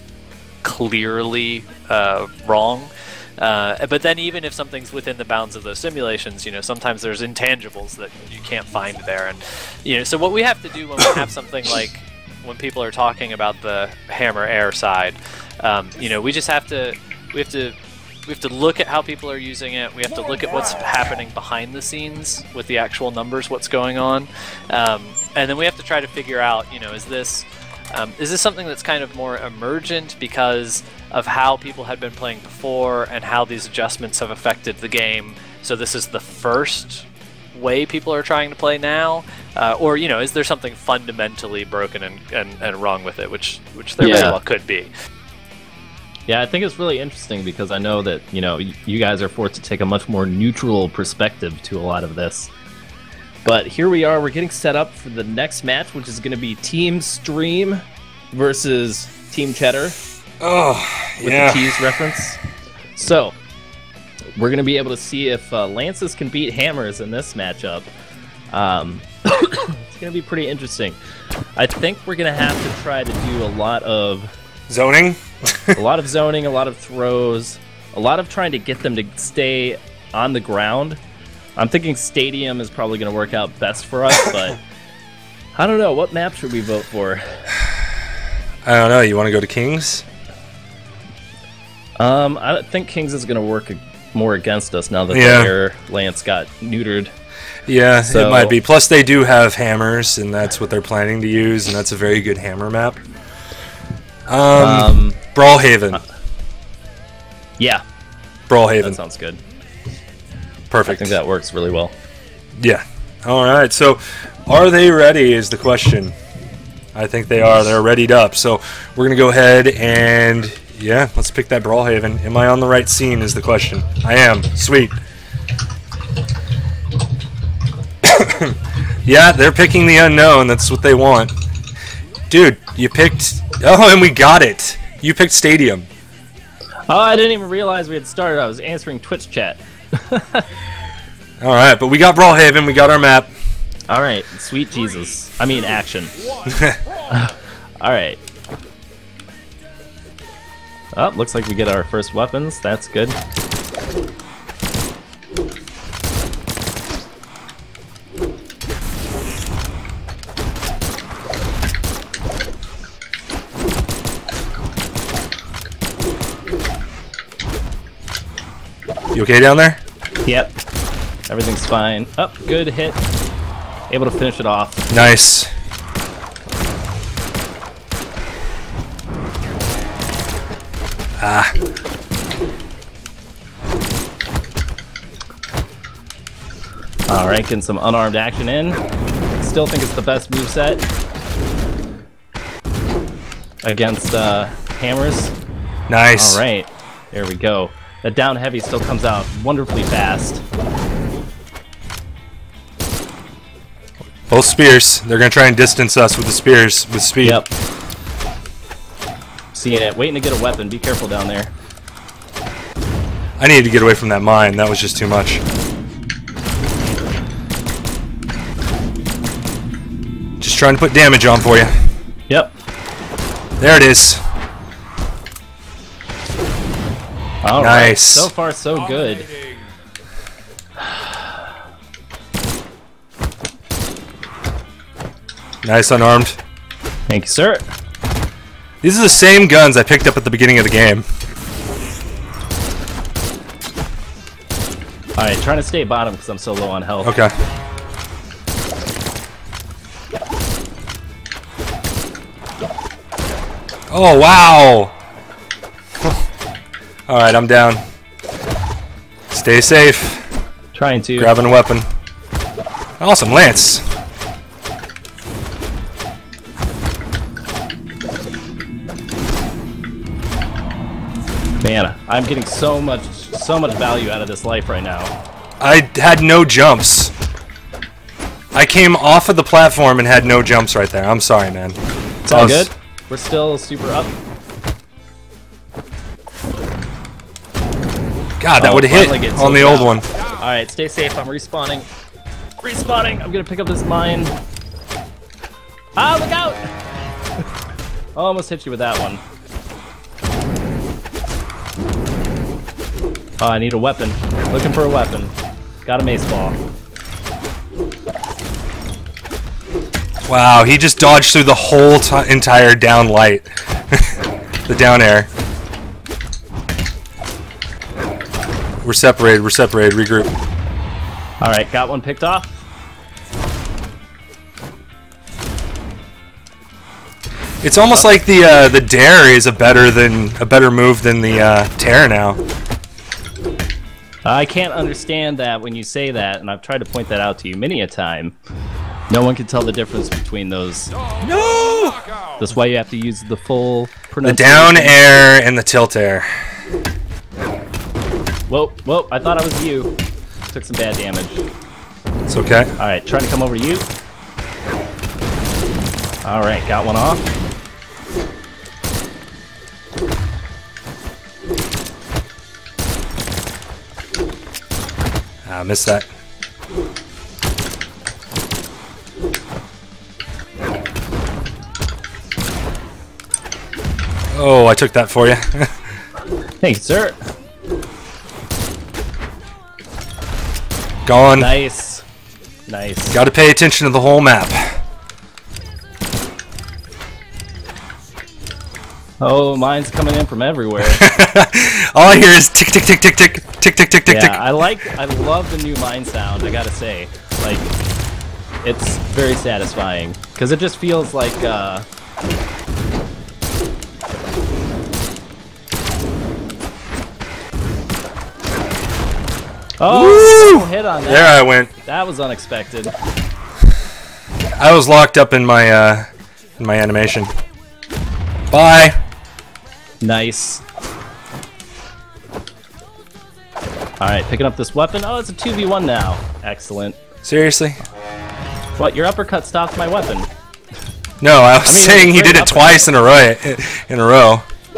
clearly uh, wrong. Uh, but then even if something's within the bounds of those simulations, you know, sometimes there's intangibles that you can't find there. And, you know, so what we have to do when we have something like when people are talking about the hammer air side, um, you know, we just have to, we have to, we have to look at how people are using it. We have to look at what's happening behind the scenes with the actual numbers, what's going on. Um, and then we have to try to figure out, you know, is this, Um, is this something that's kind of more emergent because of how people had been playing before and how these adjustments have affected the game? So this is the first way people are trying to play now? Uh, or, you know, is there something fundamentally broken and, and, and wrong with it, which, which there Yeah. very well could be. Yeah, I think it's really interesting because I know that, you know, you guys are forced to take a much more neutral perspective to a lot of this. But here we are, we're getting set up for the next match, which is going to be Team Stream versus Team Cheddar. Oh, with yeah. the T's reference. So, we're going to be able to see if uh, Lances can beat Hammers in this matchup. Um, it's going to be pretty interesting. I think we're going to have to try to do a lot of... Zoning? a lot of zoning, a lot of throws, a lot of trying to get them to stay on the ground. I'm thinking Stadium is probably going to work out best for us, but I don't know. What map should we vote for? I don't know. You want to go to Kings? Um, I think Kings is going to work more against us now that Yeah. the Air Lance got neutered. Yeah, So- it might be. Plus, they do have hammers, and that's what they're planning to use, and that's a very good hammer map. Um, Um, Brawlhaven. Yeah, Brawlhaven. that sounds good. I Perfect. think that works really well. Yeah. All right. So, are they ready? Is the question. I think they are. They're readied up. So we're gonna go ahead and yeah, let's pick that Brawlhaven. Am I on the right scene? Is the question. I am. Sweet. Yeah, they're picking the unknown. That's what they want. Dude, you picked. Oh, and we got it. You picked Stadium. Oh, I didn't even realize we had started. I was answering Twitch chat. All right, but we got Brawlhaven. We got our map. All right, sweet Jesus. I mean, action. All right. Oh, looks like we get our first weapons. That's good. You okay down there? Yep. Everything's fine. Up, oh, good hit. Able to finish it off. Nice. Ah. All right, getting some unarmed action in. Still think it's the best moveset against uh, hammers. Nice. All right, there we go. That down heavy still comes out wonderfully fast. Both spears. They're gonna try and distance us with the spears with speed. Yep. Seeing it. Waiting to get a weapon. Be careful down there. I needed to get away from that mine. That was just too much. Just trying to put damage on for you. Yep. There it is. All Nice. right. So far, so good. Dominating. Nice unarmed. Thank you, sir. These are the same guns I picked up at the beginning of the game. All right, trying to stay bottom because I'm so low on health. Okay. Oh, wow! Alright, I'm down. Stay safe. Trying to. Grabbing a weapon. Awesome, Lance. Man, I'm getting so much, so much value out of this life right now. I had no jumps. I came off of the platform and had no jumps right there. I'm sorry, man. It's all good. We're still super up. God, that Oh, would have finally hit gets on the hooked old out. one. All right, stay safe. I'm respawning. Respawning. I'm gonna pick up this mine. Ah, look out! Almost hit you with that one. Oh, I need a weapon. Looking for a weapon. Got a mace ball. Wow, he just dodged through the whole t entire down light. The down air. We're separated, we're separated, regroup. Alright, got one picked off. It's almost like the uh, the dare is a better than a better move than the uh, tear now. I can't understand that when you say that, and I've tried to point that out to you many a time. No one can tell the difference between those. No! That's why you have to use the full The pronunciation. down air and the tilt air. Whoa, whoa, I thought I was you. Took some bad damage. It's okay. Alright, trying to come over to you. Alright, got one off. I missed that. Oh, I took that for you. Thank you, sir. Gone. Nice. Nice. Got to pay attention to the whole map. Oh, mine's coming in from everywhere. All I hear is tick, tick, tick, tick, tick, tick, tick, tick, tick, Yeah, tick. I like, I love the new mine sound, I gotta say. Like, it's very satisfying. Because it just feels like, uh... Oh, Woo! hit on that. There I went. That was unexpected. I was locked up in my uh, in my animation. Bye. Nice. Alright, picking up this weapon. Oh, it's a two v one now. Excellent. Seriously? What, your uppercut stopped my weapon. No, I was I mean, saying he great did it uppercut. twice in a row. In a row.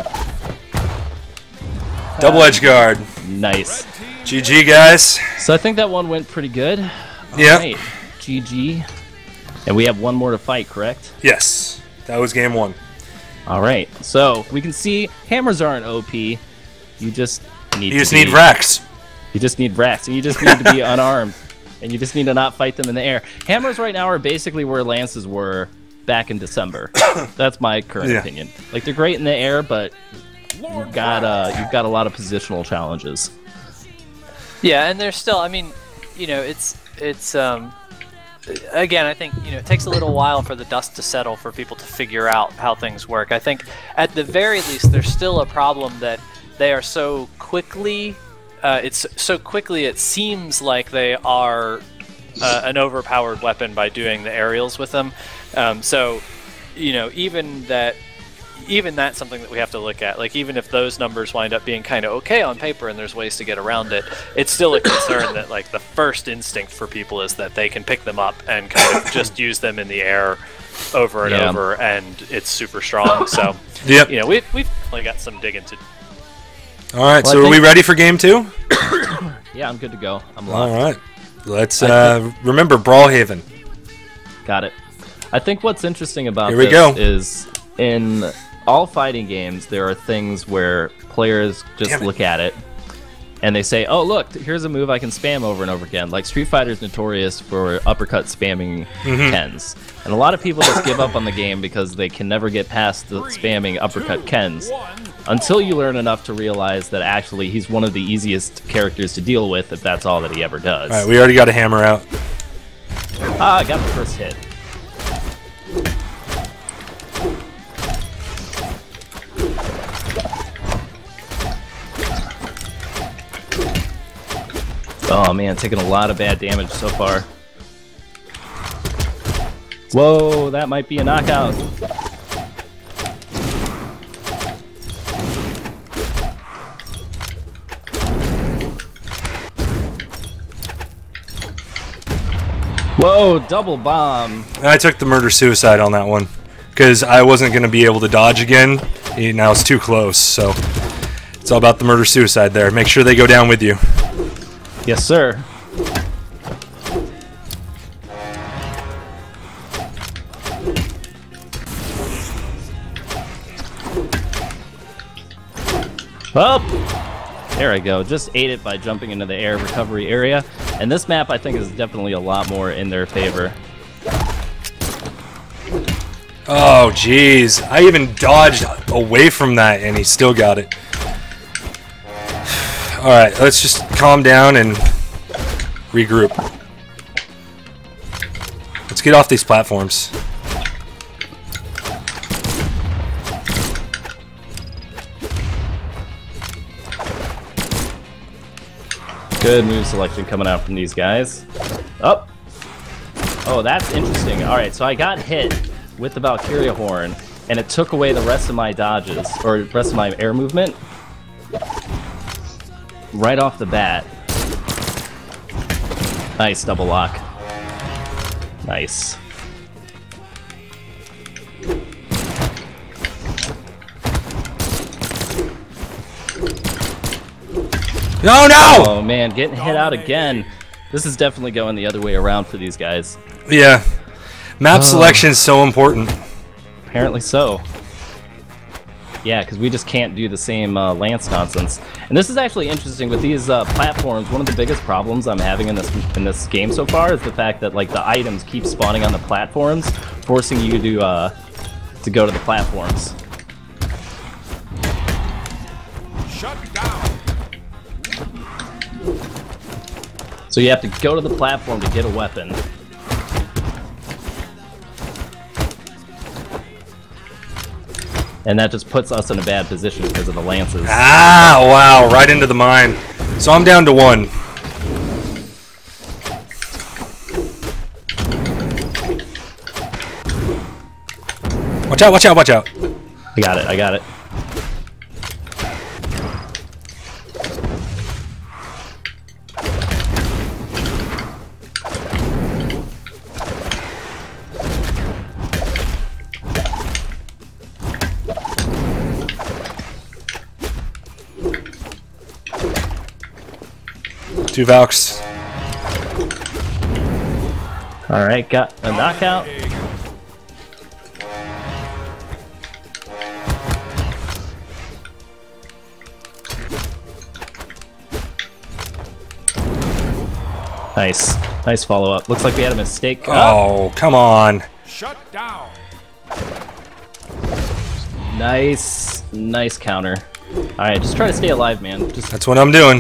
Double edge guard. Nice. G G, guys. So I think that one went pretty good. Yeah. Alright, G G. And we have one more to fight, correct? Yes, that was game one. Alright, so we can see hammers aren't O P. You just need You just to need be, Rex. You just need Rex, and you just need to be unarmed. And you just need to not fight them in the air. Hammers right now are basically where lances were back in December. That's my current Yeah. opinion. Like, they're great in the air, but you've got, uh, you've got a lot of positional challenges. Yeah, and there's still, I mean, you know, it's, it's, um, again, I think, you know, it takes a little while for the dust to settle for people to figure out how things work. I think, at the very least, there's still a problem that they are so quickly, uh, it's so quickly it seems like they are uh, an overpowered weapon by doing the aerials with them. Um, so, you know, even that, even that's something that we have to look at. Like, even if those numbers wind up being kind of okay on paper and there's ways to get around it, it's still a concern that, like, the first instinct for people is that they can pick them up and kind of just use them in the air over and Yeah. over, and it's super strong. So, Yep. you know, we've, we've definitely got some digging to do. All right, Well, so I are we think- ready for game two? Yeah, I'm good to go. I'm All locked. right. Let's uh, remember Brawlhaven. Got it. I think what's interesting about Here we this go. is in all fighting games, there are things where players just Damn it. look at it and they say, oh look, here's a move I can spam over and over again. Like Street Fighter's notorious for uppercut spamming mm-hmm. Kens. And a lot of people just give up on the game because they can never get past the spamming uppercut Kens. Until you learn enough to realize that actually he's one of the easiest characters to deal with if that's all that he ever does. Alright, we already got a hammer out. Ah, I got the first hit. Oh man, taking a lot of bad damage so far. Whoa, that might be a knockout. Whoa, double bomb. I took the murder-suicide on that one because I wasn't going to be able to dodge again. Now it's too close, so it's all about the murder-suicide there. Make sure they go down with you. Yes, sir. Up! There I go. Just ate it by jumping into the air recovery area. And this map, I think, is definitely a lot more in their favor. Oh, jeez. I even dodged away from that, and he still got it. Alright, let's just calm down and regroup. Let's get off these platforms. Good move selection coming out from these guys. Up. Oh. oh, that's interesting. Alright, so I got hit with the Valkyria horn, and it took away the rest of my dodges, or rest of my air movement. Right off the bat. Nice double lock. Nice. No, no! Oh man, getting hit out again. This is definitely going the other way around for these guys. Yeah. Map oh. selection is so important. Apparently so. Yeah, because we just can't do the same uh, lance nonsense. And this is actually interesting with these uh, platforms. One of the biggest problems I'm having in this in this game so far is the fact that like the items keep spawning on the platforms, forcing you to uh, to go to the platforms. Shut down. So you have to go to the platform to get a weapon. And that just puts us in a bad position because of the lances. Ah, wow, right into the mine. So I'm down to one. Watch out, watch out, watch out. I got it, I got it. Two Valks. Alright, got a knockout. Nice. Nice follow-up. Looks like we had a mistake. Oh, come on. Shut down. Nice. Nice counter. Alright, just try to stay alive, man. Just That's what I'm doing.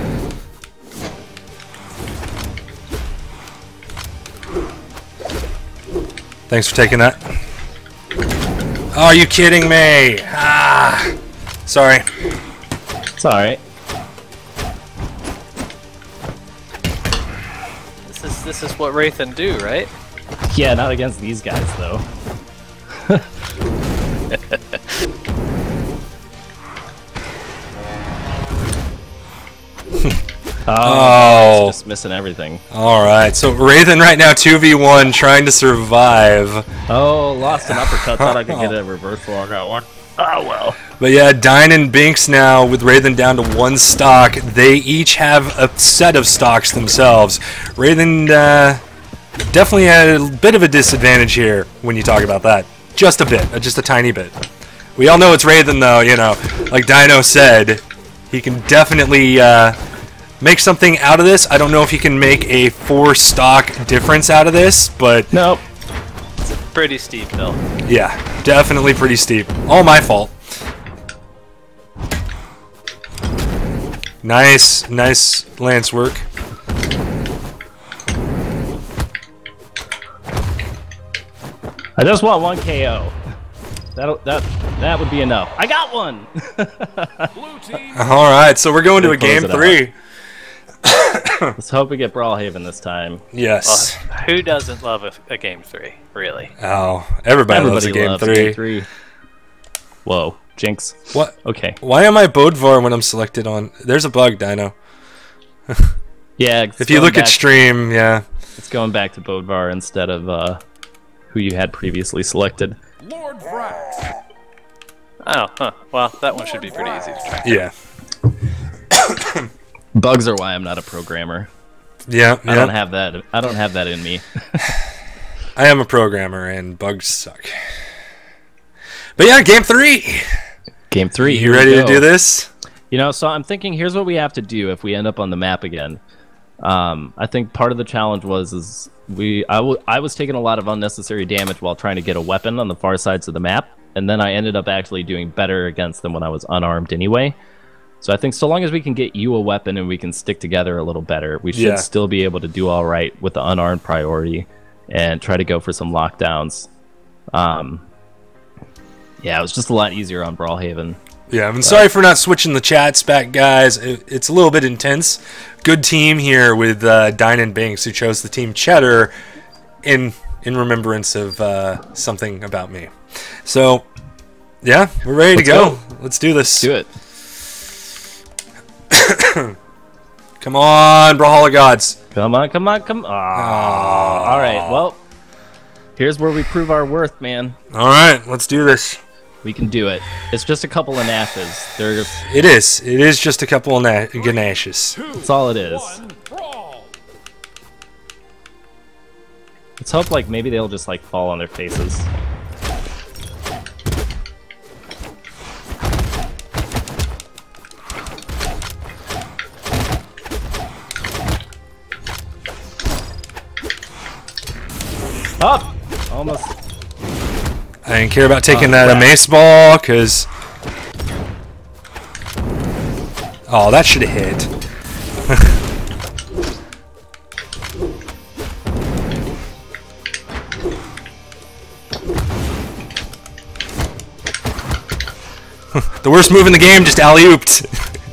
Thanks for taking that. Oh, are you kidding me? Ah, sorry. It's alright. This is this is what Wraithen do, right? Yeah, not against these guys, though. oh, Oh. it's just missing everything. Alright, so Wraithen right now two v one trying to survive. Oh, lost an uppercut. Thought I could get a reversal on that one. Oh, well. But yeah, Dine and Binks now with Wraithen down to one stock. They each have a set of stocks themselves. Wraithen uh, definitely had a bit of a disadvantage here when you talk about that. Just a bit, uh, just a tiny bit. We all know it's Wraithen though, you know. Like Dino said, He can definitely uh, make something out of this. I don't know if he can make a four stock difference out of this, but Nope. Pretty steep hill. yeah, definitely pretty steep. All my fault. Nice, nice lance work. I just want one K O. That that that would be enough. I got one. Blue team. All right, so we're going to a We'll close game it out. three. Let's hope we get Brawlhaven this time. Yes. Well, who doesn't love a, a game three, really? Oh, everybody, loves a game loves three. game three. Whoa, Jinx. What? Okay. Why am I Bodvar when I'm selected on? There's a bug, Dino. Yeah. it's If you going look at back- stream, yeah. it's going back to Bodvar instead of uh, who you had previously selected. Lord Vrax. Oh, huh. Well, that one should be pretty easy to track. Yeah. Bugs are why I'm not a programmer. Yeah, I yeah. don't have that. I don't have that in me. I am a programmer, and bugs suck. But yeah, game three. Game three. You here we ready to go. do this? You know, so I'm thinking, here's what we have to do if we end up on the map again. Um, I think part of the challenge was is we I, w I was taking a lot of unnecessary damage while trying to get a weapon on the far sides of the map, and then I ended up actually doing better against them when I was unarmed anyway. So I think so long as we can get you a weapon and we can stick together a little better, we should Yeah. still be able to do all right with the unarmed priority and try to go for some lockdowns. Um, yeah, it was just a lot easier on Brawlhaven. Yeah, I'm sorry for not switching the chats back, guys. It, it's a little bit intense. Good team here with uh, Dine and Binks, who chose the team Cheddar in in remembrance of uh, something about me. So, yeah, we're ready Let's to go. go. Let's do this. Do it. Come on, Brawlhalla gods. Come on, come on, come on. All right, well, here's where we prove our worth, man. All right, let's do this. We can do it. It's just a couple of Nashes. They're, It is. It is just a couple of na Ganashes. that's all it is. One brawl. Let's hope, like, maybe they'll just, like, fall on their faces. Up! Almost. I didn't care about taking Oh, that a crap. mace ball, because... Oh, that should have hit. The worst move in the game, just alley-ooped.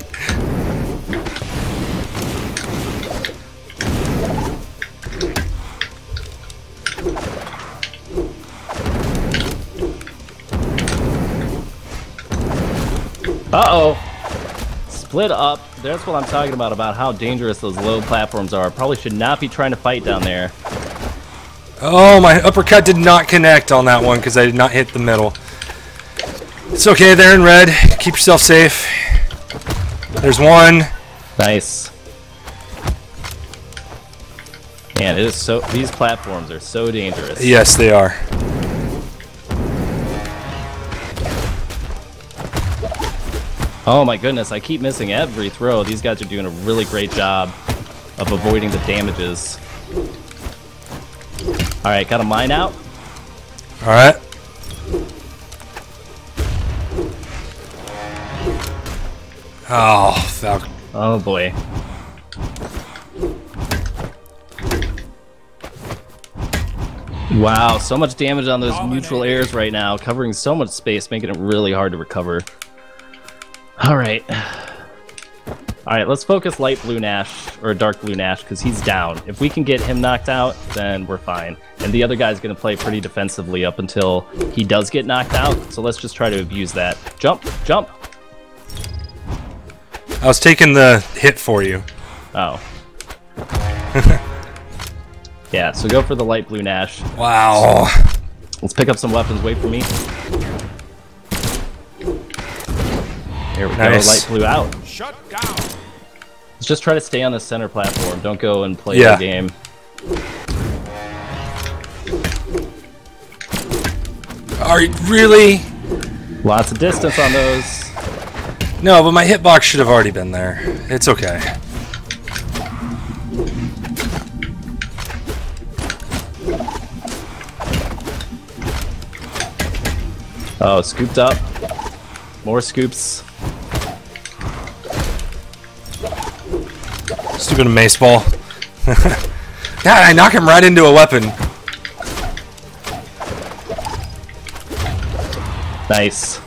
Uh-oh. Split up. That's what I'm talking about, about how dangerous those low platforms are. Probably should not be trying to fight down there. Oh, my uppercut did not connect on that one because I did not hit the middle. It's okay, they're in red. Keep yourself safe. There's one. Nice. Man, it is so. These platforms are so dangerous. Yes, they are. Oh my goodness, I keep missing every throw. These guys are doing a really great job of avoiding the damages. Alright, got a mine out. Alright. Oh, Falcon. Oh boy. Wow, so much damage on those neutral airs right now, covering so much space, making it really hard to recover. Alright. Alright, let's focus light blue Nash, or dark blue Nash, because he's down. If we can get him knocked out, then we're fine. And the other guy's going to play pretty defensively up until he does get knocked out, so let's just try to abuse that. Jump, jump! I was taking the hit for you. Oh. Yeah, so go for the light blue Nash. Wow. Let's pick up some weapons, wait for me. There we Nice. go, light blue out. Shut down. Let's just try to stay on the center platform. Don't go and play Yeah. the game. Are you really? Lots of distance on those. No, but my hitbox should have already been there. It's okay. Oh, scooped up. More scoops. Stupid mace ball. God, I knock him right into a weapon. Nice.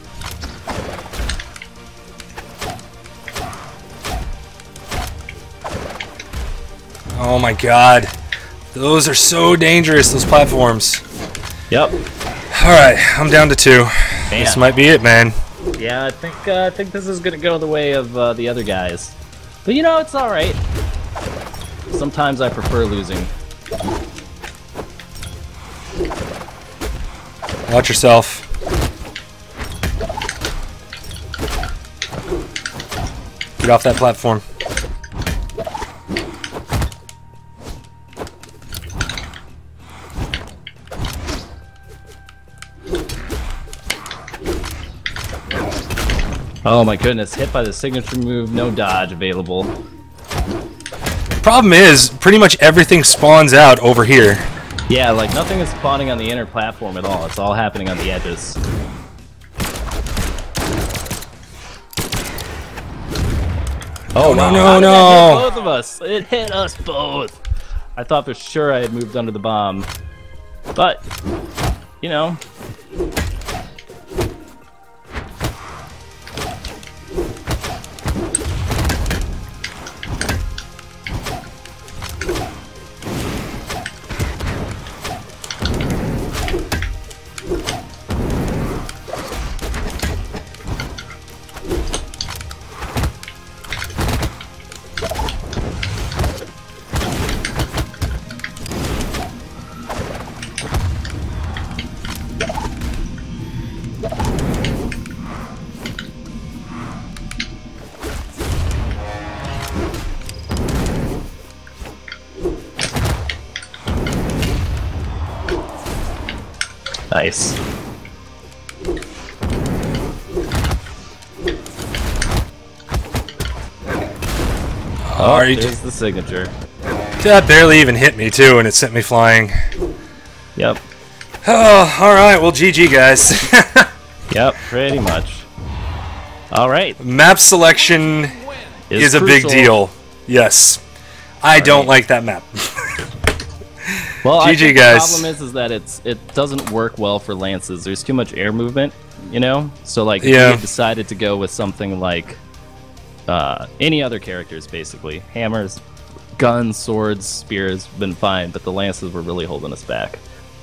Oh my god. Those are so dangerous, those platforms. Yep. Alright, I'm down to two. Man. This might be it, man. Yeah, I think uh, I think this is gonna go the way of uh, the other guys. But you know, it's all right. Sometimes I prefer losing. Watch yourself. Get off that platform. Oh my goodness, hit by the signature move, no dodge available. Problem is, pretty much everything spawns out over here. Yeah, like nothing is spawning on the inner platform at all. It's all happening on the edges. Oh no, wow. no, How did no. that hit both of us. It hit us both. I thought for sure I had moved under the bomb. But, you know. Nice. Oh, Are you there's the signature. That barely even hit me too, and it sent me flying. Yep. Oh, alright, well G G guys. Yep, pretty much. Alright. Map selection Is, is a big crucial. deal. Yes. I All don't right. like that map. Well, I G G think guys. the problem is, is that it's it doesn't work well for lances. There's too much air movement, you know? So like if Yeah. we had decided to go with something like uh, any other characters basically. Hammers, guns, swords, spears, been fine, but the lances were really holding us back.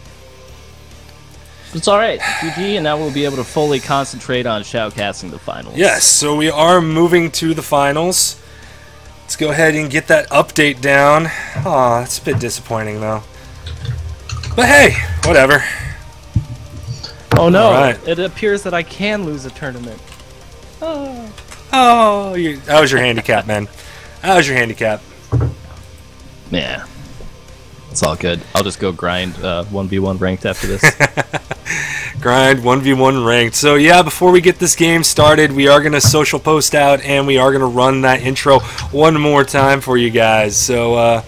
It's alright, G G, and now we'll be able to fully concentrate on shoutcasting the finals. Yes, so we are moving to the finals. Let's go ahead and get that update down. Aw, that's a bit disappointing though. But hey, whatever. Oh no, Alright. it appears that I can lose a tournament. Oh. Oh, you, that was your handicap, man. That was your handicap. Yeah. It's all good. I'll just go grind uh, one v one ranked after this. Grind one v one ranked. So yeah, before we get this game started, we are going to social post out and we are going to run that intro one more time for you guys. So uh,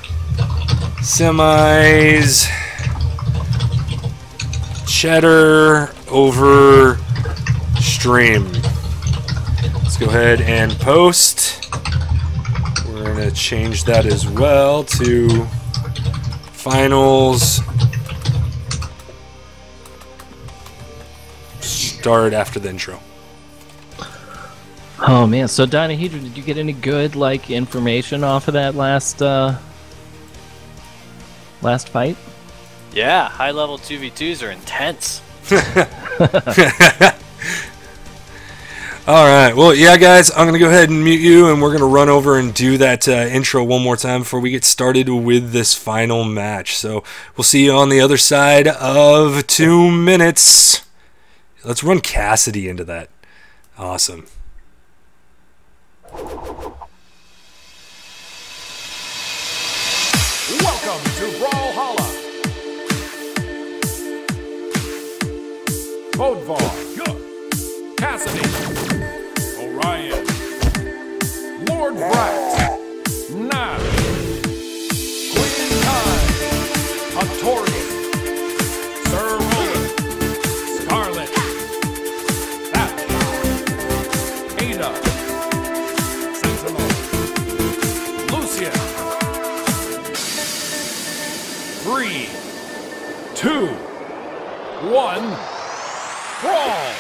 semis, Cheddar over stream. Let's go ahead and post. We're going to change that as well to finals start after the intro. Oh man, so Dynahedra, did you get any good like information off of that last uh last fight? Yeah, high level two v twos are intense. Alright, well yeah guys, I'm going to go ahead and mute you and we're going to run over and do that uh, intro one more time before we get started with this final match. So we'll see you on the other side of two minutes. Let's run Cassidy into that. Awesome. Welcome to Brawlhalla. Bodvar. Good. Cassidy. Lord Brat, Nav, Queen Kai, Artorias, Sir Roland, Scarlet, Thatch, Ada, Sentinel, Lucian. Three, two, one, brawl!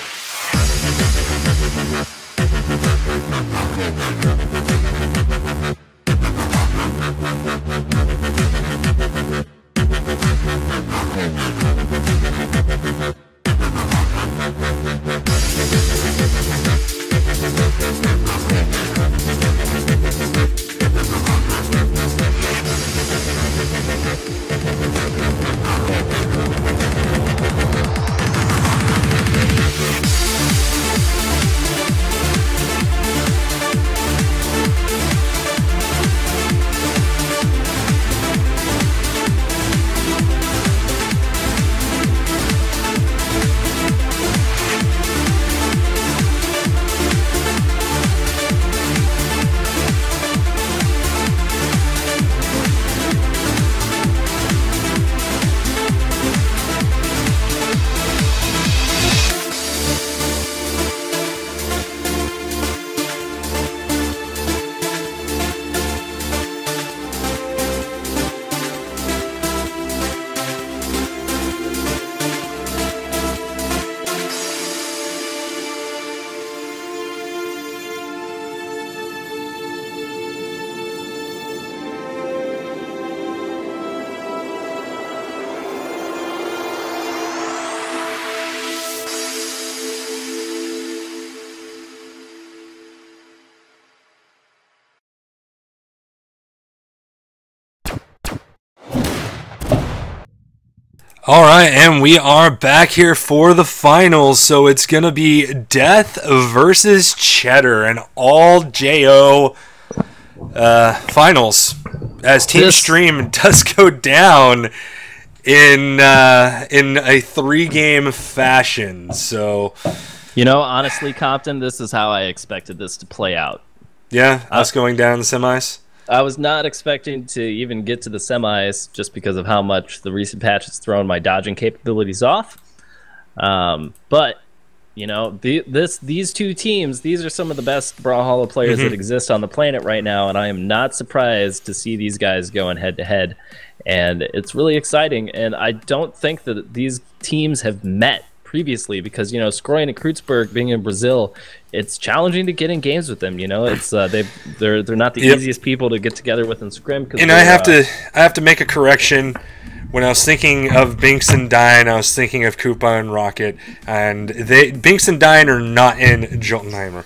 All right, and we are back here for the finals. So it's going to be Deth versus Cheddar, and all J O uh, finals. As Team This- Stream does go down in uh, in a three-game fashion. So, You know, honestly, Compton, this is how I expected this to play out. yeah, us going down in the semis. I was not expecting to even get to the semis just because of how much the recent patch has thrown my dodging capabilities off. Um, but, you know, the, this these two teams, these are some of the best Brawlhalla players Mm-hmm. that exist on the planet right now, and I am not surprised to see these guys going head-to-head. And it's really exciting, and I don't think that these teams have met previously because, you know, Skroyen and Kreutzberg being in Brazil, it's challenging to get in games with them. You know, it's uh, they they're they're not the Yep. easiest people to get together with in scrim. And I have to I have to make a correction. When I was thinking of Binks and Dine, I was thinking of Koopa and Rocket, and they Binks and Dine are not in Jotunheimer.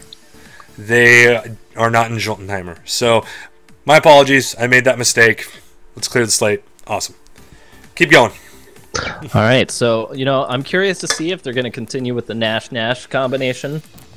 They are not in Jotunheimer. So, my apologies. I made that mistake. Let's clear the slate. Awesome. Keep going. All right, so you know, I'm curious to see if they're going to continue with the Nash Nash combination,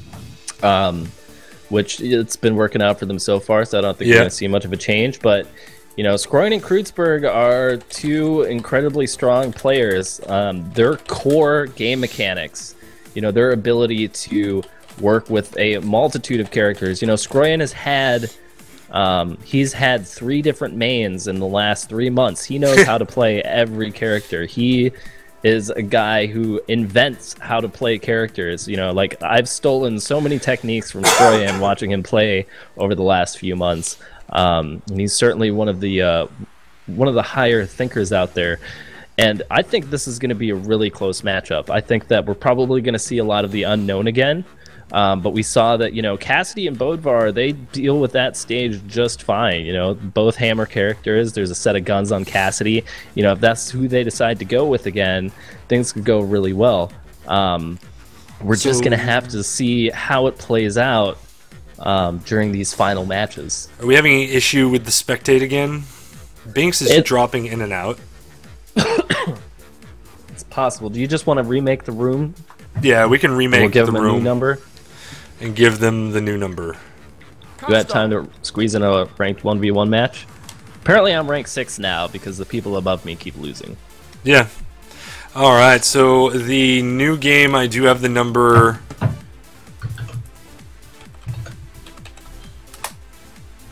um, which it's been working out for them so far. So I don't think Yeah. we're going to see much of a change. But you know, Skroyen and Kreutzberg are two incredibly strong players. Um, their core game mechanics, you know, their ability to work with a multitude of characters. You know, Skroyen has had. Um, he's had three different mains in the last three months. He knows how to play every character. He is a guy who invents how to play characters. You know, like I've stolen so many techniques from Skroyen watching him play over the last few months. Um, and he's certainly one of the uh, one of the higher thinkers out there. And I think this is going to be a really close matchup. I think that we're probably going to see a lot of the unknown again. Um, but we saw that, you know, Cassidy and Bodvar, they deal with that stage just fine. You know, both hammer characters. There's a set of guns on Cassidy. You know, if that's who they decide to go with again, things could go really well. Um, we're just So- going to have to see how it plays out um, during these final matches. Are we having an issue with the spectate again? Binks is It- dropping in and out. It's possible. Do you just want to remake the room? Yeah, we can remake We'll give the them a new room number. and give them the new number. Do you have time to squeeze in a ranked one v one match? Apparently I'm ranked six now because the people above me keep losing. Yeah. All right, so the new game, I do have the number.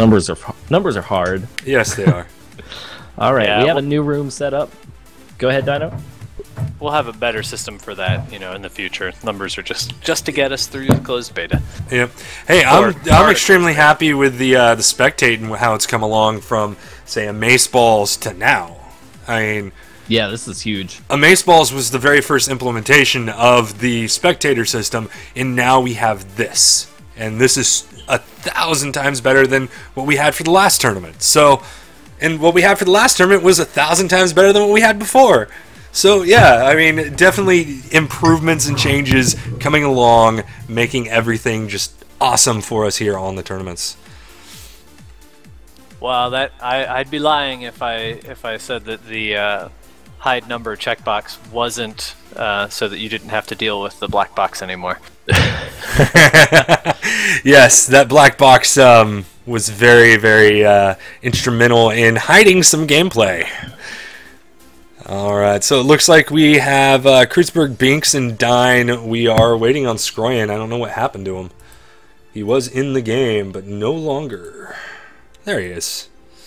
Numbers are numbers are hard. Yes, they are. All right, Yeah, we have well- a new room set up. Go ahead, Dino. We'll have a better system for that, you know, in the future. Numbers are just just to get us through the closed beta. Yep. Hey, I'm I'm extremely happy with the uh, the spectate and how it's come along from, say, Amazeballs to now. I mean, Yeah, this is huge. Amazeballs was the very first implementation of the spectator system, and now we have this, and this is a thousand times better than what we had for the last tournament. So, and what we had for the last tournament was a thousand times better than what we had before. So yeah, I mean, definitely improvements and changes coming along, making everything just awesome for us here on the tournaments. Well, that I, I'd be lying if I if I said that the uh, hide number checkbox wasn't uh, so that you didn't have to deal with the black box anymore. Yes, that black box um, was very, very uh, instrumental in hiding some gameplay. Alright, so it looks like we have uh, Kreutzberg, Binks, and Dine. We are waiting on Skroyan. I don't know what happened to him. He was in the game, but no longer. There he is.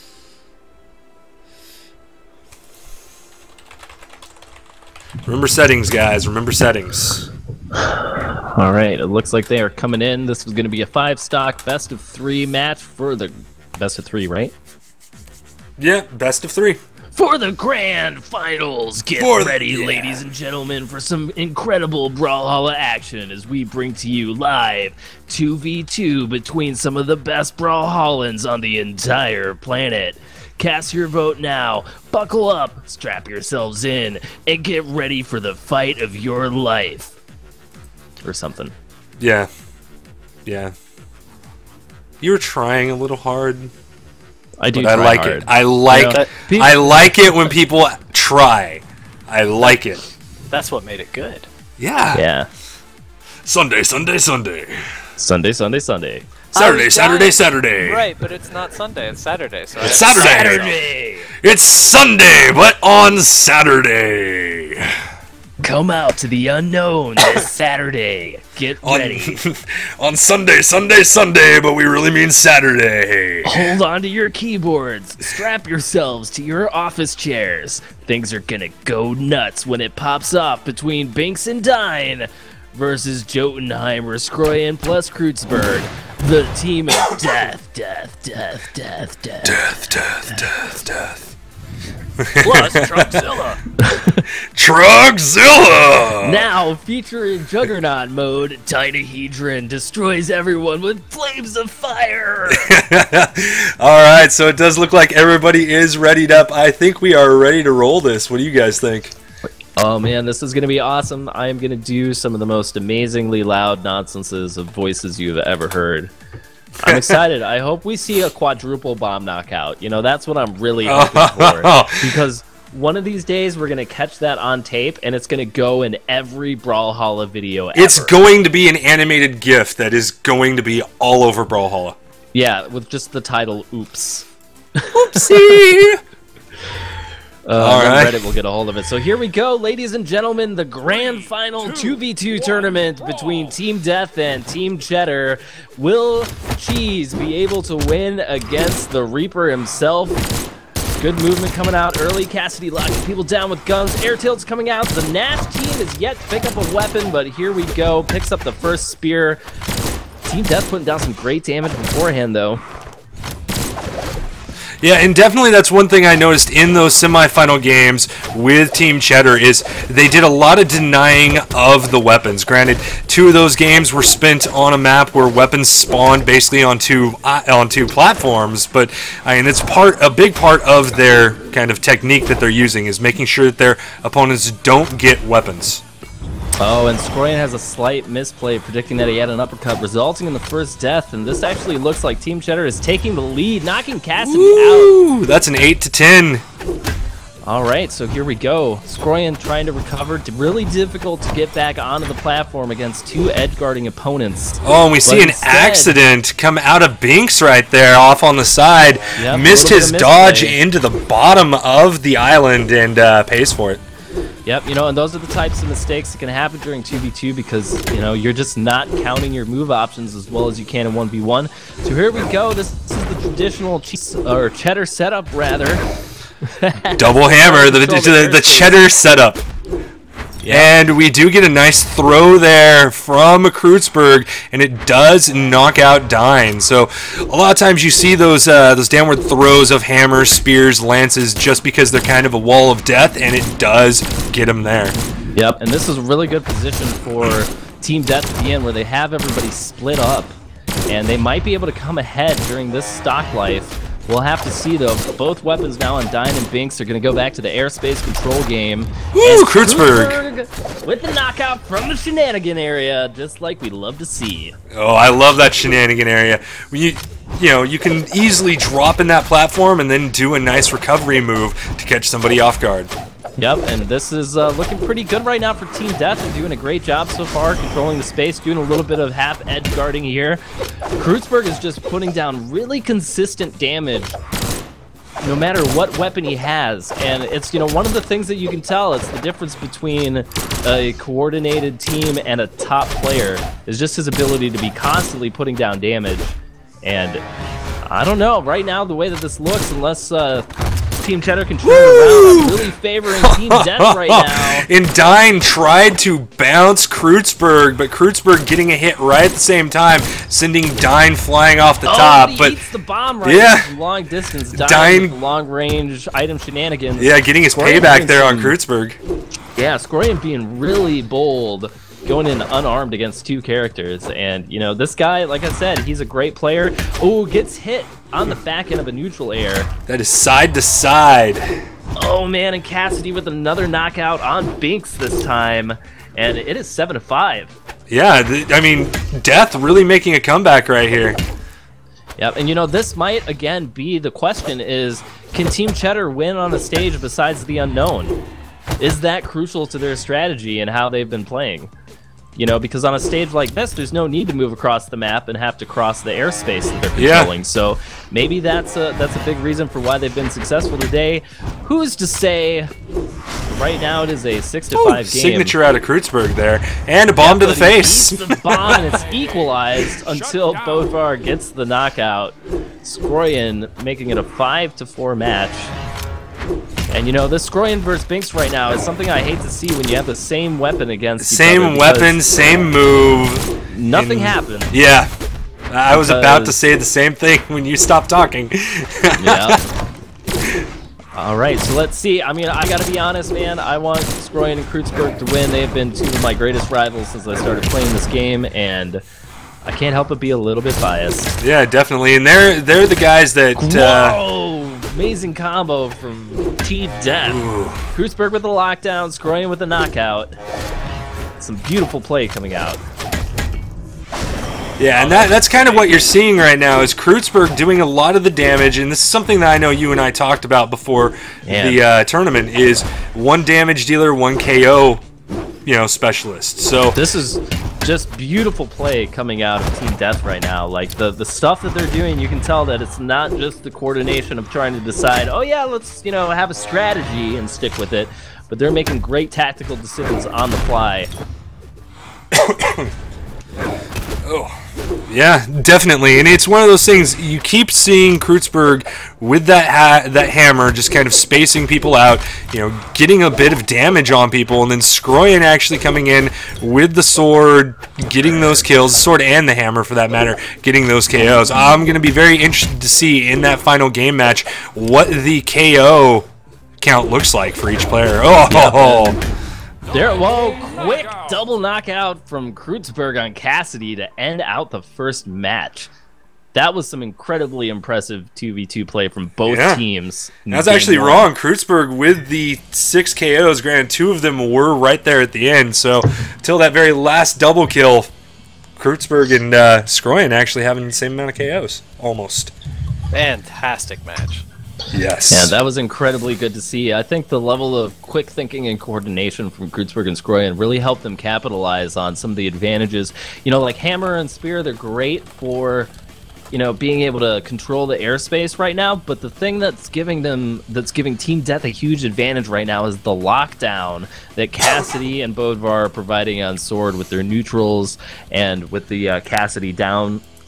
Remember settings, guys. Remember settings. All right, it looks like they are coming in. This was going to be a five-stock best of three match for the best of three, right? Yeah, best of three. For the grand finals, get For the- ready, yeah. ladies and gentlemen, for some incredible Brawlhalla action as we bring to you live two v two between some of the best Brawlhallans on the entire planet. Cast your vote now, buckle up, strap yourselves in, and get ready for the fight of your life. Or something. Yeah. Yeah. You were trying a little hard. I do But I try like hard. it. I like You know, it. I like it when people try. I like it. That's what made it good. Yeah. Yeah. Sunday, Sunday, Sunday. Sunday, Sunday, Sunday. Saturday, I was Saturday, lying. Saturday. Right, but it's not Sunday, it's Saturday. So It's I- Saturday. Saturday! It's Sunday, but on Saturday. Come out to the unknown this Saturday. Get On, ready. on Sunday, Sunday, Sunday, but we really mean Saturday. Hold on to your keyboards. Strap yourselves to your office chairs. Things are gonna go nuts when it pops off between Binks and Dine versus Jotunheimer, Skroyan plus Kreutzberg. The team of death, death, death, death, death. Death, death, death, death. Plus Trumpzilla. Trugzilla! Now, featuring Juggernaut mode, Dinohedron destroys everyone with flames of fire. Alright, so it does look like everybody is readied up. I think we are ready to roll this. What do you guys think? Oh man, this is going to be awesome. I am going to do some of the most amazingly loud nonsenses of voices you've ever heard. I'm excited. I hope we see a quadruple bomb knockout. You know, that's what I'm really hoping for. Because one of these days we're going to catch that on tape and it's going to go in every Brawlhalla video ever. It's going to be an animated GIF that is going to be all over Brawlhalla. Yeah, with just the title, Oops. Oopsie! Uh, All then right. Reddit will get a hold of it. So here we go, ladies and gentlemen, the grand final two v two tournament between Team Deth and Team Cheddar. Will Cheese be able to win against the Reaper himself? Good movement coming out early. Cassidy locking people down with guns. Air tilts coming out. The Nash team is yet to pick up a weapon, but here we go. Picks up the first spear. Team Deth putting down some great damage beforehand, though. Yeah, and definitely that's one thing I noticed in those semifinal games with Team Cheddar is they did a lot of denying of the weapons. Granted, two of those games were spent on a map where weapons spawned basically on two, uh, on two platforms, but I mean, it's part a big part of their kind of technique that they're using is making sure that their opponents don't get weapons. Oh, and Skroyan has a slight misplay, predicting that he had an uppercut, resulting in the first death. And this actually looks like Team Cheddar is taking the lead, knocking Cassidy Ooh, that's an eight to ten. out. All right, so here we go. Skroyan trying to recover. Really difficult to get back onto the platform against two edge-guarding opponents. Oh, and we But see an instead- accident come out of Binks right there off on the side. Yep, Missed little bit his of dodge misplay. into the bottom of the island and uh, pays for it. Yep, you know, and those are the types of mistakes that can happen during two v two because, you know, you're just not counting your move options as well as you can in one v one. So here we go. This, this is the additional cheese, or cheddar setup, rather. Double hammer, the, the, the cheddar setup. Yeah. And we do get a nice throw there from Kreutzberg, and it does knock out Dine. So a lot of times you see those uh, those downward throws of hammers, spears, lances, just because they're kind of a wall of death, and it does get them there. Yep, and this is a really good position for Team Deth at the end, where they have everybody split up, and they might be able to come ahead during this stock life. We'll have to see, though. Both weapons now on Dine and Binks are going to go back to the airspace control game. Woo, Kreutzberg! With the knockout from the shenanigan area, just like we love to see. Oh, I love that shenanigan area. When you, you know, you can easily drop in that platform and then do a nice recovery move to catch somebody off guard. Yep, and this is uh, looking pretty good right now for Team Deth. They're doing a great job so far, controlling the space, doing a little bit of half edge guarding here. Kreutzberg is just putting down really consistent damage no matter what weapon he has. And it's, you know, one of the things that you can tell, it's the difference between a coordinated team and a top player, is just his ability to be constantly putting down damage. And I don't know, right now, the way that this looks, unless... Uh, Team Cheddar can turn around. I'm really favoring Team Deth right now. And Dine tried to bounce Kreutzberg, but Kreutzberg getting a hit right at the same time, sending Dine flying off the oh, top. He but eats the bomb right yeah, from long distance. Dine, Dine with long range item shenanigans. Yeah, getting his Scorian payback there on Kreutzberg. Yeah, Scorian being really bold, going in unarmed against two characters. And, you know, this guy, like I said, he's a great player. Oh, gets hit on the back end of a neutral air. That is side to side. Oh, man, and Cassidy with another knockout on Binks this time. And it is seven to five. Yeah, I mean, Deth really making a comeback right here. Yep, and, you know, this might, again, be the question is, can Team Cheddar win on a stage besides the unknown? Is that crucial to their strategy and how they've been playing? You know, because on a stage like this, there's no need to move across the map and have to cross the airspace that they're controlling. Yeah. So maybe that's a, that's a big reason for why they've been successful today. Who's to say? Right now it is a six to five game. Signature out of Kreutzberg there, and a bomb yeah, to the face. He the bomb, and it's equalized until Bodvar gets the knockout. Scorian making it a five to four match. And, you know, this Scorian versus Binks right now is something I hate to see when you have the same weapon against each Same other, weapon, same move. Nothing and, happened. Yeah. I was about to say the same thing when you stopped talking. Yeah. All right, so let's see. I mean, I got to be honest, man. I want Scorian and Kreutzberg to win. They have been two of my greatest rivals since I started playing this game, and I can't help but be a little bit biased. Yeah, definitely. And they're they're the guys that... Whoa! Uh, Amazing combo from Team Deth. Kreutzberg with the lockdown, Scorian with the knockout. Some beautiful play coming out. Yeah, and that, that's kind of what you're seeing right now is Kreutzberg doing a lot of the damage, and this is something that I know you and I talked about before Man. the uh, tournament, is one damage dealer, one K O, you know, specialist. So this is just beautiful play coming out of Team Deth right now. Like, the, the stuff that they're doing, you can tell that it's not just the coordination of trying to decide, oh yeah, let's, you know, have a strategy and stick with it, but they're making great tactical decisions on the fly. Oh, yeah, definitely, and it's one of those things you keep seeing Kreutzberg with that ha that hammer, just kind of spacing people out, you know, getting a bit of damage on people, and then Scorian actually coming in with the sword, getting those kills, the sword and the hammer for that matter, getting those K Os. I'm going to be very interested to see in that final game match what the K O count looks like for each player. Oh. Yeah, There, whoa, quick double knockout from Kreutzberg on Cassidy to end out the first match. That was some incredibly impressive two v two play from both yeah. teams. That's actually one. wrong. Kreutzberg with the six K Os, granted two of them were right there at the end, so till that very last double kill, Kreutzberg and uh, Scorian actually having the same amount of K Os, almost. Fantastic match. Yes. Yeah, that was incredibly good to see. I think the level of quick thinking and coordination from Kreutzberg and Scorian really helped them capitalize on some of the advantages. You know, like Hammer and Spear, they're great for, you know, being able to control the airspace right now, but the thing that's giving them, that's giving Team Deth a huge advantage right now is the lockdown that Cassidy and Bodvar are providing on Sword with their neutrals and with the uh, Cassidy down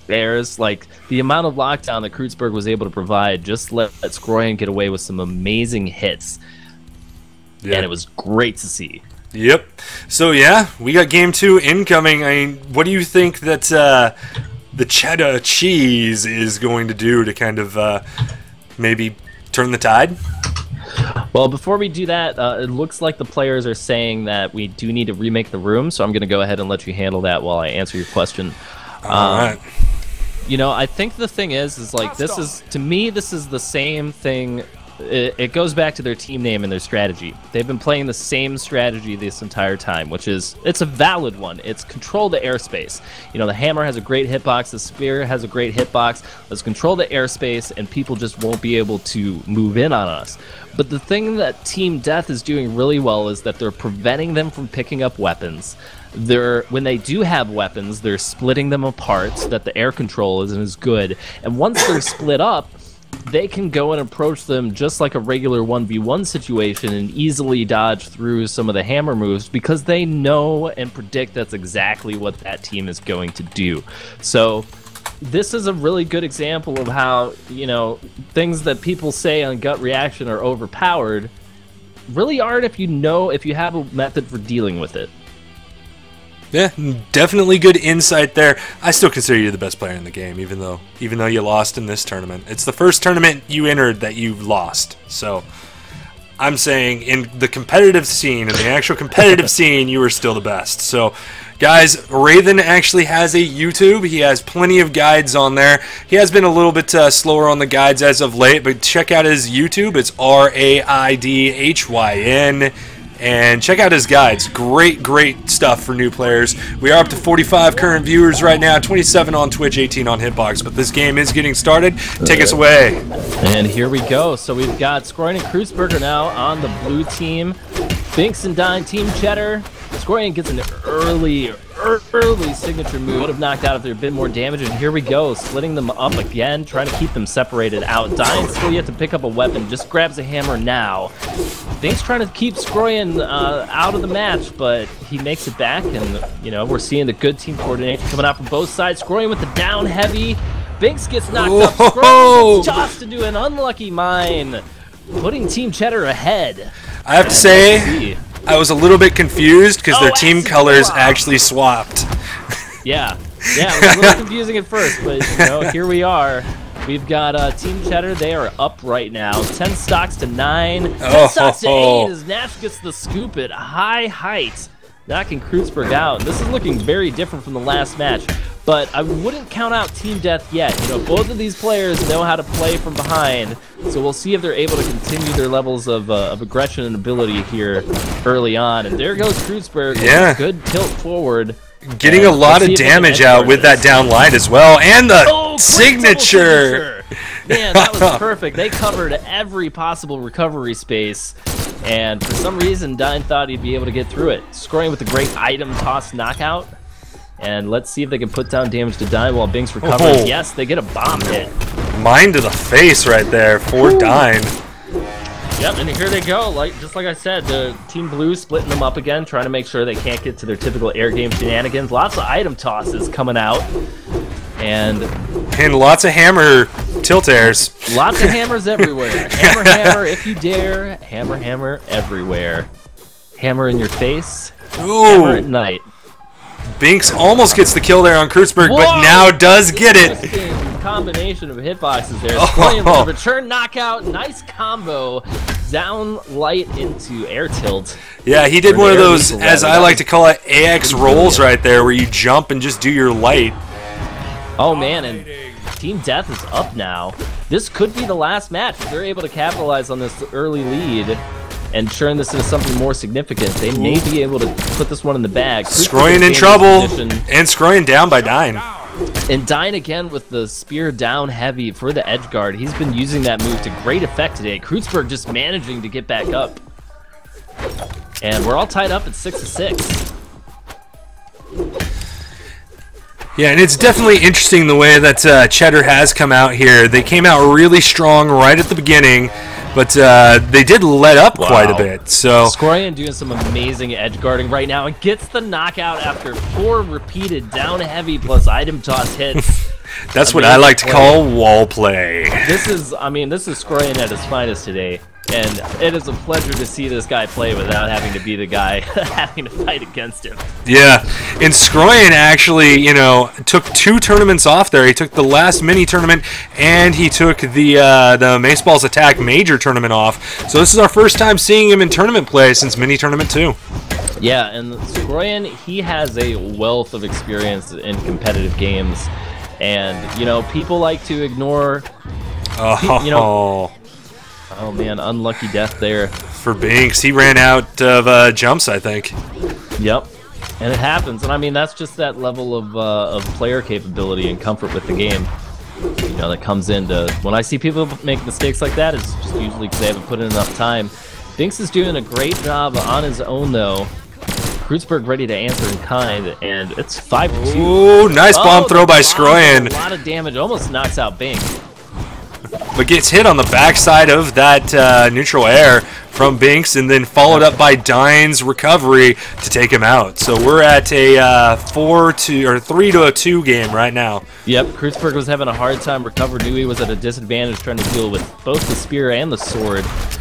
airs. Like, the amount of lockdown that Kreutzberg was able to provide just let, let Skroyan get away with some amazing hits. Yeah. And it was great to see. Yep. So, yeah, we got game two incoming. I mean, what do you think that uh, the cheddar cheese is going to do to kind of uh, maybe turn the tide? Well, before we do that, uh, it looks like the players are saying that we do need to remake the room, so I'm going to go ahead and let you handle that while I answer your question. All um, right. You know, I think the thing is, is like, this is, to me, this is the same thing. It, it goes back to their team name and their strategy. They've been playing the same strategy this entire time, which is, it's a valid one. It's control the airspace. You know, the hammer has a great hitbox, the spear has a great hitbox. Let's control the airspace, and people just won't be able to move in on us. But the thing that Team Deth is doing really well is that they're preventing them from picking up weapons. They're, when they do have weapons, they're splitting them apart so that the air control isn't as good. And once they're split up, they can go and approach them just like a regular one v one situation and easily dodge through some of the hammer moves because they know and predict that's exactly what that team is going to do. So this is a really good example of how, you know, things that people say on gut reaction are overpowered really aren't if you know, if you have a method for dealing with it. Yeah, definitely good insight there. I still consider you the best player in the game, even though even though you lost in this tournament. It's the first tournament you entered that you lost. So I'm saying in the competitive scene, in the actual competitive scene, you were still the best. So, guys, Raven actually has a YouTube. He has plenty of guides on there. He has been a little bit uh, slower on the guides as of late, but check out his YouTube. It's R A I D H Y N. And check out his guides. Great, great stuff for new players. We are up to forty-five current viewers right now, twenty-seven on Twitch, eighteen on Hitbox. But this game is getting started. Take us away. And here we go. So we've got Skroyan and Kreutzberger now on the blue team. Binks and Dine, Team Cheddar. Skroyan gets an early, early signature move. Would have knocked out if there had been more damage. And here we go, splitting them up again, trying to keep them separated out. Dine still yet to pick up a weapon, just grabs a hammer now. Binks trying to keep Skroyan uh, out of the match, but he makes it back, and you know we're seeing the good team coordination coming out from both sides. Skroyan with the down heavy. Binks gets knocked Whoa. up. Skroyan gets tossed to do an unlucky mine, putting Team Cheddar ahead. I have to say, I was a little bit confused because oh, their team colors swap. actually swapped. Yeah, yeah, it was a little confusing at first, but you know, here we are. We've got uh, Team Cheddar. They are up right now. Ten stocks to nine. Ten oh, stocks to oh. eight as Nash gets the scoop at high height, knocking Kreutzberg out. This is looking very different from the last match, but I wouldn't count out Team Deth yet. You know, both of these players know how to play from behind, so we'll see if they're able to continue their levels of, uh, of aggression and ability here early on. And there goes Kreutzberg. Yeah. Good tilt forward. Getting and a lot of damage out with that down line as well. And the oh, signature. signature. Man, that was perfect. They covered every possible recovery space. And for some reason, Dine thought he'd be able to get through it. Skroyan with a great item toss knockout. And let's see if they can put down damage to Dine while Binks recovers. Oh. Yes, they get a bomb hit. Mine to the face right there for Ooh. Dine. Yep, and here they go. Like just like I said, the Team Blue splitting them up again, trying to make sure they can't get to their typical air game shenanigans. Lots of item tosses coming out, and and lots of hammer tilt airs. Lots of hammers everywhere. Hammer, hammer, if you dare. Hammer, hammer everywhere. Hammer in your face. Ooh. Hammer at night. Binks almost gets the kill there on Kreutzberg, Whoa! but now does get it. Combination of hitboxes there. Oh. The return knockout, nice combo, down light into air tilt. Yeah, he did one of those, as I like to call it, A X rolls right there, where you jump and just do your light. Oh man, and Team Deth is up now. This could be the last match. If they're able to capitalize on this early lead and turn this into something more significant, they may be able to put this one in the bag. Skroyan in trouble, and Skroyan down by Dine. And Dine again with the spear down heavy for the edge guard. He's been using that move to great effect today. Kreutzberg just managing to get back up. And we're all tied up at six to six. Yeah, and it's definitely interesting the way that uh, Cheddar has come out here. They came out really strong right at the beginning, but uh, they did let up wow. quite a bit. So Skroyan doing some amazing edge guarding right now and gets the knockout after four repeated down heavy plus item toss hits. That's what I like to call wall play. This is, I mean, this is Scroyen at his finest today. And it is a pleasure to see this guy play without having to be the guy having to fight against him. Yeah, and Scroyen actually, you know, took two tournaments off there. He took the last mini tournament, and he took the uh, the Maceballs Attack major tournament off. So this is our first time seeing him in tournament play since mini tournament two. Yeah, and Scroyen, he has a wealth of experience in competitive games, and you know, people like to ignore. Oh. You know, oh man, unlucky death there. For Binks, he ran out of uh, jumps, I think. Yep, and it happens. And I mean, that's just that level of, uh, of player capability and comfort with the game, you know, that comes into... When I see people make mistakes like that, it's just usually because they haven't put in enough time. Binks is doing a great job on his own, though. Kreutzberg ready to answer in kind, and it's five to two. Ooh, nice bomb oh, throw by Scroyen. A lot of damage, almost knocks out Binks. But gets hit on the backside of that uh, neutral air from Binks, and then followed up by Dine's recovery to take him out. So we're at a uh, four to or three to a two game right now. Yep, Kreutzberg was having a hard time recovering. Knew he was at a disadvantage trying to deal with both the spear and the sword.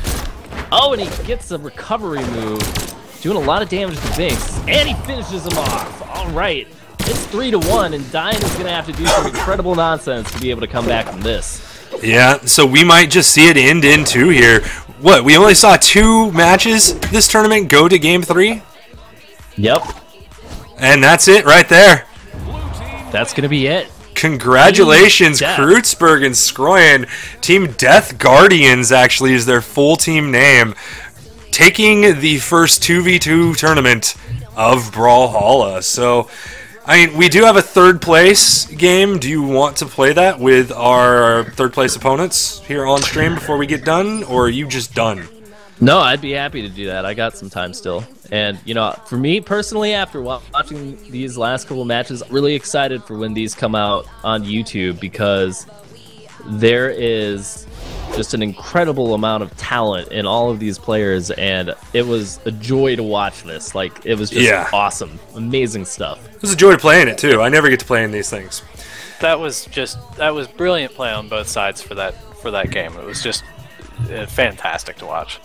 Oh, and he gets a recovery move, doing a lot of damage to Binks, and he finishes him off. All right, it's three to one, and Dine is gonna have to do some incredible nonsense to be able to come back from this. Yeah, so we might just see it end in two here. What, we only saw two matches this tournament go to game three? Yep. And that's it right there. That's going to be it. Congratulations, Kreutzberg and Scroyen. Team Deth Guardians actually is their full team name, taking the first two v two tournament of Brawlhalla. So... I mean, we do have a third place game. Do you want to play that with our third place opponents here on stream before we get done, or are you just done? No, I'd be happy to do that. I got some time still. And, you know, for me personally, after watching these last couple matches, I'm really excited for when these come out on YouTube, because there is just an incredible amount of talent in all of these players, and it was a joy to watch this. Like, it was just yeah. awesome. Amazing stuff. It was a joy playing it, too. I never get to play in these things. That was just, that was brilliant play on both sides for that, for that game. It was just uh, fantastic to watch.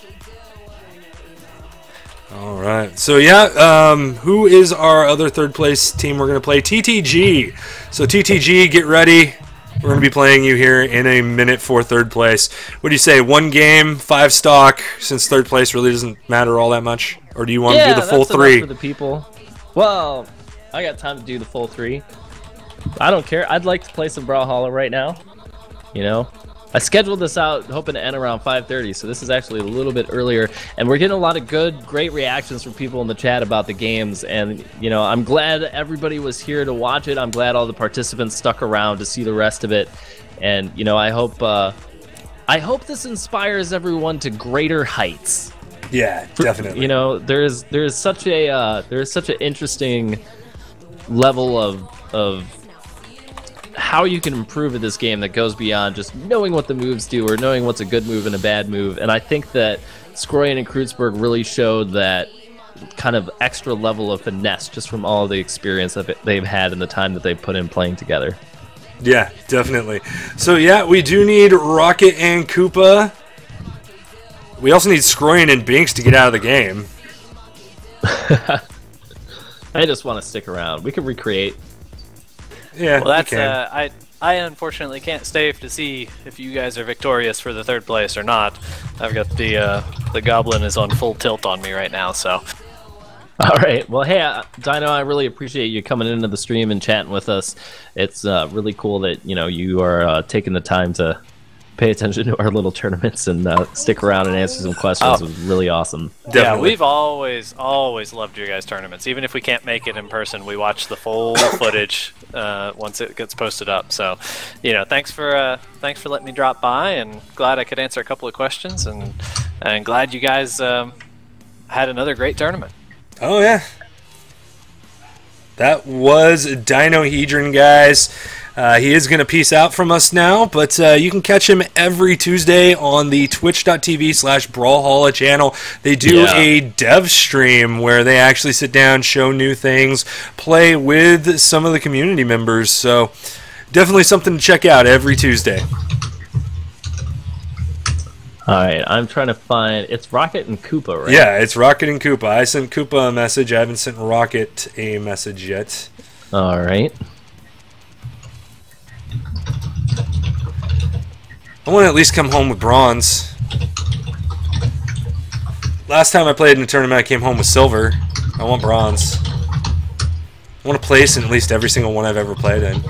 All right. So, yeah, um, who is our other third place team we're going to play? T T G. So, T T G, get ready. We're going to be playing you here in a minute for third place. What do you say? One game, five stock, since third place really doesn't matter all that much? Or do you want yeah, to do the full that's three? For the people. Well, I got time to do the full three. I don't care. I'd like to play some Brawlhalla right now. You know? I scheduled this out hoping to end around five thirty, so this is actually a little bit earlier. And we're getting a lot of good, great reactions from people in the chat about the games. And, you know, I'm glad everybody was here to watch it. I'm glad all the participants stuck around to see the rest of it. And, you know, I hope, uh, I hope this inspires everyone to greater heights. Yeah, definitely. You know, there's there's such a uh, there's such an interesting level of of how you can improve at this game that goes beyond just knowing what the moves do or knowing what's a good move and a bad move. And I think that Scroyen and Kreutzberg really showed that kind of extra level of finesse just from all the experience that they've had and the time that they've put in playing together. Yeah, definitely. So yeah, we do need Rocket and Koopa. We also need Scroyen and Binks to get out of the game. I just want to stick around. We can recreate. Yeah, well, that's we can. Uh, I I unfortunately can't stay to see if you guys are victorious for the third place or not. I've got the uh, the goblin is on full tilt on me right now, so. All right. Well, hey, uh, Dino, I really appreciate you coming into the stream and chatting with us. It's uh, really cool that you know you are uh, taking the time to pay attention to our little tournaments and uh, stick around and answer some questions. Oh. It was really awesome. Definitely. Yeah, we've always, always loved your guys' tournaments. Even if we can't make it in person, we watch the full footage uh, once it gets posted up. So, you know, thanks for uh, thanks for letting me drop by, and glad I could answer a couple of questions, and and glad you guys um, had another great tournament. Oh yeah, that was Dinohedron, guys. Uh, he is going to peace out from us now, but uh, you can catch him every Tuesday on the twitch.tv slash Brawlhalla channel. They do Yeah. a dev stream where they actually sit down, show new things, play with some of the community members. So definitely something to check out every Tuesday. Alright, I'm trying to find... It's Rocket and Koopa, right? Yeah, it's Rocket and Koopa. I sent Koopa a message. I haven't sent Rocket a message yet. Alright. I want to at least come home with bronze. Last time I played in a tournament, I came home with silver. I want bronze. I want to place in at least every single one I've ever played in.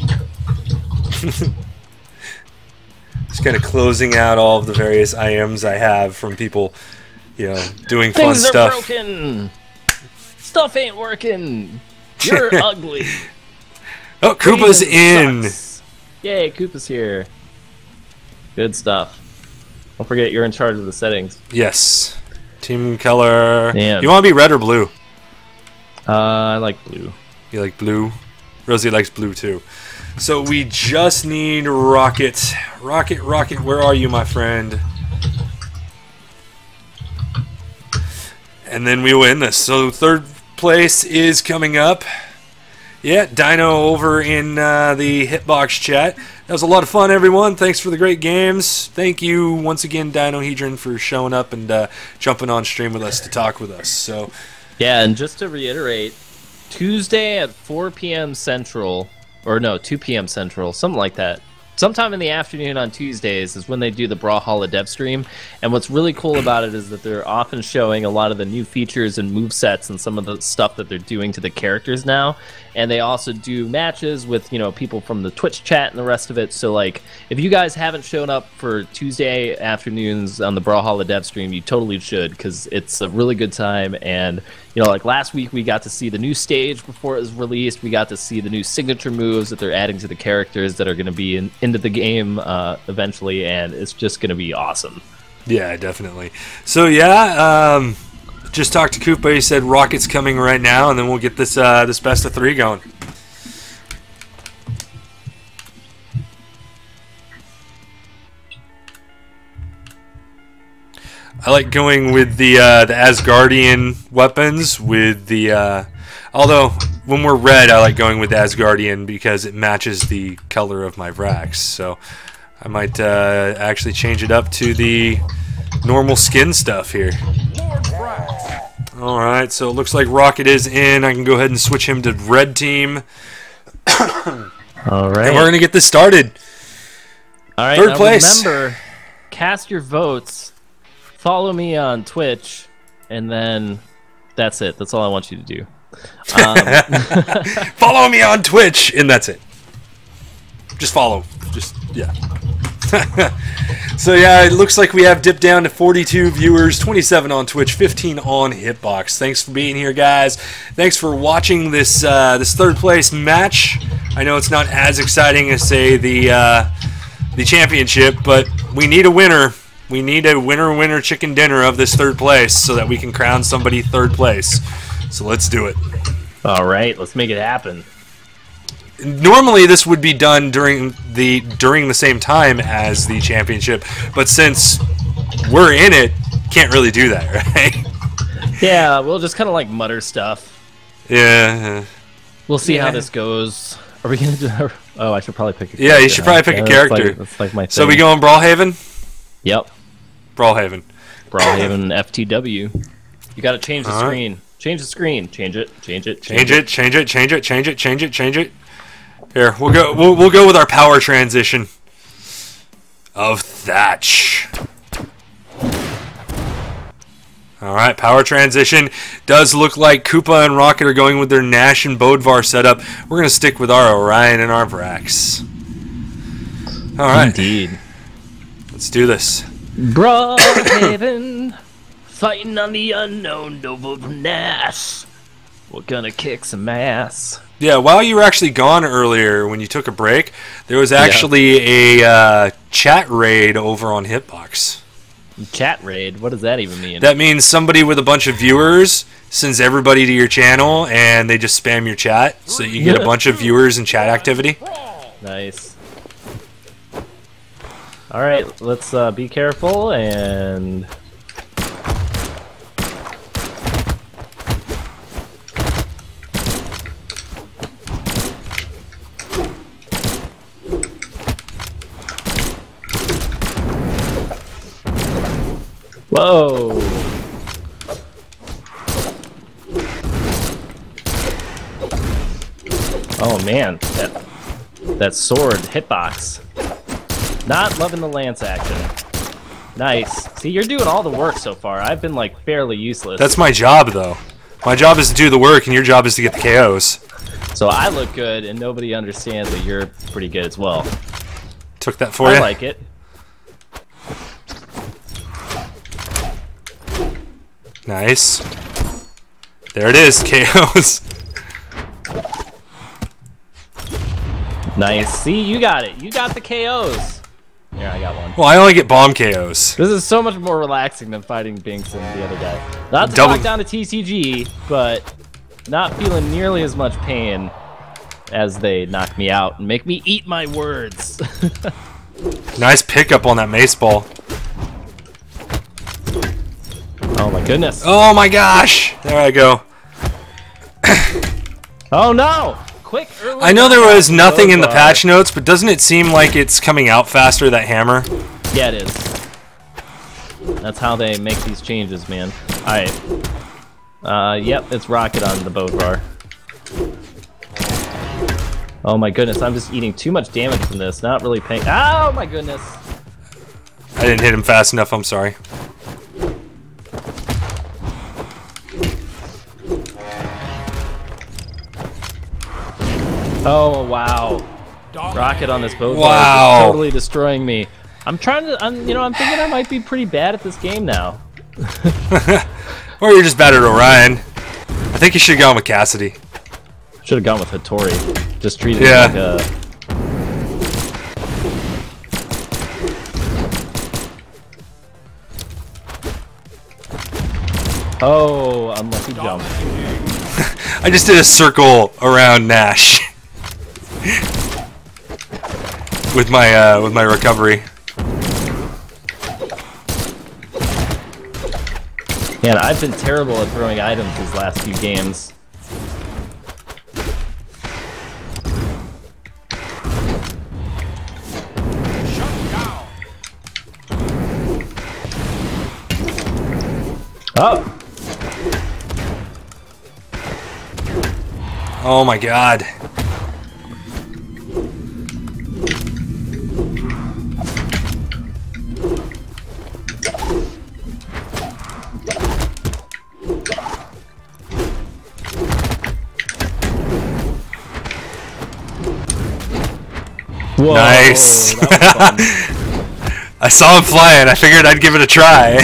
Just kind of closing out all of the various I Ms I have from people, you know, doing fun Things are stuff. broken. Stuff ain't working. You're ugly. Oh, Koopa's Raven in. sucks. Yay, Koopa's here. Good stuff. Don't forget you're in charge of the settings. Yes. Team color. Damn. You want to be red or blue? Uh, I like blue. You like blue? Rosie likes blue too. So we just need Rocket. Rocket, Rocket, where are you, my friend? And then we win this. So third place is coming up. Yeah, Dino over in uh, the Hitbox chat. That was a lot of fun, everyone. Thanks for the great games. Thank you once again, Dino Hedron, for showing up and uh, jumping on stream with us to talk with us. So, yeah, and just to reiterate, Tuesday at four P M Central, or no, two P M Central, something like that. Sometime in the afternoon on Tuesdays is when they do the Brawlhalla dev stream, and what's really cool about it is that they're often showing a lot of the new features and movesets and some of the stuff that they're doing to the characters now, and they also do matches with, you know, people from the Twitch chat and the rest of it. So, like, if you guys haven't shown up for Tuesday afternoons on the Brawlhalla dev stream, you totally should, because it's a really good time. And, you know, like last week we got to see the new stage before it was released. We got to see the new signature moves that they're adding to the characters that are going to be in, into the game uh, eventually, and it's just going to be awesome. yeah, definitely. So, yeah, um, just talked to Koopa. He said Rocket's coming right now, and then we'll get this, uh, this best of three going. I like going with the uh, the Asgardian weapons with the uh, although when we're red I like going with the Asgardian because it matches the color of my Vrax, so I might uh, actually change it up to the normal skin stuff here. Alright, so it looks like Rocket is in. I can go ahead and switch him to red team. Alright. And we're gonna get this started. Alright, Third now place. remember, cast your votes. Follow me on Twitch, and then that's it. That's all I want you to do. Um, Follow me on Twitch, and that's it. Just follow. Just, yeah. So, yeah, it looks like we have dipped down to forty-two viewers, twenty-seven on Twitch, fifteen on Hitbox. Thanks for being here, guys. Thanks for watching this uh, this third place match. I know it's not as exciting as, say, the, uh, the championship, but we need a winner. We need a winner-winner chicken dinner of this third place so that we can crown somebody third place. So let's do it. all right, let's make it happen. Normally this would be done during the during the same time as the championship, but since we're in it, can't really do that, right? Yeah, we'll just kind of like mutter stuff. Yeah. We'll see Yeah. how this goes. Are we gonna do? Oh, I should probably pick a character. Yeah, you should probably huh? pick a Yeah, that's character. like- That's like my thing. So we go in Brawlhaven? Yep. Brawlhaven. Brawlhaven F T W. You got to change the All right. screen. Change the screen. Change it. Change it. Change it, change it, change it, change it, change it, change it. Here, we'll go we'll, we'll go with our power transition of Thatch. Alright, power transition. Does look like Koopa and Rocket are going with their Nash and Bodvar setup. We're going to stick with our Orion and our Vrax. Alright, Indeed. let's do this. Brawlhaven, fighting on the unknown Nova Nash. We're gonna kick some ass. Yeah, while you were actually gone earlier when you took a break, there was actually a uh, chat raid over on Hitbox. Chat raid? What does that even mean? That means somebody with a bunch of viewers sends everybody to your channel and they just spam your chat so you get a bunch of viewers and chat activity. Nice. Alright, let's uh, be careful and... Whoa! Oh man, that, that sword hitbox. Not loving the lance action. Nice. See, you're doing all the work so far. I've been like fairly useless. That's my job, though. My job is to do the work, and your job is to get the K Os. So I look good, and nobody understands that you're pretty good as well. Took that for I you. I like it. Nice. There it is, K Os. Nice. See, you got it. You got the K Os. Here, I got one. Well, I only get bomb K Os. This is so much more relaxing than fighting Binks and the other guy. Not to Double talk down to T C G, but not feeling nearly as much pain as they knock me out and make me eat my words. Nice pickup on that mace ball. Oh my goodness. Oh my gosh! There I go. Oh no! Quick early. I know there was nothing in the bar. patch notes, but doesn't it seem like it's coming out faster, that hammer? Yeah, it is. That's how they make these changes, man. Alright. Uh, yep, it's rocket on the boat bar. Oh my goodness, I'm just eating too much damage from this. Not really paying. Oh my goodness! I didn't hit him fast enough, I'm sorry. Oh wow! Rocket on this boat bar Wow. is totally destroying me. I'm trying to, I'm, you know, I'm thinking I might be pretty bad at this game now. Or you're just bad at Orion. I think you should have gone with Cassidy. Should have gone with Hattori. Just treated Yeah. it like a. Oh, unlucky jump. I just did a circle around Nash. with my uh, with my recovery. Man, I've been terrible at throwing items these last few games. Oh! Oh my god. Whoa, Nice. that was fun. I saw him flying. I figured I'd give it a try.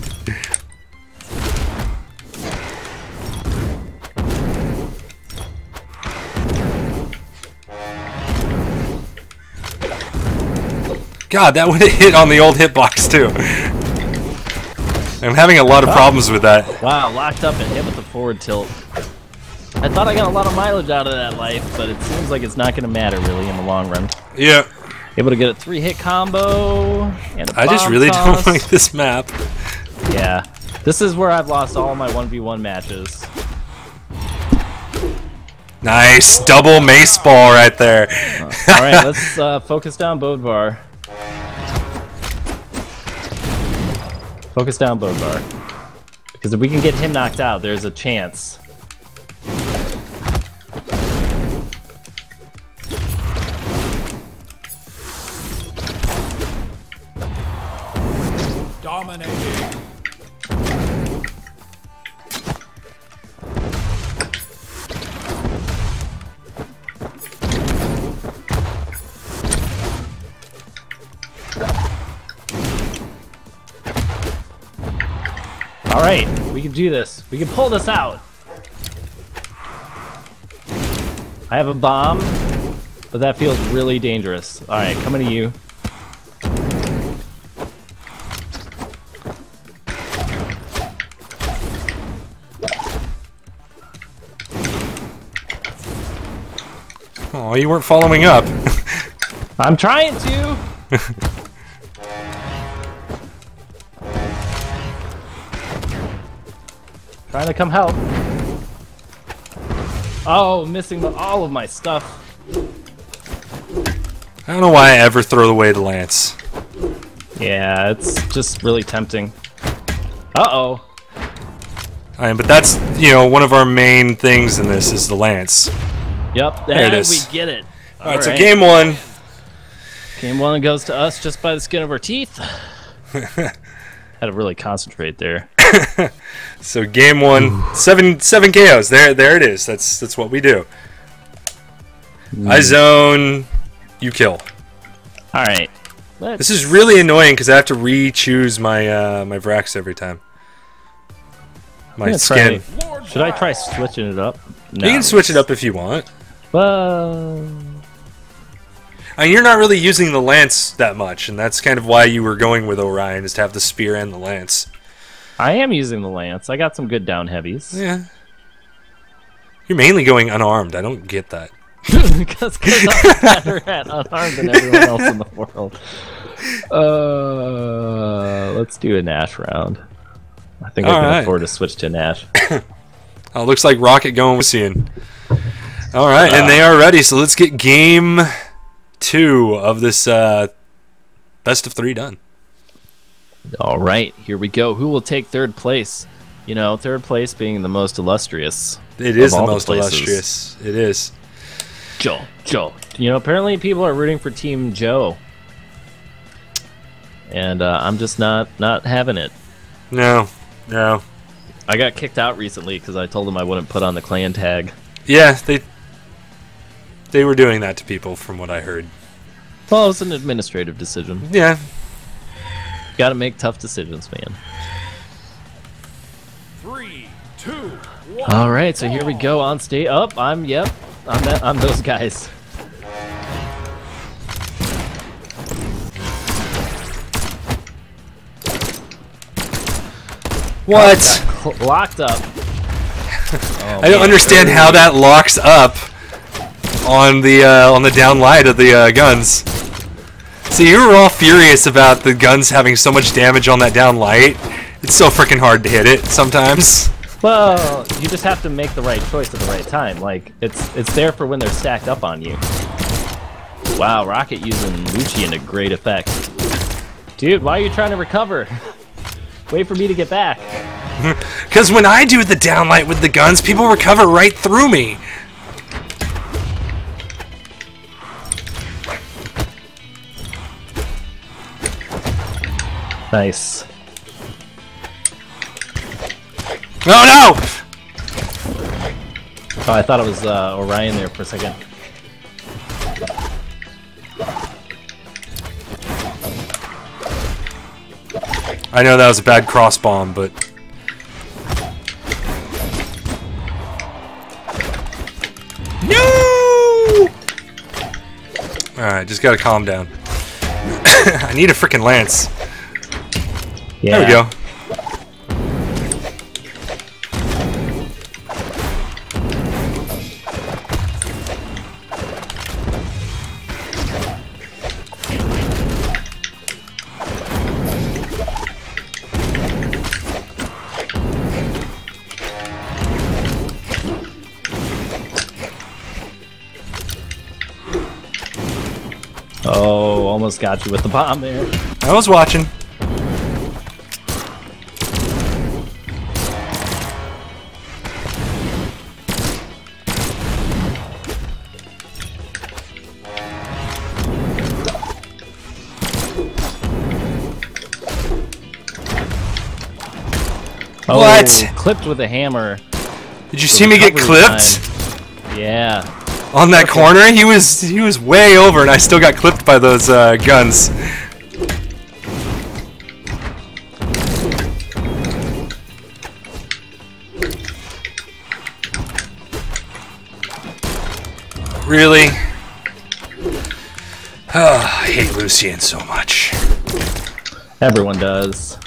God, that would have hit on the old hitbox too. I'm having a lot of problems with that. Wow, locked up and hit with the forward tilt. I thought I got a lot of mileage out of that life, but it seems like it's not going to matter really in the long run. Yeah. Able to get a three-hit combo and a I just bomb really toss. don't like this map. Yeah, this is where I've lost all my one v one matches. Nice double mace ball right there. Uh, all right, let's uh, focus down Bodvar. Focus down Bodvar. Because if we can get him knocked out, there's a chance. Dominating. All right, we can do this. We can pull this out. I have a bomb, but that feels really dangerous. All right, coming to you. Oh, you weren't following up. I'm trying to. Trying to come help. Oh, missing the, all of my stuff. I don't know why I ever throw away the lance. Yeah, it's just really tempting. Uh-oh. I mean, but that's, you know, one of our main things in this is the lance. Yep, There it and is. we get it. All right, so game one. Game one goes to us just by the skin of our teeth. Had to really concentrate there. So game one, seven seven K Os. There, there it is. That's that's what we do. Mm. I zone, you kill. All right. This is really annoying because I have to re-choose my uh, my Vrax every time. My skin. Try, should I try switching it up? No. You can switch it up if you want. Well, I mean, you're not really using the lance that much, and that's kind of why you were going with Orion, is to have the spear and the lance. I am using the lance. I got some good down heavies. Yeah. You're mainly going unarmed. I don't get that. Because I'm better at unarmed than everyone else in the world. Uh, let's do a Nash round. I think All I can right. afford to switch to Nash. Oh, looks like Rocket going with Cian. All right, Uh, and they are ready. So let's get game two of this uh, best of three done. All right, here we go. Who will take third place? You know, third place being the most illustrious. It is of the all most places. illustrious. It is. Joe, Joe. You know, apparently people are rooting for Team Joe, and uh, I'm just not not having it. No, no. I got kicked out recently because I told them I wouldn't put on the clan tag. Yeah, they they were doing that to people, from what I heard. Well, it was an administrative decision. Yeah. Got to make tough decisions, man. Three, two, one. All right, so here we go on stage. Up, I'm yep, I'm that, I'm those guys. What? Got cl- locked up. Oh, I don't man. understand how that locks up on the uh, on the down light of the uh, guns. See, you were all furious about the guns having so much damage on that down light. It's so freaking hard to hit it sometimes. Well, you just have to make the right choice at the right time. Like, it's it's there for when they're stacked up on you. Wow, Rocket using Lucci to great effect. Dude, why are you trying to recover? Wait for me to get back. Because when I do the downlight with the guns, people recover right through me. Nice. Oh no! Oh, I thought it was uh, Orion there for a second. I know that was a bad cross bomb, but no! All right, just gotta calm down. I need a freaking lance. Yeah. There we go. Oh, almost got you with the bomb there. I was watching. Oh, What? Clipped with a hammer. Did you see me get recovery clipped time. Yeah. on that corner? He was he was way over, and I still got clipped by those uh, guns. Really? Oh, I hate Lucian so much. Everyone does.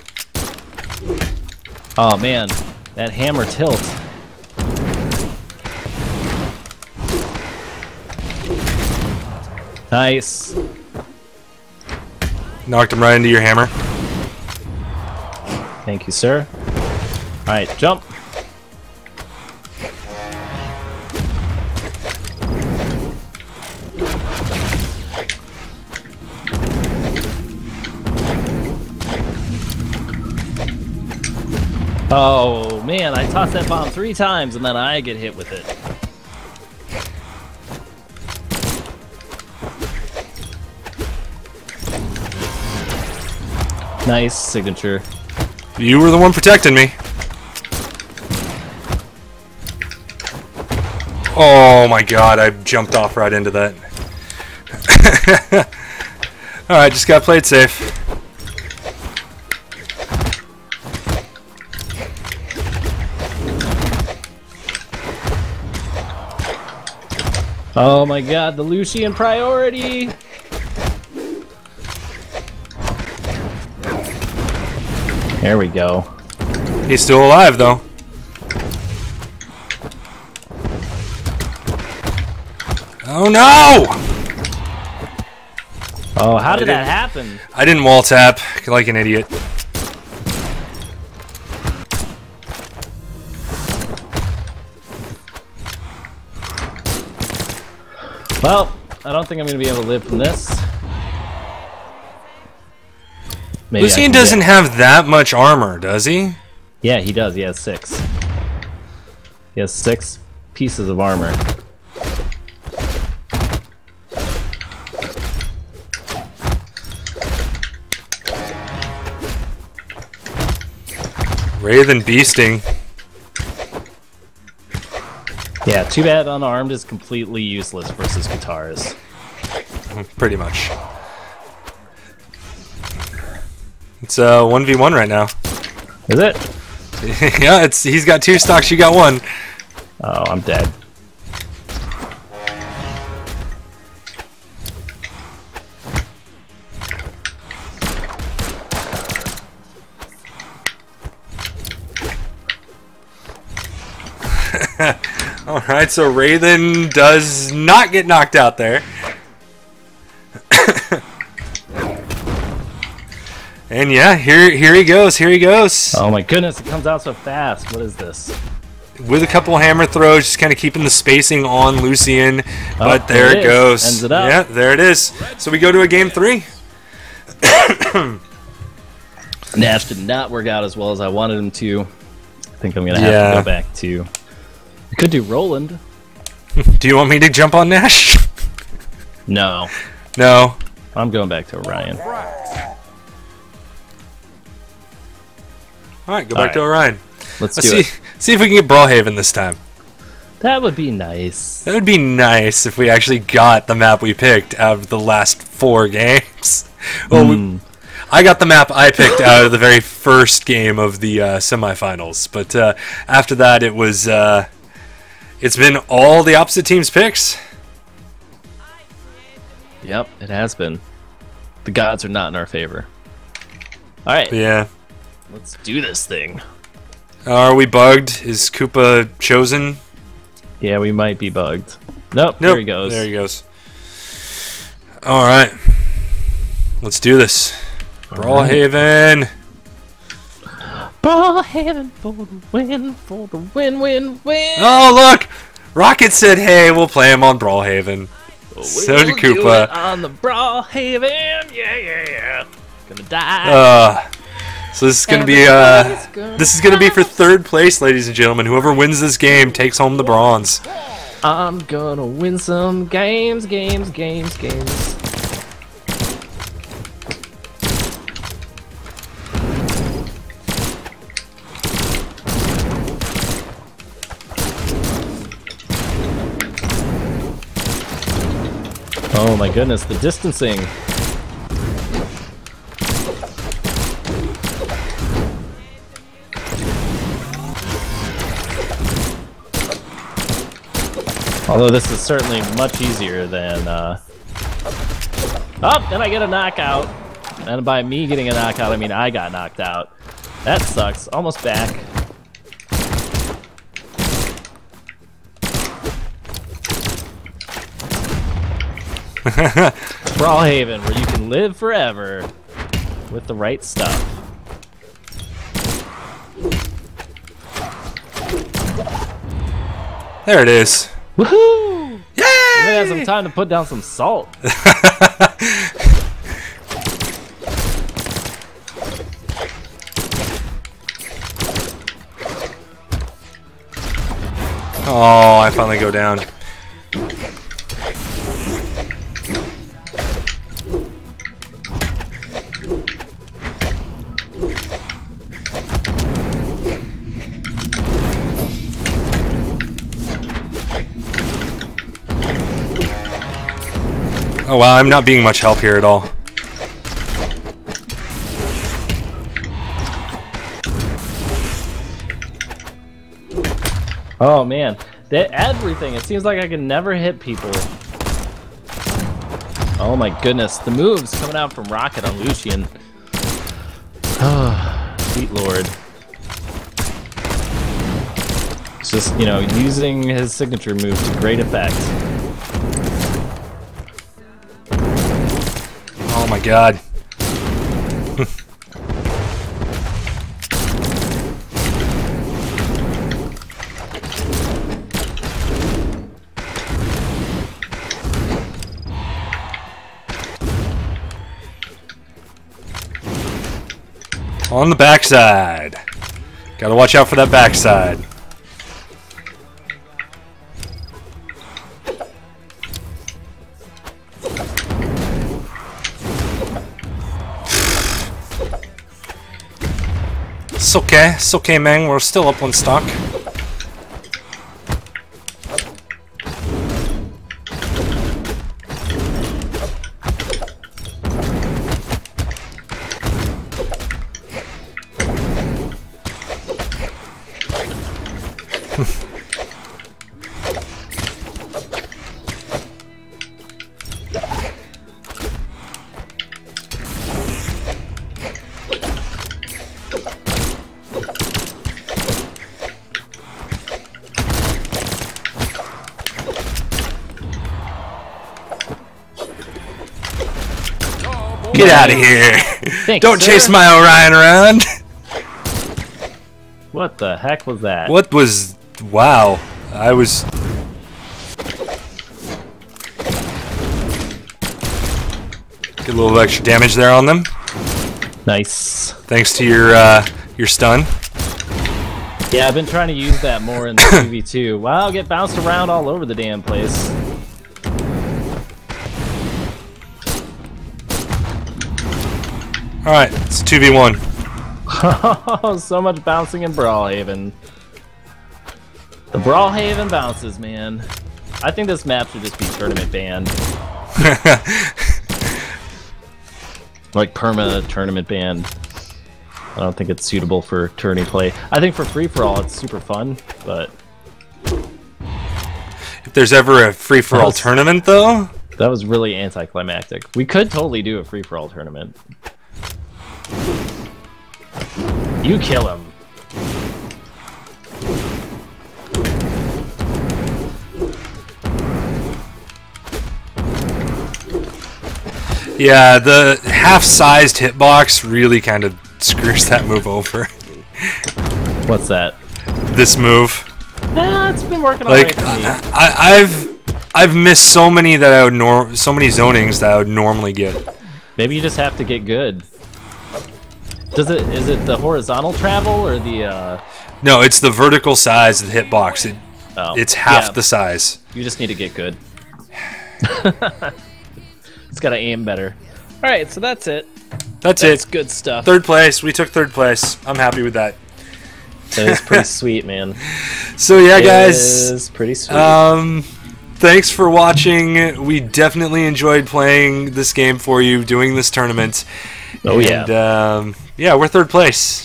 Oh man, that hammer tilt. Nice. Knocked him right into your hammer. Thank you, sir. Alright, jump. Oh man, I tossed that bomb three times and then I get hit with it. Nice signature. You were the one protecting me. Oh my god, I jumped off right into that. Alright, just gotta play it safe. Oh my god, the Lucian priority! There we go. He's still alive though. Oh no! Oh, how did that happen? I didn't wall tap like an idiot. Well, I don't think I'm going to be able to live from this. Maybe Lucian doesn't get... have that much armor, does he? Yeah, he does. He has six. He has six pieces of armor. Wraithen beasting. Yeah, too bad unarmed is completely useless versus guitars. Pretty much. It's uh one v one right now. Is it? Yeah, it's he's got two stocks, you got one. Oh, I'm dead. Alright, so Wraithen does not get knocked out there. And yeah, here here he goes, here he goes. Oh my goodness, it comes out so fast. What is this? With a couple hammer throws, just kind of keeping the spacing on Lucian. But Oh, there there it it is. goes. Ends it up. Yeah, there it is. So we go to a game three. Nash did not work out as well as I wanted him to. I think I'm going to have Yeah. to go back to... I could do Roland. Do you want me to jump on Nash? No. No. I'm going back to Orion. Alright, go All back to right. Orion. Let's, Let's do see it. see if we can get Brawlhaven this time. That would be nice. That would be nice if we actually got the map we picked out of the last four games. Well, Mm. we, I got the map I picked out of the very first game of the uh, semifinals, but uh, after that it was uh, it's been all the opposite teams' picks. Yep, it has been. The gods are not in our favor. All right, Yeah. let's do this thing. Are we bugged? Is Koopa chosen? Yeah, we might be bugged. Nope, Nope. there he goes. There he goes. All right. Let's do this. Brawlhaven. Brawlhaven for the win, for the win, win, win. Oh, look! Rocket said, hey, we'll play him on Brawlhaven. So We'll did do Koopa. it on the Brawlhaven, yeah, yeah, yeah. Gonna die. Uh, so this is gonna be uh, Everybody's gonna this is gonna be for third place, ladies and gentlemen. Whoever wins this game takes home the bronze. I'm gonna win some games, games, games, games. Oh my goodness, the distancing. Although this is certainly much easier than, uh... Oh, then I get a knockout. And by me getting a knockout, I mean I got knocked out. That sucks. Almost back. Brawlhaven, where you can live forever with the right stuff. There it is. Woohoo! Yay! We had some time to put down some salt. Oh, I finally go down. Oh wow, I'm not being much help here at all. Oh man, that everything. It seems like I can never hit people. Oh my goodness, the moves coming out from Rocket on Lucian. Oh, sweet lord. It's just, you know, using his signature move to great effect. Oh my god. On the backside. Gotta watch out for that backside. It's okay, it's okay, man. We're still up one stock. Get out of here! Thanks, Don't sir. chase my Orion around! What the heck was that? What was... Wow. I was... Get a little extra damage there on them. Nice. Thanks to your, uh, your stun. Yeah, I've been trying to use that more in the two v two. Wow, I'll get bounced around all over the damn place. Alright, it's two v one. Oh, so much bouncing in Brawlhaven. The Brawlhaven bounces, man. I think this map should just be tournament banned. Like permanent tournament banned. I don't think it's suitable for tourney play. I think for free-for-all it's super fun, but... If there's ever a free-for-all was- tournament, though... That was really anticlimactic. We could totally do a free-for-all tournament. You kill him. Yeah, the half-sized hitbox really kind of screws that move over. What's that? This move. Ah, it's been working Like, alright for me. I, I, I've... I've missed so many that I would nor so many zonings that I would normally get. Maybe you just have to get good. Does it? Is it the horizontal travel or the? Uh... No, it's the vertical size of the hitbox. It, Oh, it's half yeah, the size. You just need to get good. It's got to aim better. All right, so that's it. That's, That's it. good stuff. Third place. We took third place. I'm happy with that. That is pretty sweet, man. So yeah, It guys. is pretty sweet. Um, thanks for watching. We definitely enjoyed playing this game for you, doing this tournament. Oh, and, yeah. um, yeah, we're third place.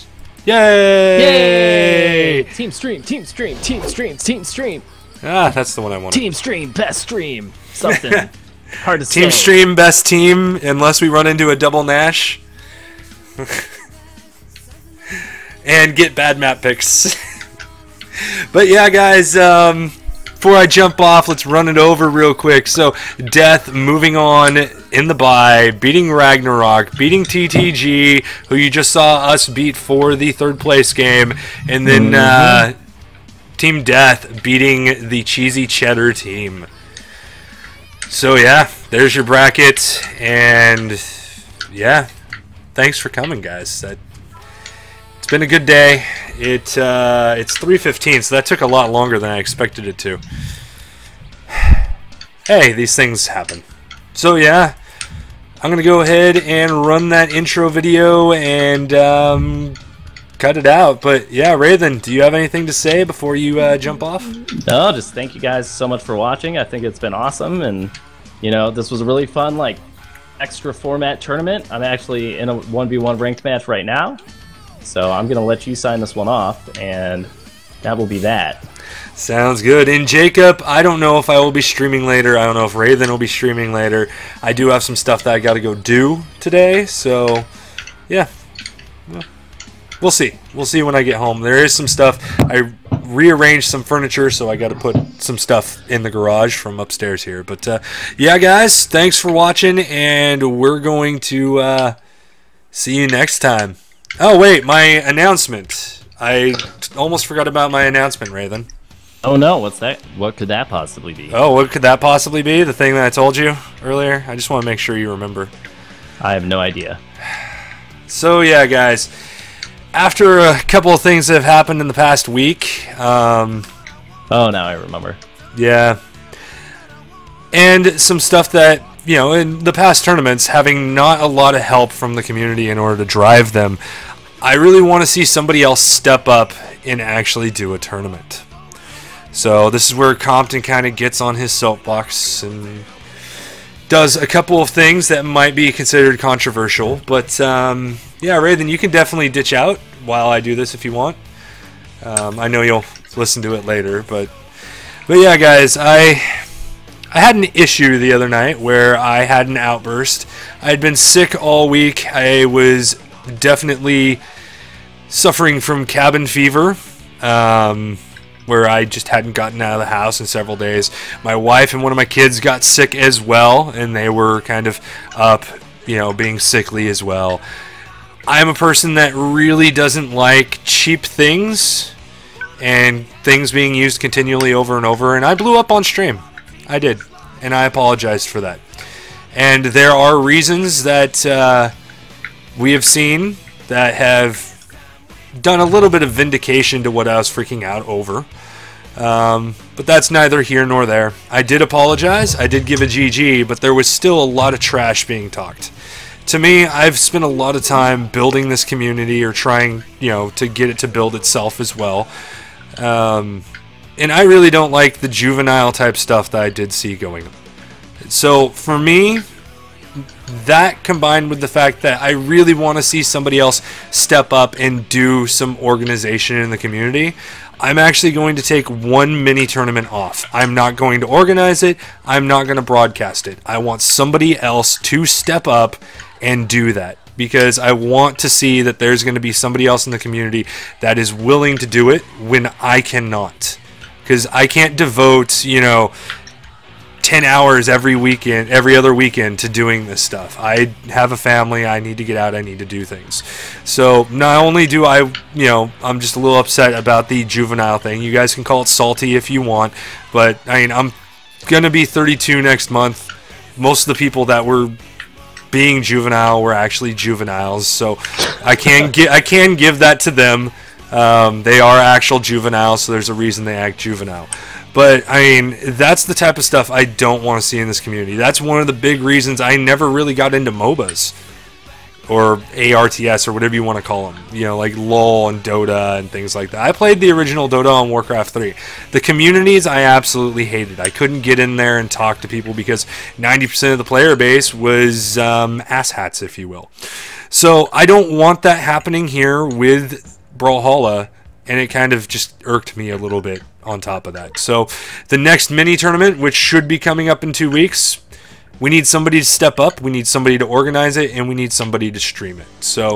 Yay! Yay! Team stream, team stream, team stream, team stream. Ah, that's the one I wanted. Team stream, best stream. Something. Hard to Team say. stream, best team, unless we run into a double Nash. And get bad map picks. But yeah, guys, um, before I jump off, let's run it over real quick. So, Deth moving on in the bye, beating Ragnarok, beating T T G, who you just saw us beat for the third place game, and then mm-hmm. uh, Team Deth beating the Cheesy Cheddar team. So yeah, there's your bracket, and yeah, thanks for coming, guys. That It's been a good day. It uh, it's three fifteen, so that took a lot longer than I expected it to. Hey, these things happen. So yeah, I'm gonna go ahead and run that intro video and um, cut it out. But yeah, Raven, do you have anything to say before you uh, jump off? No, just thank you guys so much for watching. I think it's been awesome, and you know, this was a really fun, like, extra format tournament. I'm actually in a one v one ranked match right now, so I'm gonna let you sign this one off, and that will be that. Sounds good. And Jacob, I don't know if I will be streaming later. I don't know if Raven will be streaming later. I do have some stuff that I got to go do today, so yeah. Well, we'll see. We'll see when I get home. There is some stuff. I rearranged some furniture, so I got to put some stuff in the garage from upstairs here. But uh, yeah, guys, thanks for watching, and we're going to uh, see you next time. Oh, wait, my announcement. I almost forgot about my announcement, Raven. Oh no, what's that? What could that possibly be? Oh, what could that possibly be? The thing that I told you earlier? I just want to make sure you remember. I have no idea. So yeah, guys, after a couple of things that have happened in the past week, um, oh, now I remember. Yeah, and some stuff that, you know, in the past tournaments, having not a lot of help from the community in order to drive them, I really want to see somebody else step up and actually do a tournament. So this is where Compton kind of gets on his soapbox and does a couple of things that might be considered controversial. But um, yeah, Raven, you can definitely ditch out while I do this if you want. Um, I know you'll listen to it later, but but yeah, guys, I I had an issue the other night where I had an outburst. I had been sick all week. I was definitely suffering from cabin fever. Um, where I just hadn't gotten out of the house in several days. My wife and one of my kids got sick as well, and they were kind of up, you know, being sickly as well. I'm a person that really doesn't like cheap things and things being used continually over and over, and I blew up on stream. I did, and I apologized for that. And there are reasons that uh, we have seen that have done a little bit of vindication to what I was freaking out over. Um, but that's neither here nor there. I did apologize. I did give a G G, but there was still a lot of trash being talked. To me, I've spent a lot of time building this community or trying, you know, to get it to build itself as well. Um, and I really don't like the juvenile type stuff that I did see going on. So for me, that combined with the fact that I really want to see somebody else step up and do some organization in the community, I'm actually going to take one mini tournament off. I'm not going to organize it. I'm not going to broadcast it. I want somebody else to step up and do that, because I want to see that there's going to be somebody else in the community that is willing to do it when I cannot. Because I can't devote, you know, ten hours every weekend, every other weekend to doing this stuff. I have a family, I need to get out, I need to do things. So not only do I, you know, I'm just a little upset about the juvenile thing. You guys can call it salty if you want, but I mean, I'm going to be thirty-two next month. Most of the people that were being juvenile were actually juveniles, so I can get, I can give that to them. Um, they are actual juveniles, so there's a reason they act juvenile. But, I mean, that's the type of stuff I don't want to see in this community. That's one of the big reasons I never really got into MOBAs. Or A R T S, or whatever you want to call them. You know, like LOL and Dota and things like that. I played the original Dota on Warcraft three. The communities I absolutely hated. I couldn't get in there and talk to people because ninety percent of the player base was um, asshats, if you will. So, I don't want that happening here with Brawlhalla, and it kind of just irked me a little bit on top of that. So the next mini tournament, which should be coming up in two weeks, we need somebody to step up, we need somebody to organize it, and we need somebody to stream it. So,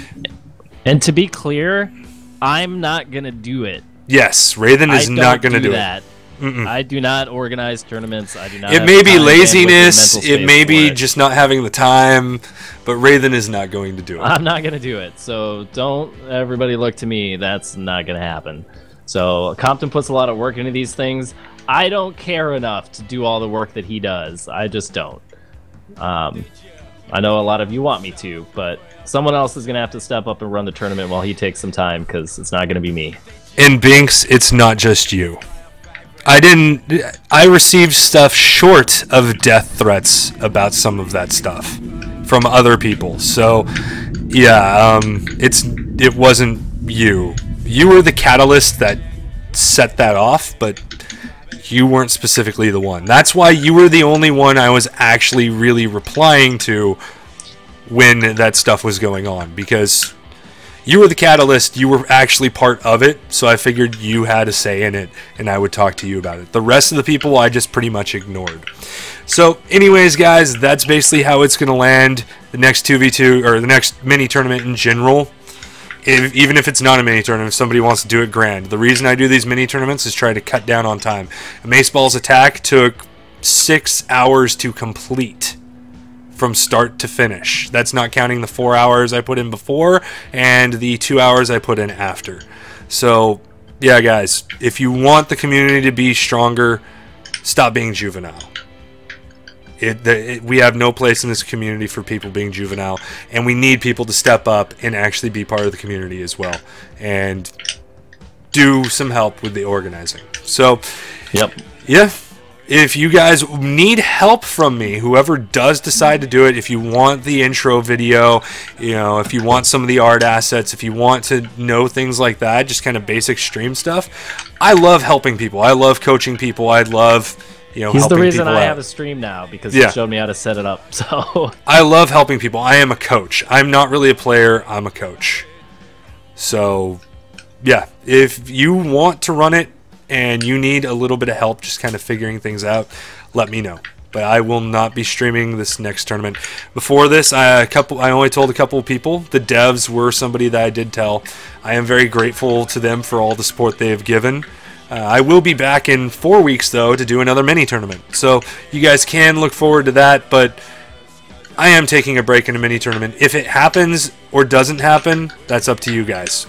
and to be clear, I'm not gonna do it. Yes, Raven is not gonna do, do that. It. Mm-mm. I do not organize tournaments. I do not. It may be laziness. It may be just not having the time. But Raven is not going to do it. I'm not going to do it. So don't everybody look to me. That's not going to happen. So Compton puts a lot of work into these things. I don't care enough to do all the work that he does. I just don't. Um, I know a lot of you want me to, but Someone else is gonna have to step up and run the tournament while he takes some time, because it's not gonna be me. And Binks, it's not just you. I didn't. I received stuff short of death threats about some of that stuff from other people. So, yeah, um, it's it wasn't you. You were the catalyst that set that off, but you weren't specifically the one. That's why you were the only one I was actually really replying to when that stuff was going on, because you were the catalyst, you were actually part of it, so I figured you had a say in it, and I would talk to you about it. The rest of the people I just pretty much ignored. So, anyways, guys, that's basically how it's going to land the next two v two, or the next mini-tournament in general. If, even if it's not a mini-tournament, if somebody wants to do it, grand. The reason I do these mini-tournaments is try to cut down on time. Maceball's attack took six hours to complete, from start to finish. That's not counting the four hours I put in before and the two hours I put in after. So, yeah, guys, if you want the community to be stronger, stop being juvenile. It, the, it, we have no place in this community for people being juvenile, and we need people to step up and actually be part of the community as well, and do some help with the organizing. So, yep, yeah. If you guys need help from me, whoever does decide to do it, if you want the intro video, you know, if you want some of the art assets, if you want to know things like that, just kind of basic stream stuff, I love helping people. I love coaching people. I love, you know, He's helping the reason people I out. have a stream now, because Yeah. he showed me how to set it up. So I love helping people. I am a coach. I'm not really a player. I'm a coach. So, yeah, if you want to run it, and you need a little bit of help just kind of figuring things out, let me know. But I will not be streaming this next tournament. Before this, I, a couple, I only told a couple of people. The devs were somebody that I did tell. I am very grateful to them for all the support they have given. Uh, I will be back in four weeks, though, to do another mini-tournament. So you guys can look forward to that, but I am taking a break in a mini-tournament. If it happens or doesn't happen, that's up to you guys.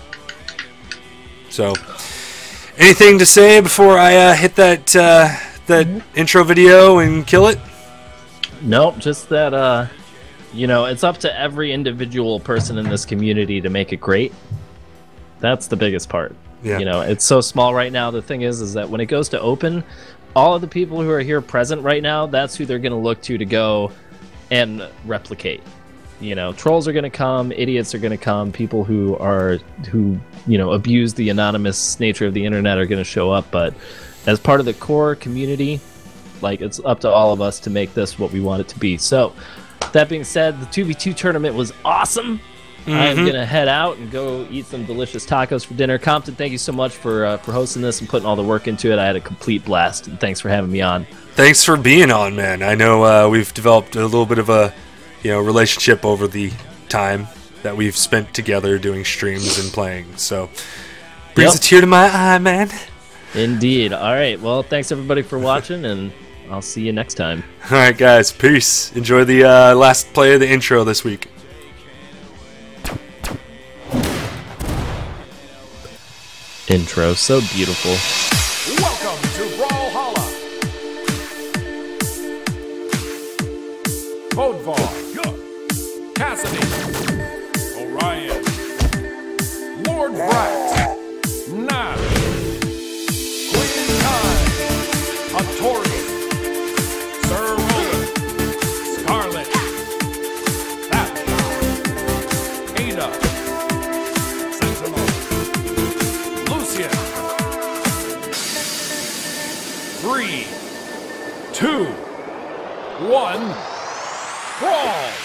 So, anything to say before I uh, hit that uh, that intro video and kill it? nope, just that uh, you know, it's up to every individual person in this community to make it great. That's the biggest part. Yeah. You know, it's so small right now. The thing is, is that when it goes to open, all of the people who are here present right now, that's who they're going to look to to go and replicate. You know, trolls are going to come, idiots are going to come, people who are, who, you know, abuse the anonymous nature of the internet are going to show up. But as part of the core community, like, it's up to all of us to make this what we want it to be. So, that being said, the two v two tournament was awesome. Mm-hmm. I'm going to head out and go eat some delicious tacos for dinner. Compton, thank you so much for uh, for hosting this and putting all the work into it. I had a complete blast, and thanks for having me on. Thanks for being on, man. I know uh, we've developed a little bit of a, you know, relationship over the time that we've spent together doing streams and playing. So, brings Yep. a tear to my eye, man. Indeed. All right. Well, thanks everybody for watching, and I'll see you next time. All right, guys. Peace. Enjoy the uh, last play of the intro this week. Intro, so beautiful. Welcome to Brawlhalla. Bodvar, Cassidy, Orion, Lord Brat, Nash, Queen Kai, Artorias, Sir Roland, Scarlet, Thatcher, Ada, Sentinel, Lucian. Three, two, one, brawl!